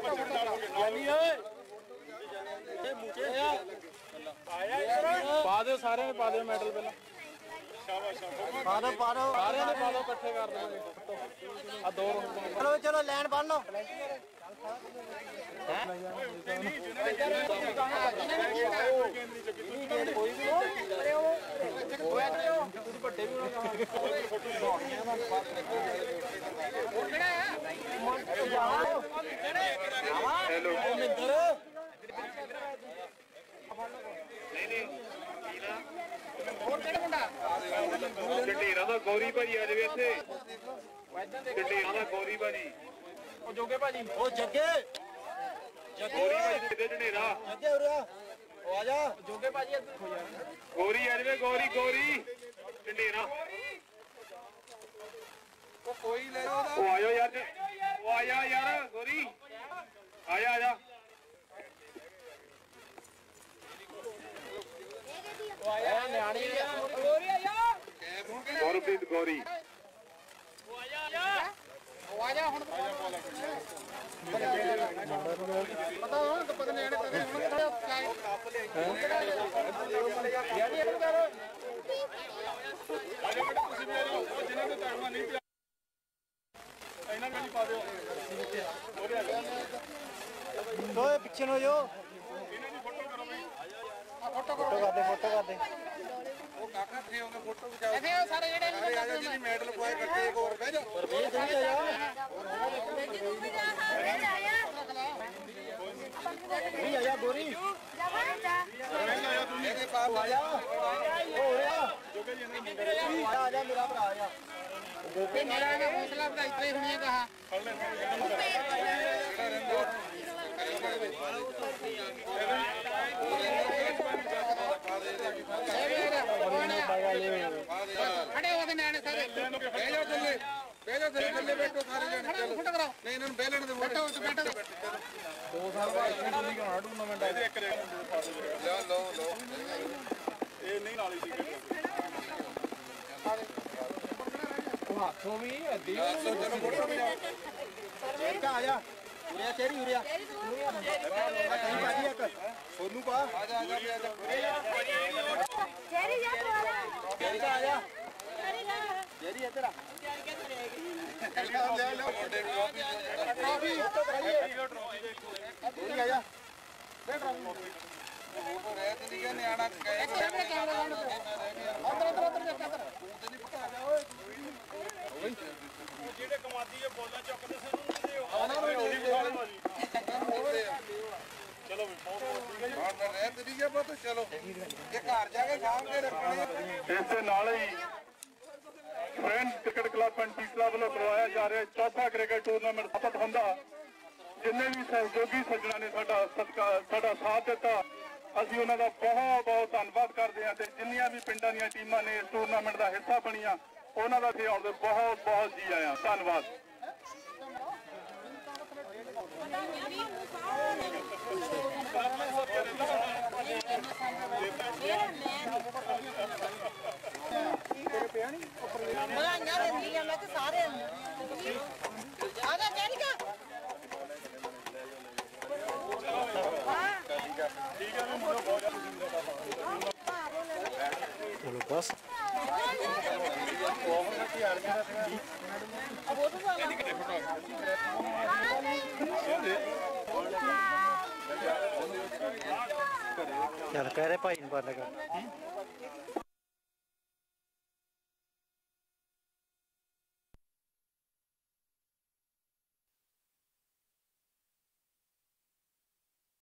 पा दो सारे ने पा दो मेडल पहला पा दो पा दो सारे ने पा दो इकट्ठे कर दो आ दो चलो चलो लाइन बन लो ਢੇਰਾ ਦਾ ਗੌਰੀ ਭਾਜੀ ਆ ਜਾਵੇ ਇੱਥੇ ਢੇਰਾ ਦਾ ਗੌਰੀ ਭਾਜੀ ਉਹ ਜੋਗੇ ਭਾਜੀ ਉਹ ਜੱਗੇ ਗੌਰੀ ਭਾਜੀ ਦੇ ਢੇਰਾ ਜੱਗੇ ਉਰੇ ਆ ਉਹ ਆ ਜਾ ਜੋਗੇ ਭਾਜੀ ਇੱਧਰ ਹੋ ਜਾ ਗੌਰੀ ਆ ਜਾਵੇ ਗੌਰੀ ਗੌਰੀ ਢੇਰਾ ਉਹ ਕੋਈ ਲੈ ਉਹ ਆਇਓ ਯਾਰ ਉਹ ਆਇਆ ਯਾਰ ਗੌਰੀ ਆਇਆ ਆਇਆ ਉਹ ਆਇਆ ਨਿਆਣੀ ਗੌਰੀ ਆਇਆ ਗੌਰਵਪ੍ਰੀਤ ਗੌਰੀ ਉਹ ਆਇਆ ਆਇਆ ਉਹ ਆਇਆ ਹੁਣ ਪਤਾ ਹੁਣ ਪਤਾ ਨਹੀਂ ਇਹਨੇ ਕਦੇ ਹੁਣ ਕੱਪ ਲੈ ਯਾਨੀ ਇਹਨੂੰ ਕਰੋ ਅਜੇ ਬੇਟਾ ਤੁਸੀਂ ਵੀ ਆ ਜਾਓ ਉਹ ਜਿਹਨਾਂ ਨੂੰ ਤੜਵਾ ਨਹੀਂ ਪਿਆ ਇਹਨਾਂ ਨੂੰ ਨਹੀਂ ਪਾ ਦਿਓ ਹੋਰ ਆ ਜਾਓ ਦੋਏ ਪਿੱਛੇ ਨੂੰ ਜੋ ਇਹਨਾਂ ਦੀ ਫੋਟੋ ਕਰੋ ਬਈ ਆ ਫੋਟੋ ਫੋਟੋ ਕਰਦੇ ਫੋਟੋ ਕਰਦੇ ਉਹ ਕਾਕਾ ਥੇ ਉਹਨੇ ਫੋਟੋ ਖਿਚਾਓ ਇੱਥੇ ਉਹ ਸਾਰੇ ਜਿਹੜੇ ਜਿਹਦੀ ਮੈਡਲ ਪਵਾਏ ਇਕੱਠੇ ਇੱਕ ਹੋਰ ਬਹਿ ਜਾ ਪਰ ਵੇ ਨਹੀਂ ਆ ਜਾ ਤੂੰ ਵੀ ਜਾ ਹਾਂ ਵੇ ਜਾ ਆ ਜਾ ਹੋ ਰਿਹਾ ਆ ਜਾ ਮੇਰਾ ਭਰਾ ਆ ਜਾ ਤੇ ਮੇਰਾ ਨਾ ਹੌਸਲਾ ਵਧਾਈ ਤੇ ਹੁਣੀ ਕਹਾ ਖੜੇ ਹੋ ਕੇ ਨਿਆਣੇ ਸਾਰੇ ਬਹਿ ਜਾਓ ਥੱਲੇ ਬਹਿ ਜਾਓ ਥੱਲੇ ਥੱਲੇ ਬੈਠੋ ਸਾਰੇ ਜਣੇ ਚਲੋ ਫੁੱਟ ਕਰਾਓ ਨਹੀਂ ਇਹਨਾਂ ਨੂੰ ਬਹਿ ਲੈਣ ਦੇ ਬੈਠੋ ਬੈਠੋ ਦੋ ਸਾਲ ਬਾਅਦ ਇਹ ਨਹੀਂ ਕਰਾਉਣਾ ਟੂਰਨਾਮੈਂਟ ਇਹਦੇ ਇੱਕ ਲਓ ਲਓ ਲਓ ਇਹ ਨਹੀਂ ਨਾਲ ਹੀ ਸੀ ਉਹ ਹੱਥੋਂ ਵੀ ਅੱਧੀ ਚਲੋ ਫੋਟੋ ਵੀ ਆ ਆ ਜਾ ਉਰਿਆ ਚੇਰੀ ਉਰਿਆ ਕਹੀਂ ਬਾਜੀ ਇੱਕ ਸੋਨੂੰ ਪਾ ਆ ਜਾ ਆ ਜਾ ਚੇਰੀ ਜਾ ਤੂੰ ਚੇਰੀ ਆ ਜਾ ਚੇਰੀ ਜਾ ਚੇਰੀ ਇੱਧਰ ਆ ਲੈ ਲਓ ਟਰਾਫੀ ਟਰਾਫੀ ਆ ਜਾ ਬੈਠ ਰਹਾ ਉਹ ਰਹਿ ਤੇ ਨਹੀਂ ਨਿਆਣਾ ਕਹੇ ਅੰਦਰ ਅੰਦਰ ਅੰਦਰ ਜਾ ਕਰ ਤੂੰ ਤੇ ਨਹੀਂ ਪਟਾ ਜਾ ਓਏ ਜਿਹੜੇ ਕਮਾਦੀ ਇਹ ਬੋਲਾਂ ਚੁੱਕਦੇ ਸਾਨੂੰ ਦਿਓ ਆਣਾ ਚਲੋ ਵੀ ਬਹੁਤ ਠੀਕ ਹੈ ਜੀ ਹਾਂ ਮੈਂ ਰਹਿ ਤੇ ਨਹੀਂ ਗਿਆ ਬਤ ਚਲੋ ਇਹ ਘਰ ਜਾ ਕੇ ਸ਼ਾਮ ਕੇ ਰੱਖਣੇ ਇਸ ਦੇ ਨਾਲ ਹੀ ਫਰੈਂਡ ਕ੍ਰਿਕਟ ਕਲੱਬ ਪਿੰਡ ਬਿਸਲਾ ਵੱਲੋਂ ਕਰਵਾਇਆ ਜਾ ਰਿਹਾ ਚੌਥਾ ਕ੍ਰਿਕਟ ਟੂਰਨਾਮੈਂਟ ਸਫਲ ਹੁੰਦਾ ਜਿੰਨੇ ਵੀ ਸਹਿਯੋਗੀ ਸੱਜਣਾ ਨੇ ਸਾਡਾ ਸਤਿਕਾਰ ਸਾਡਾ ਸਾਥ ਦਿੱਤਾ ਅਸੀਂ ਉਹਨਾਂ ਦਾ ਬਹੁਤ ਬਹੁਤ ਧੰਨਵਾਦ ਕਰਦੇ ਹਾਂ ਤੇ ਜਿੰਨੀਆਂ ਵੀ ਪਿੰਡਾਂ ਦੀਆਂ ਟੀਮਾਂ ਨੇ ਇਸ ਟੂਰਨਾਮੈਂਟ ਦਾ ਹਿੱਸਾ ਬਣੀਆਂ ਉਹਨਾਂ ਦਾ ਇੱਥੇ ਆਉਣ ਦੇ ਬਹੁਤ ਬਹੁਤ ਜੀ ਆਇਆਂ ਧੰਨਵਾਦ ਬਲਾਈਆਂ ਦਿੰਦੀਆਂ ਮੈਂ ਤੇ ਸਾਰੇ ਆ ਜਾ ਜੈਨਿਕਾ ਚਲੋ ਬਸ ਚੱਲ ਕਹਿ ਰਹੇ ਭਾਈ ਨੂੰ ਬੰਦ ਕਰ